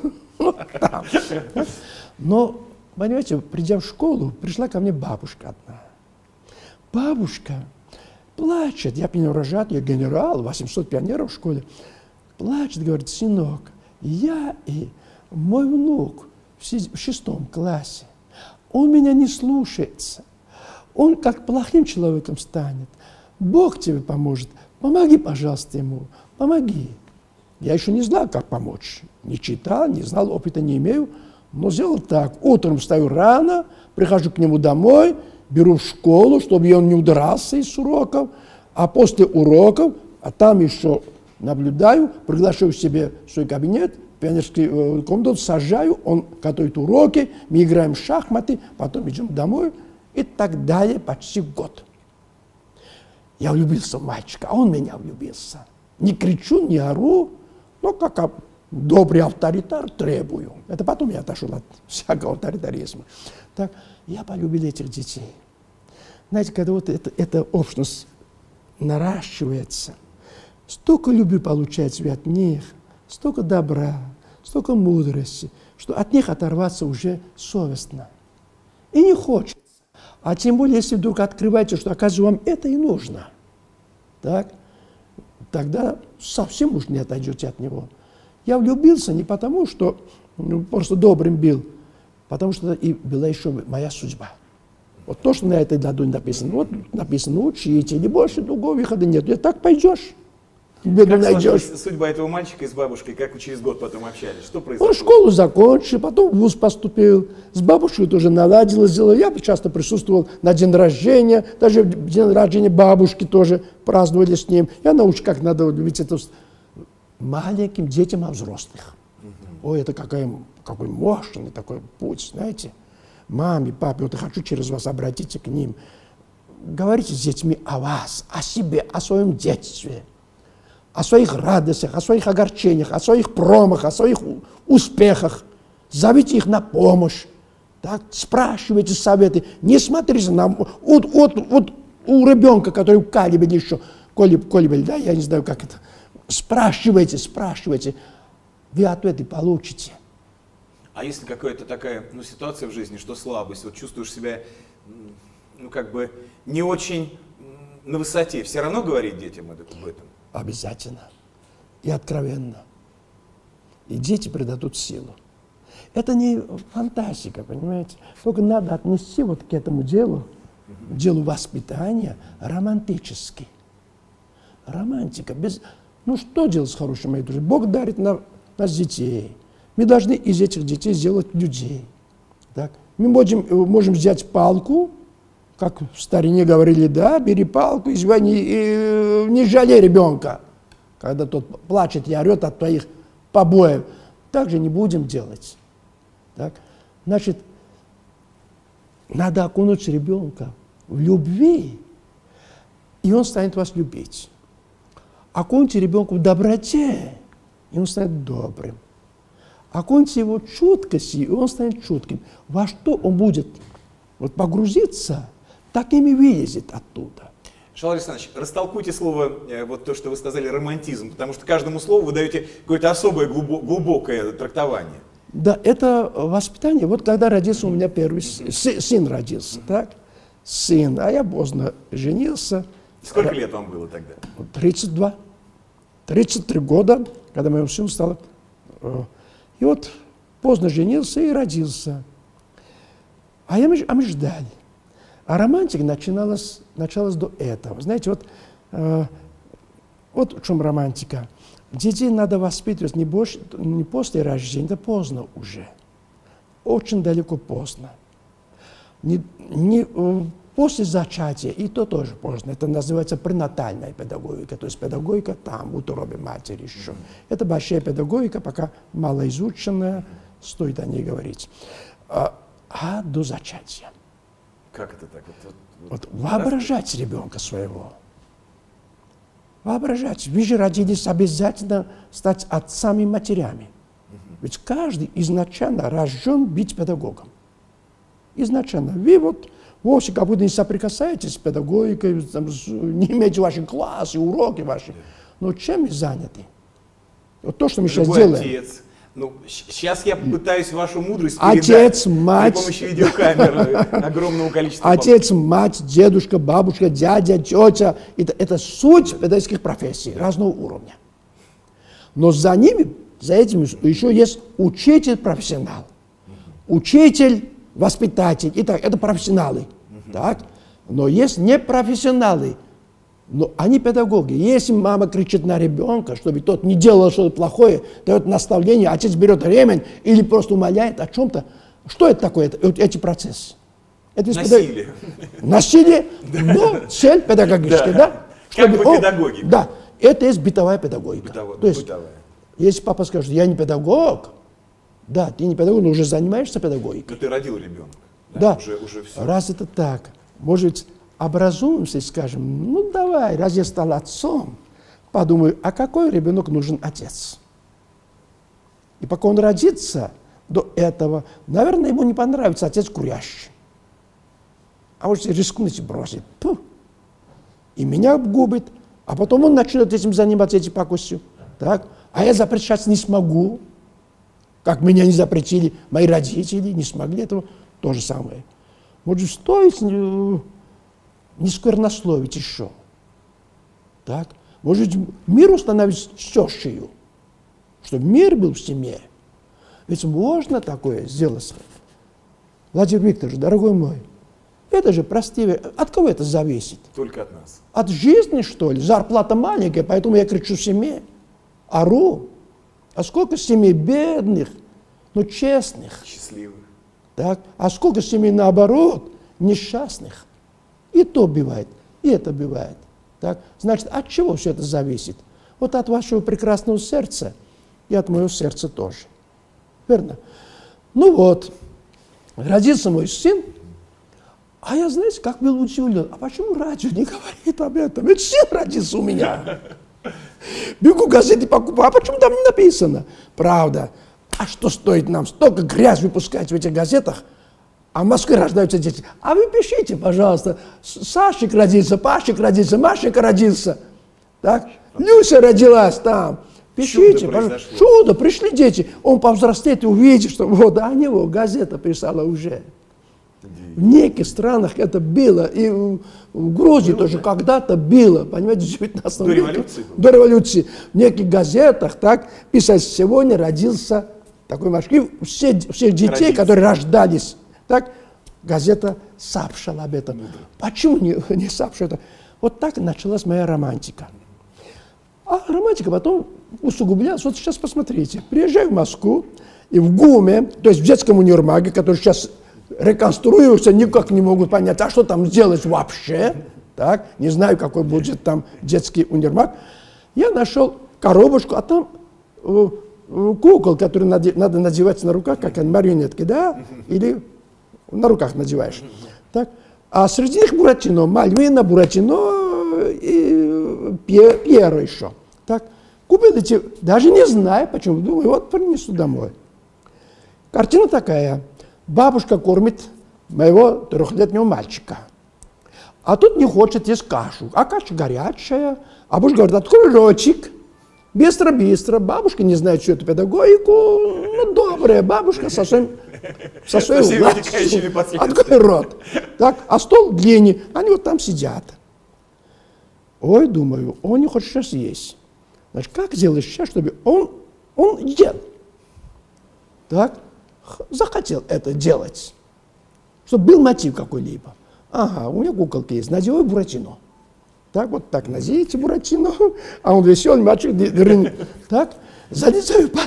Но, понимаете, придя в школу, пришла ко мне бабушка одна. Бабушка плачет. Я пионервожатый, я генерал, восемьсот пионеров в школе. Плачет, говорит: сынок, я и мой внук в шестом классе, он меня не слушается. Он как плохим человеком станет. Бог тебе поможет. Помоги, пожалуйста, ему. Помоги. Я еще не знал, как помочь. Не читал, не знал, опыта не имею. Но сделал так. Утром встаю рано, прихожу к нему домой, беру в школу, чтобы он не удрался из уроков. А после уроков, а там еще наблюдаю, приглашаю к себе в свой кабинет, пионерский комнату, сажаю, он готовит уроки, мы играем в шахматы, потом идем домой и так далее почти год. Я влюбился в мальчика, а он в меня влюбился. Не кричу, не ору, но как добрый авторитар требую. Это потом я отошел от всякого авторитаризма. Так, я полюбил этих детей. Знаете, когда вот это, эта общность наращивается, столько любви получается от них, столько добра, столько мудрости, что от них оторваться уже совестно. И не хочется. А тем более, если вдруг открываете, что, оказывается, вам это и нужно, так, тогда совсем уж не отойдете от него. Я влюбился не потому, что ну, просто добрым был, потому что и была еще моя судьба. Вот то, что на этой ладони написано, вот написано: учите, или больше другого выхода нет. И так пойдешь. Беду как найдешь. сложилась судьба этого мальчика и с бабушкой, как вы через год потом общались? Что произошло? Он школу закончил, потом в вуз поступил, с бабушкой тоже наладил, сделал. Я часто присутствовал на день рождения, даже в день рождения бабушки тоже праздновали с ним. Я научу, как надо любить это маленьким детям, а взрослых. Угу. Ой, это какой, какой мощный такой путь, знаете. Маме, папе, вот я хочу через вас обратиться к ним. Говорите с детьми о вас, о себе, о своем детстве. О своих радостях, о своих огорчениях, о своих промахах, о своих успехах. Зовите их на помощь. Так? Спрашивайте советы. Не смотрите на... Вот, вот, вот у ребенка, который в Калибеле еще, Колеб, Колебель, да, я не знаю, как это. Спрашивайте, спрашивайте. Вы ответы получите. А если какая-то такая ну, ситуация в жизни, что слабость, вот чувствуешь себя, ну, как бы не очень на высоте, все равно говорить детям об этом? Обязательно. И откровенно. И дети придадут силу. Это не фантастика, понимаете? Только надо отнести вот к этому делу, к делу воспитания, романтически. Романтика. Без... Ну что делать с хорошими, мои друзья? Бог дарит нам, нас детей. Мы должны из этих детей сделать людей. Так? Мы можем, можем взять палку, как в старине говорили, да, бери палку, извини, и не жалей ребенка, когда тот плачет и орет от твоих побоев. Так же не будем делать. Так? Значит, надо окунуть ребенка в любви, и он станет вас любить. Окуньте ребенка в доброте, и он станет добрым. Окуньте его в чуткости, и он станет чутким. Во что он будет вот, погрузиться, так ими вылезет оттуда. Шалва Александрович, растолкуйте слово, вот то, что вы сказали, романтизм, потому что каждому слову вы даете какое-то особое глубокое трактование. Да, это воспитание. Вот когда родился у меня первый сын, сын родился, так? Сын, а я поздно женился. Сколько лет вам было тогда? тридцать два. тридцать три года, когда моему сыну стало. И вот поздно женился и родился. А, я, а мы ждали. А романтика начиналась, началась до этого. Знаете, вот, э, вот в чем романтика. Детей надо воспитывать не, больше, не после рождения, это поздно уже. Очень далеко поздно. Не, не, э, после зачатия, и то тоже поздно. Это называется пренатальная педагогика, то есть педагогика там, в утробе матери еще. Это большая педагогика, пока малоизученная, стоит о ней говорить. А, а до зачатия. Как это так? Вот, вот, вот воображать ребенка своего. Воображать. Вы же родились обязательно стать отцами и матерями. Ведь каждый изначально рожден быть педагогом. Изначально. Вы вот вовсе как будто не соприкасаетесь с педагогикой, там, не имеете ваши классы, уроки ваши. Но чем вы заняты? Вот то, что мы сейчас делаем. Отец. Ну, сейчас я пытаюсь вашу мудрость отец, мать, при помощи видеокамеры огромного количества. Отец, мать, дедушка, бабушка, дядя, тетя. Это, это суть педагогических профессий разного уровня. Но за ними, за этим еще есть учитель-профессионал. Учитель, воспитатель. Итак, это профессионалы. Так? Но есть непрофессионалы. Но они педагоги. Если мама кричит на ребенка, чтобы тот не делал что-то плохое, дает наставление, отец берет ремень или просто умоляет о чем-то, что это такое, это, эти процессы? Это насилие. Педаг... Насилие, но цель педагогическая, да? Как бы педагогика. Да, это есть бытовая педагогика. Бытовая, То есть, бытовая. если папа скажет, я не педагог, да, ты не педагог, но уже занимаешься педагогикой. Но ты родил ребенка. Да, да. Уже, уже все. Раз это так, может, образуемся и скажем, ну давай, раз я стал отцом, подумаю, а какой ребенок нужен отец? И пока он родится, до этого, наверное, ему не понравится отец курящий. А может рискнуть и бросить. Пуh. И меня губит, а потом он начнет этим заниматься, этим пакостью. Так? А я запрещать не смогу, как меня не запретили мои родители, не смогли этого. То же самое. Может, стоит не сквернословить еще. Так? Может, мир установить тещею, чтобы мир был в семье. Ведь можно такое сделать. Владимир Викторович, дорогой мой, это же простые... От кого это зависит? Только от нас. От жизни, что ли? Зарплата маленькая, поэтому я кричу семье. Ору. А сколько семей бедных, но честных. Счастливых. Так? А сколько семей, наоборот, несчастных. И то бывает, и это бывает. Так? Значит, от чего все это зависит? Вот от вашего прекрасного сердца и от моего сердца тоже. Верно? Ну вот, родился мой сын, а я, знаете, как был удивлен. А почему радио не говорит об этом? Ведь сын родился у меня. Бегу газеты покупаю, а почему там не написано? Правда. А что стоит нам столько грязь выпускать в этих газетах? А в Москве рождаются дети. А вы пишите, пожалуйста, Сашик родился, Пашик родился, Машенька родился. Так? Люся родилась там. Пишите, Чудо пожалуйста. Чудо, пришли дети. Он повзрослеет и увидит, что вот, а него газета писала уже. В неких странах это было. И в Грузии было, тоже да? Когда-то было. Понимаете, в девятнадцатом веке. До революции? До революции. В неких газетах так писали, сегодня родился такой мальчик. И все, всех детей, родился. Которые рождались, так, газета сообщала об этом. Мудро. Почему не, не сообщала? Вот так началась моя романтика. А романтика потом усугублялась. Вот сейчас посмотрите. Приезжаю в Москву, и в ГУМе, то есть в детском универмаге, который сейчас реконструируются, никак не могут понять, а что там сделать вообще. Так, не знаю, какой будет там детский универмаг. Я нашел коробочку, а там э, э, кукол, который наде, надо надевать на руках, как марионетки, да? Или на руках надеваешь. Так. А среди них Буратино, Мальвина, Буратино и Пьеро еще. Так. Купил эти, даже не знаю почему, думаю, вот принесу домой. Картина такая. Бабушка кормит моего трехлетнего мальчика. А тут не хочет есть кашу. А каша горячая. А бабушка говорит, открой ротик. Быстро-быстро. Бабушка не знает, что это педагогику. Ну, добрая бабушка со своим... Со своей властью. Открой рот. Так, а стол длинный. Они вот там сидят. Ой, думаю, он не хочет сейчас есть. Значит, как сделать сейчас, чтобы он, он ел? Так. Захотел это делать, чтобы был мотив какой-либо. Ага, у меня куколка есть, надевай Буратино. Так, вот так, наденьте Буратино, а он веселый мальчик, так, залезаю под...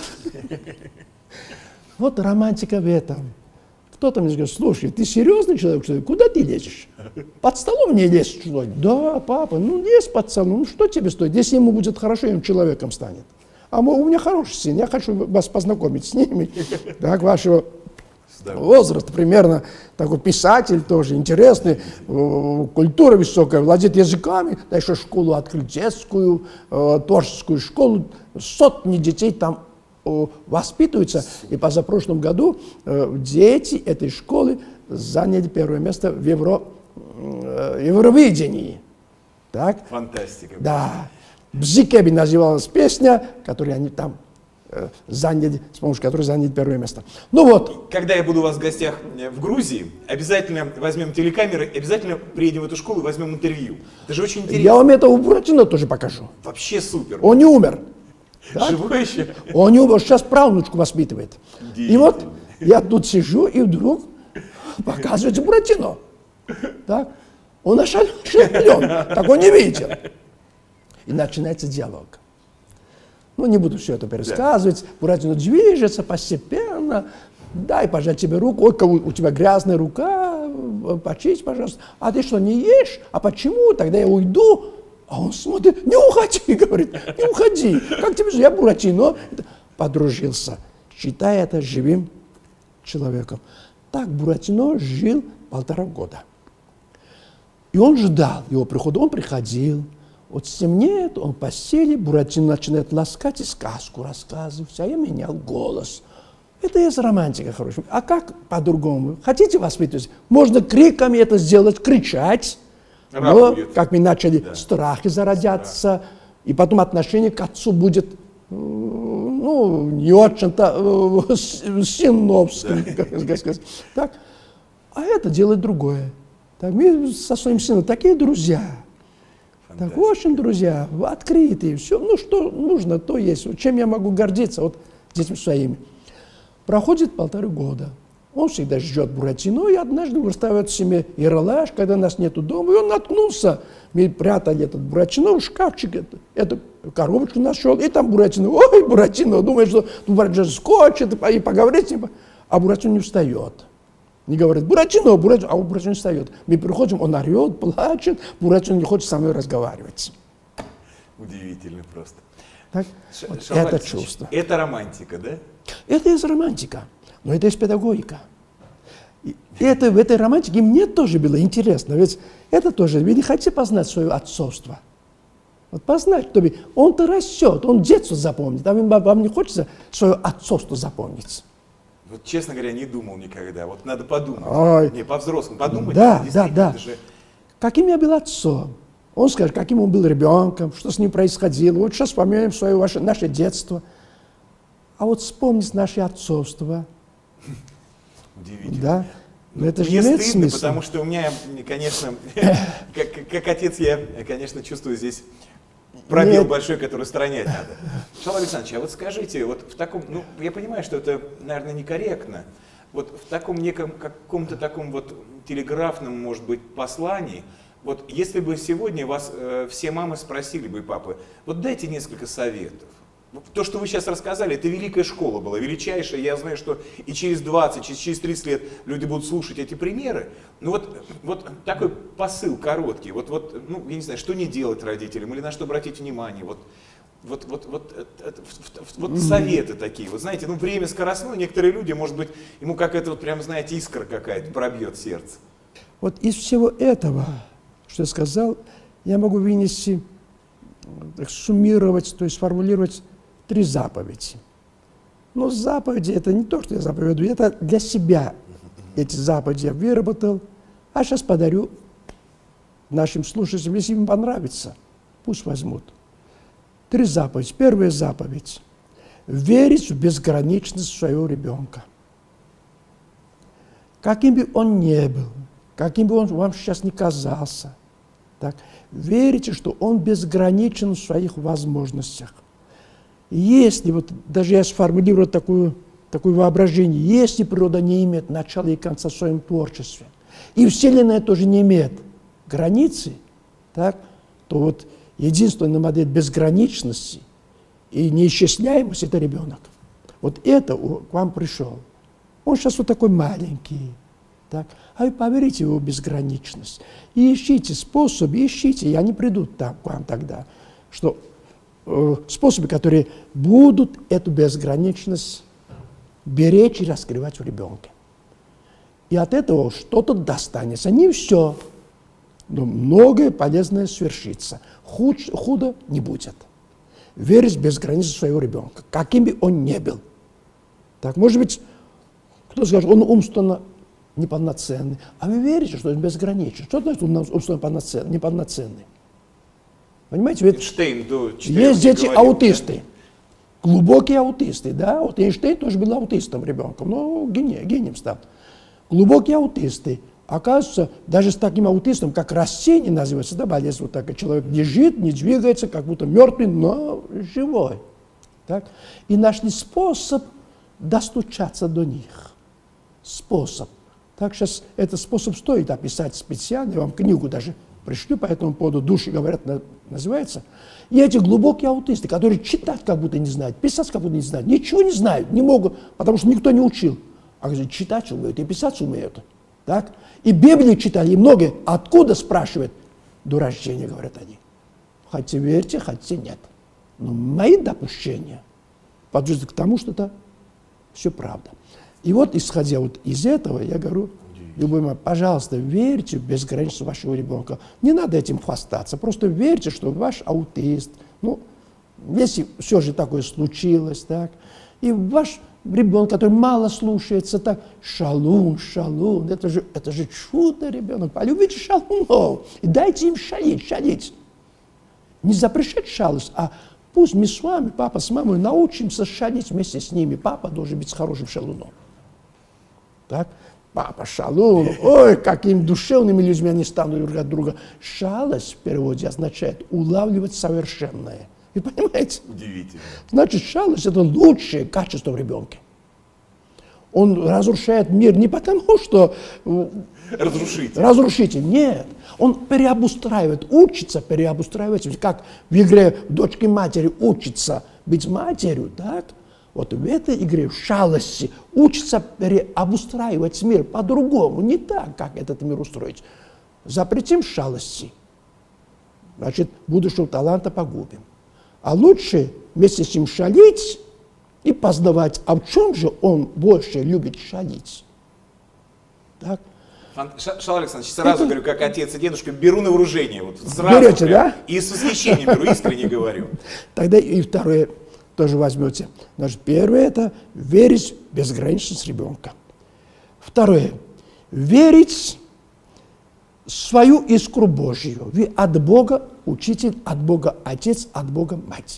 Вот романтика в этом. Кто-то мне говорит, слушай, ты серьезный человек, что ли? Куда ты лезешь? Под столом не лезь, что ли? Да, папа, ну лезь под столом, ну что тебе стоит? Если ему будет хорошо, он человеком станет. А мой, у меня хороший сын, я хочу вас познакомить с ними. Так, вашего возраста примерно, такой писатель тоже интересный, культура высокая, владеет языками, да еще школу открыть, детскую, творческую школу, сотни детей там воспитываются. И позапрошлом году дети этой школы заняли первое место в Евро, Евровидении. Так? Фантастика. Да. «Бзикеби» называлась песня, которую они там э, заняли, с помощью которой заняли первое место. Ну вот. Когда я буду у вас в гостях в Грузии, обязательно возьмем телекамеры, обязательно приедем в эту школу и возьмем интервью. Это же очень интересно. Я вам это у Буратино тоже покажу. Вообще супер. Он не умер. Так? Живой еще? Он не умер, сейчас правнучку воспитывает. И вот я тут сижу, и вдруг показывается Буратино. Так? Он ошеломлен, так он не видел. И начинается диалог. Ну, не буду все это пересказывать. Буратино движется постепенно. Дай пожать тебе руку. Ой, у тебя грязная рука, почисть, пожалуйста. А ты что, не ешь? А почему? Тогда я уйду. А он смотрит, не уходи, говорит, не уходи. Как тебе же? Я Буратино. Подружился, считая это живым человеком. Так Буратино жил полтора года. И он ждал его прихода. Он приходил. Вот стемнеет, он в постели, Буратино начинает ласкать и сказку рассказывать, а я менял голос. Это есть романтика хорошая. А как по-другому? Хотите воспитывать? Можно криками это сделать, кричать. Но, как мы начали, да. страхи зародятся, Страх. и потом отношение к отцу будет, ну, не очень-то э, сыновским, да. как сказать. Так. А это делает другое. Так, мы со своим сыном такие друзья. Так, очень, друзья, открытые, все, ну, что нужно, то есть. Чем я могу гордиться, вот, детьми своими. Проходит полтора года. Он всегда ждет Буратино, и однажды выставляет себе ералаш, когда нас нету дома, и он наткнулся. Мы прятали этот Буратино в шкафчик, эту, эту коробочку нашел, и там Буратино. Ой, Буратино, думает, что Буратино скочит, и поговорит с ним, а Буратино не встает. Не говорит, Буратино, Буратино, а у Буратино не встает. Мы приходим, он орет, плачет, Буратино не хочет со мной разговаривать. Удивительно просто. Так, вот это чувство. Это романтика, да? Это есть романтика, но это есть педагогика. И это, в этой романтике мне тоже было интересно, ведь это тоже, вы не хотите познать свое отцовство? Вот познать, чтобы он-то растет, он детство запомнит, а вам не хочется свое отцовство запомнить? Вот, честно говоря, не думал никогда. Вот надо подумать. Ой. Не, по-взрослому подумать. Да, да, да. Же... Каким я был отцом? Он скажет, каким он был ребенком, что с ним происходило. Вот сейчас вспоминаем свое, ваше, наше детство. А вот вспомнить наше отцовство. Удивительно. Да. Но это же Мне имеет стыдно, смысл. потому что у меня, конечно, как, как отец, я, конечно, чувствую здесь пробел Нет. большой, который устранять надо. Шалва Александрович, а вот скажите, вот в таком, ну, я понимаю, что это, наверное, некорректно, вот в таком неком, каком-то таком вот телеграфном, может быть, послании, вот если бы сегодня вас э, все мамы спросили бы, и папы, вот дайте несколько советов. То, что вы сейчас рассказали, это великая школа была, величайшая. Я знаю, что и через двадцать, и через тридцать лет люди будут слушать эти примеры. Ну вот, вот такой посыл короткий. Вот, вот, ну, я не знаю, что не делать родителям или на что обратить внимание. Вот, вот, вот, вот, вот, вот советы такие. Вот знаете, ну время скоростное, некоторые люди, может быть, ему какая-то вот прям, знаете, искра какая-то пробьет сердце. Вот из всего этого, что я сказал, я могу вынести, суммировать, то есть сформулировать три заповеди. Но заповеди это не то, что я заповедую, это для себя. Эти заповеди я выработал, а сейчас подарю нашим слушателям, если им понравится, пусть возьмут. Три заповеди. Первая заповедь. Верить в безграничность своего ребенка. Каким бы он ни был, каким бы он вам сейчас ни казался, так, верите, что он безграничен в своих возможностях. Если, вот даже я сформулирую такую, такое воображение, если природа не имеет начала и конца в своем творчестве, и Вселенная тоже не имеет границы, так, то вот единственная модель безграничности и неисчисляемости – это ребенок. Вот это к вам пришел. Он сейчас вот такой маленький, так, а вы поверите в его безграничность. И ищите способы, ищите, и они придут там, к вам тогда, что э, способы, которые будут эту безграничность беречь и раскрывать в ребенке. И от этого что-то достанется. Не все, но многое полезное свершится. Худ, худо не будет. Верить в безграничность своего ребенка, каким бы он ни был. Так, может быть, кто скажет, он умственно неполноценный. А вы верите, что он безграничен? Что значит умственно неполноценный? Понимаете, ведь Эйнштейн до есть дети говорил, аутисты, да? Глубокие аутисты, да? Вот Эйнштейн тоже был аутистом ребенком, но гений, гением стал. Глубокие аутисты. Оказывается, даже с таким аутистом, как растение называется, да, болезнь вот такая, человек лежит, не двигается, как будто мертвый, но живой. Так? И нашли способ достучаться до них. Способ. Так сейчас этот способ стоит описать специально, я вам книгу даже пришлю по этому поводу, «Души говорят», называется. И эти глубокие аутисты, которые читать как будто не знают, писать как будто не знают, ничего не знают, не могут, потому что никто не учил. А говорят, читать умеют и писать умеют. Так? И Библию читали, и многие. Откуда, спрашивают? До рождения, говорят они. Хотите верьте, хотите нет. Но мои допущения подводят к тому, что это все правда. И вот, исходя вот из этого, я говорю, любой мой, пожалуйста, верьте в безграничность вашего ребенка. Не надо этим хвастаться. Просто верьте, что ваш аутист, ну, если все же такое случилось, так, и ваш ребенок, который мало слушается, так, шалун, шалун, это же, это же чудо, ребенок, полюбите шалунов и дайте им шалить, шалить. Не запрещать шалость, а пусть мы с вами, папа с мамой, научимся шалить вместе с ними. Папа должен быть хорошим шалуном. Так? Папа шалун, ой, какими душевными людьми они станут друг от друга. Шалость в переводе означает улавливать совершенное. Вы понимаете? Удивительно. Значит, шалость – это лучшее качество в ребенке. Он разрушает мир не потому, что… Разрушитель. Разрушитель, нет. Он переобустраивает, учится переобустраивать. Как в игре дочки матери учится быть матерью, так? Вот в этой игре, в шалости, учится переобустраивать мир по-другому, не так, как этот мир устроить. Запретим шалости, значит, будущего таланта погубим. А лучше вместе с ним шалить и познавать, а в чем же он больше любит шалить. Так? Шалва Александрович, сразу это... говорю, как отец и дедушка, беру на вооружение. Вот, сразу берете, прям, да? И с восхищением беру, искренне говорю. Тогда и второе тоже возьмете. Значит, первое – это верить в безграничность ребенка. Второе – верить в свою искру Божью. Вы от Бога учитель, от Бога отец, от Бога мать.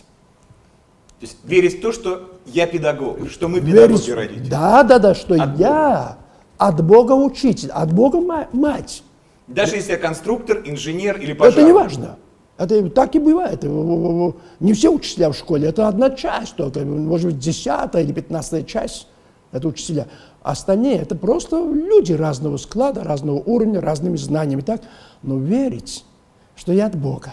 То есть верить в то, что я педагог, что мы педагоги родители. Да, да, да, что от я Бога. От Бога учитель, от Бога мать. Даже если я конструктор, инженер или пожарный. Это не важно. Это так и бывает. Не все учителя в школе, это одна часть только, может быть, десятая или пятнадцатая часть, это учителя. Остальные это просто люди разного склада, разного уровня, разными знаниями. Так? Но верить, что я от Бога.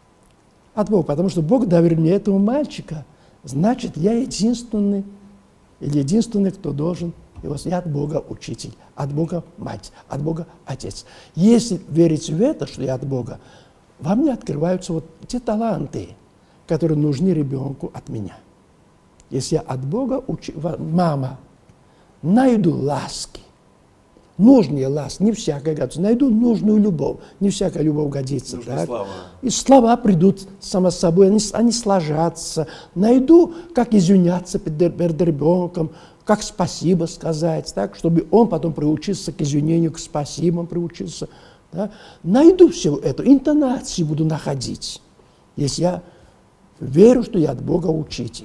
От Бога, потому что Бог доверил мне этого мальчика, значит, я единственный, или единственный, кто должен. И вот я от Бога учитель, от Бога мать, от Бога отец. Если верить в это, что я от Бога, во мне открываются вот те таланты, которые нужны ребенку от меня. Если я от Бога учу, мама, найду ласки, нужные ласки, не всякая годится, найду нужную любовь, не всякая любовь годится. Так? Слова. И слова придут само собой, они, они сложатся. Найду, как извиняться перед, перед ребенком, как спасибо сказать, так, чтобы он потом приучился к извинению, к спасибо приучился. Да? Найду все это, интонации буду находить, если я верю, что я от Бога учитель.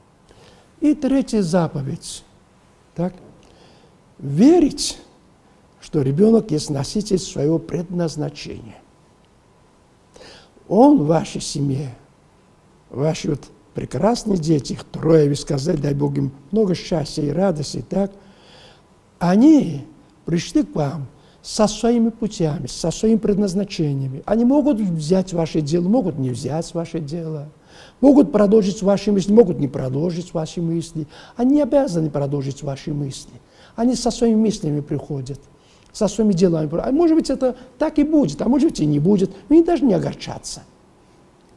И третья заповедь. Так? Верить, что ребенок есть носитель своего предназначения. Он в вашей семье, ваши вот прекрасные дети, их трое, вы сказали, дай Бог им много счастья и радости, так? Они пришли к вам со своими путями, со своими предназначениями. Они могут взять ваше дело, могут не взять ваше дело. Могут продолжить ваши мысли, могут не продолжить ваши мысли. Они не обязаны продолжить ваши мысли. Они со своими мыслями приходят, со своими делами. А может быть, это так и будет, а может быть, и не будет. Вы даже не огорчаться.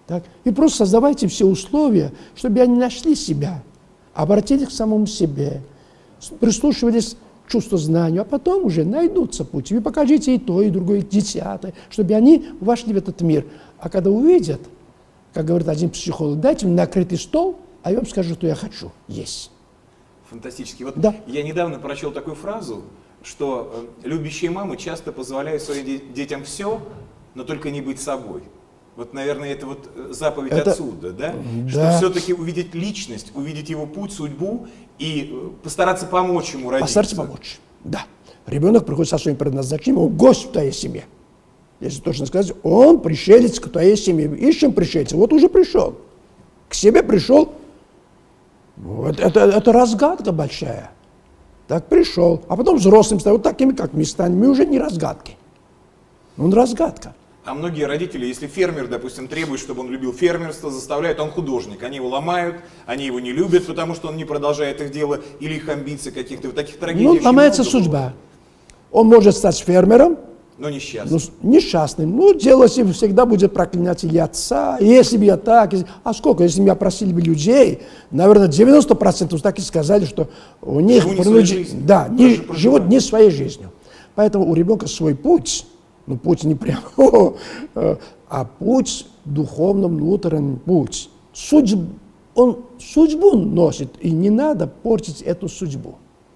Так? И просто создавайте все условия, чтобы они нашли себя, обратились к самому себе, прислушивались к чувству знания, а потом уже найдутся пути. Вы покажите и то, и другое, и десятое, чтобы они вошли в этот мир. А когда увидят, как говорит один психолог, дайте мне накрытый стол, а я вам скажу, что я хочу есть. Фантастически. Вот Да. я недавно прочел такую фразу, что э, любящие мамы часто позволяют своим де- детям все, но только не быть собой. Вот, наверное, это вот заповедь Это... отсюда, да? Да. Что все-таки увидеть личность, увидеть его путь, судьбу и э, постараться помочь ему родиться. Постараться помочь. Да. Ребенок приходит со своим предназначением, он гость в твоей семье. Если точно сказать, он пришелец к твоей семье. Ищем пришельца. Вот уже пришел. К себе пришел. Вот это, это разгадка большая. Так пришел. А потом взрослым стал, вот такими, как мы станем. Мы уже не разгадки. Он разгадка. А многие родители, если фермер, допустим, требует, чтобы он любил фермерство, заставляют, он художник. Они его ломают, они его не любят, потому что он не продолжает их дело, или их амбиции каких-то. Вот таких трагедий Ну, очень ломается много было. судьба. Он может стать фермером, Но несчастный. ну, несчастным. Ну, делать всегда будет проклинать или отца. Если бы я так... если- А сколько? Если бы я просили бы людей, наверное, девяносто процентов так и сказали, что у них... Живу не принуди- своей жизнью. Да, не, Даже живут проживаю. не своей жизнью. Поэтому у ребенка свой путь, ну, путь не прям, а путь духовный, внутренний путь. Судьб, он судьбу носит, и не надо портить эту судьбу.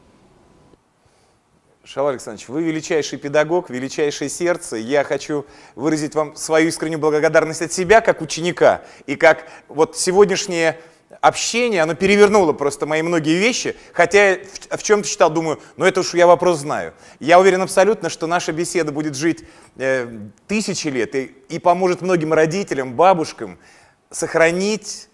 Шалва Александрович, вы величайший педагог, величайшее сердце. Я хочу выразить вам свою искреннюю благодарность от себя, как ученика. И как вот сегодняшнее общение, оно перевернуло просто мои многие вещи. Хотя в, в чем-то читал, думаю, ну это уж я вопрос знаю. Я уверен абсолютно, что наша беседа будет жить э, тысячи лет и, и поможет многим родителям, бабушкам сохранить,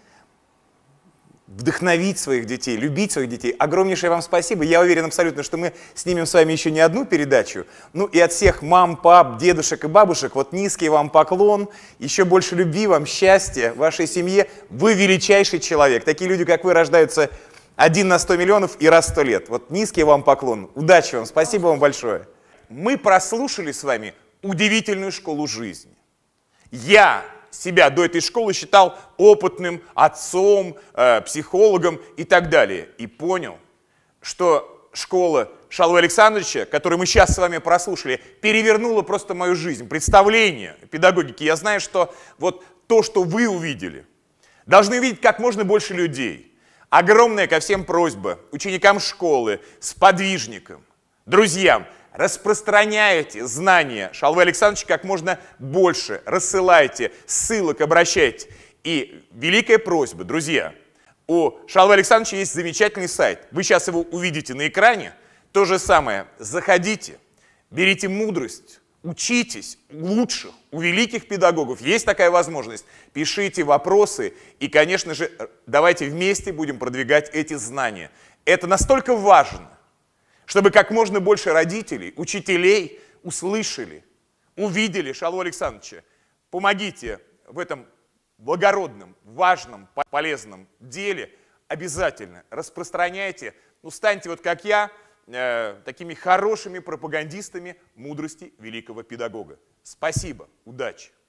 вдохновить своих детей, любить своих детей. Огромнейшее вам спасибо. Я уверен абсолютно, что мы снимем с вами еще не одну передачу. Ну и от всех мам, пап, дедушек и бабушек вот низкий вам поклон. Еще больше любви вам, счастья вашей семье. Вы величайший человек. Такие люди, как вы, рождаются один на сто миллионов и раз в сто лет. Вот низкий вам поклон. Удачи вам. Спасибо вам большое. Мы прослушали с вами удивительную школу жизни. Я себя до этой школы считал опытным отцом, э, психологом и так далее. И понял, что школа Шалвы Александровича, которую мы сейчас с вами прослушали, перевернула просто мою жизнь, представление педагогики. Я знаю, что вот то, что вы увидели, должны видеть как можно больше людей. Огромная ко всем просьба ученикам школы, сподвижникам, друзьям. Распространяйте знания Шалвы Александровича как можно больше, рассылайте, ссылок обращайте. И великая просьба, друзья, у Шалвы Александровича есть замечательный сайт. Вы сейчас его увидите на экране. То же самое. Заходите, берите мудрость, учитесь у лучших, у великих педагогов. Есть такая возможность. Пишите вопросы и, конечно же, давайте вместе будем продвигать эти знания. Это настолько важно, чтобы как можно больше родителей, учителей услышали, увидели Шалву Александровича. Помогите в этом благородном, важном, полезном деле. Обязательно распространяйте, ну, станьте вот как я, э, такими хорошими пропагандистами мудрости великого педагога. Спасибо, удачи!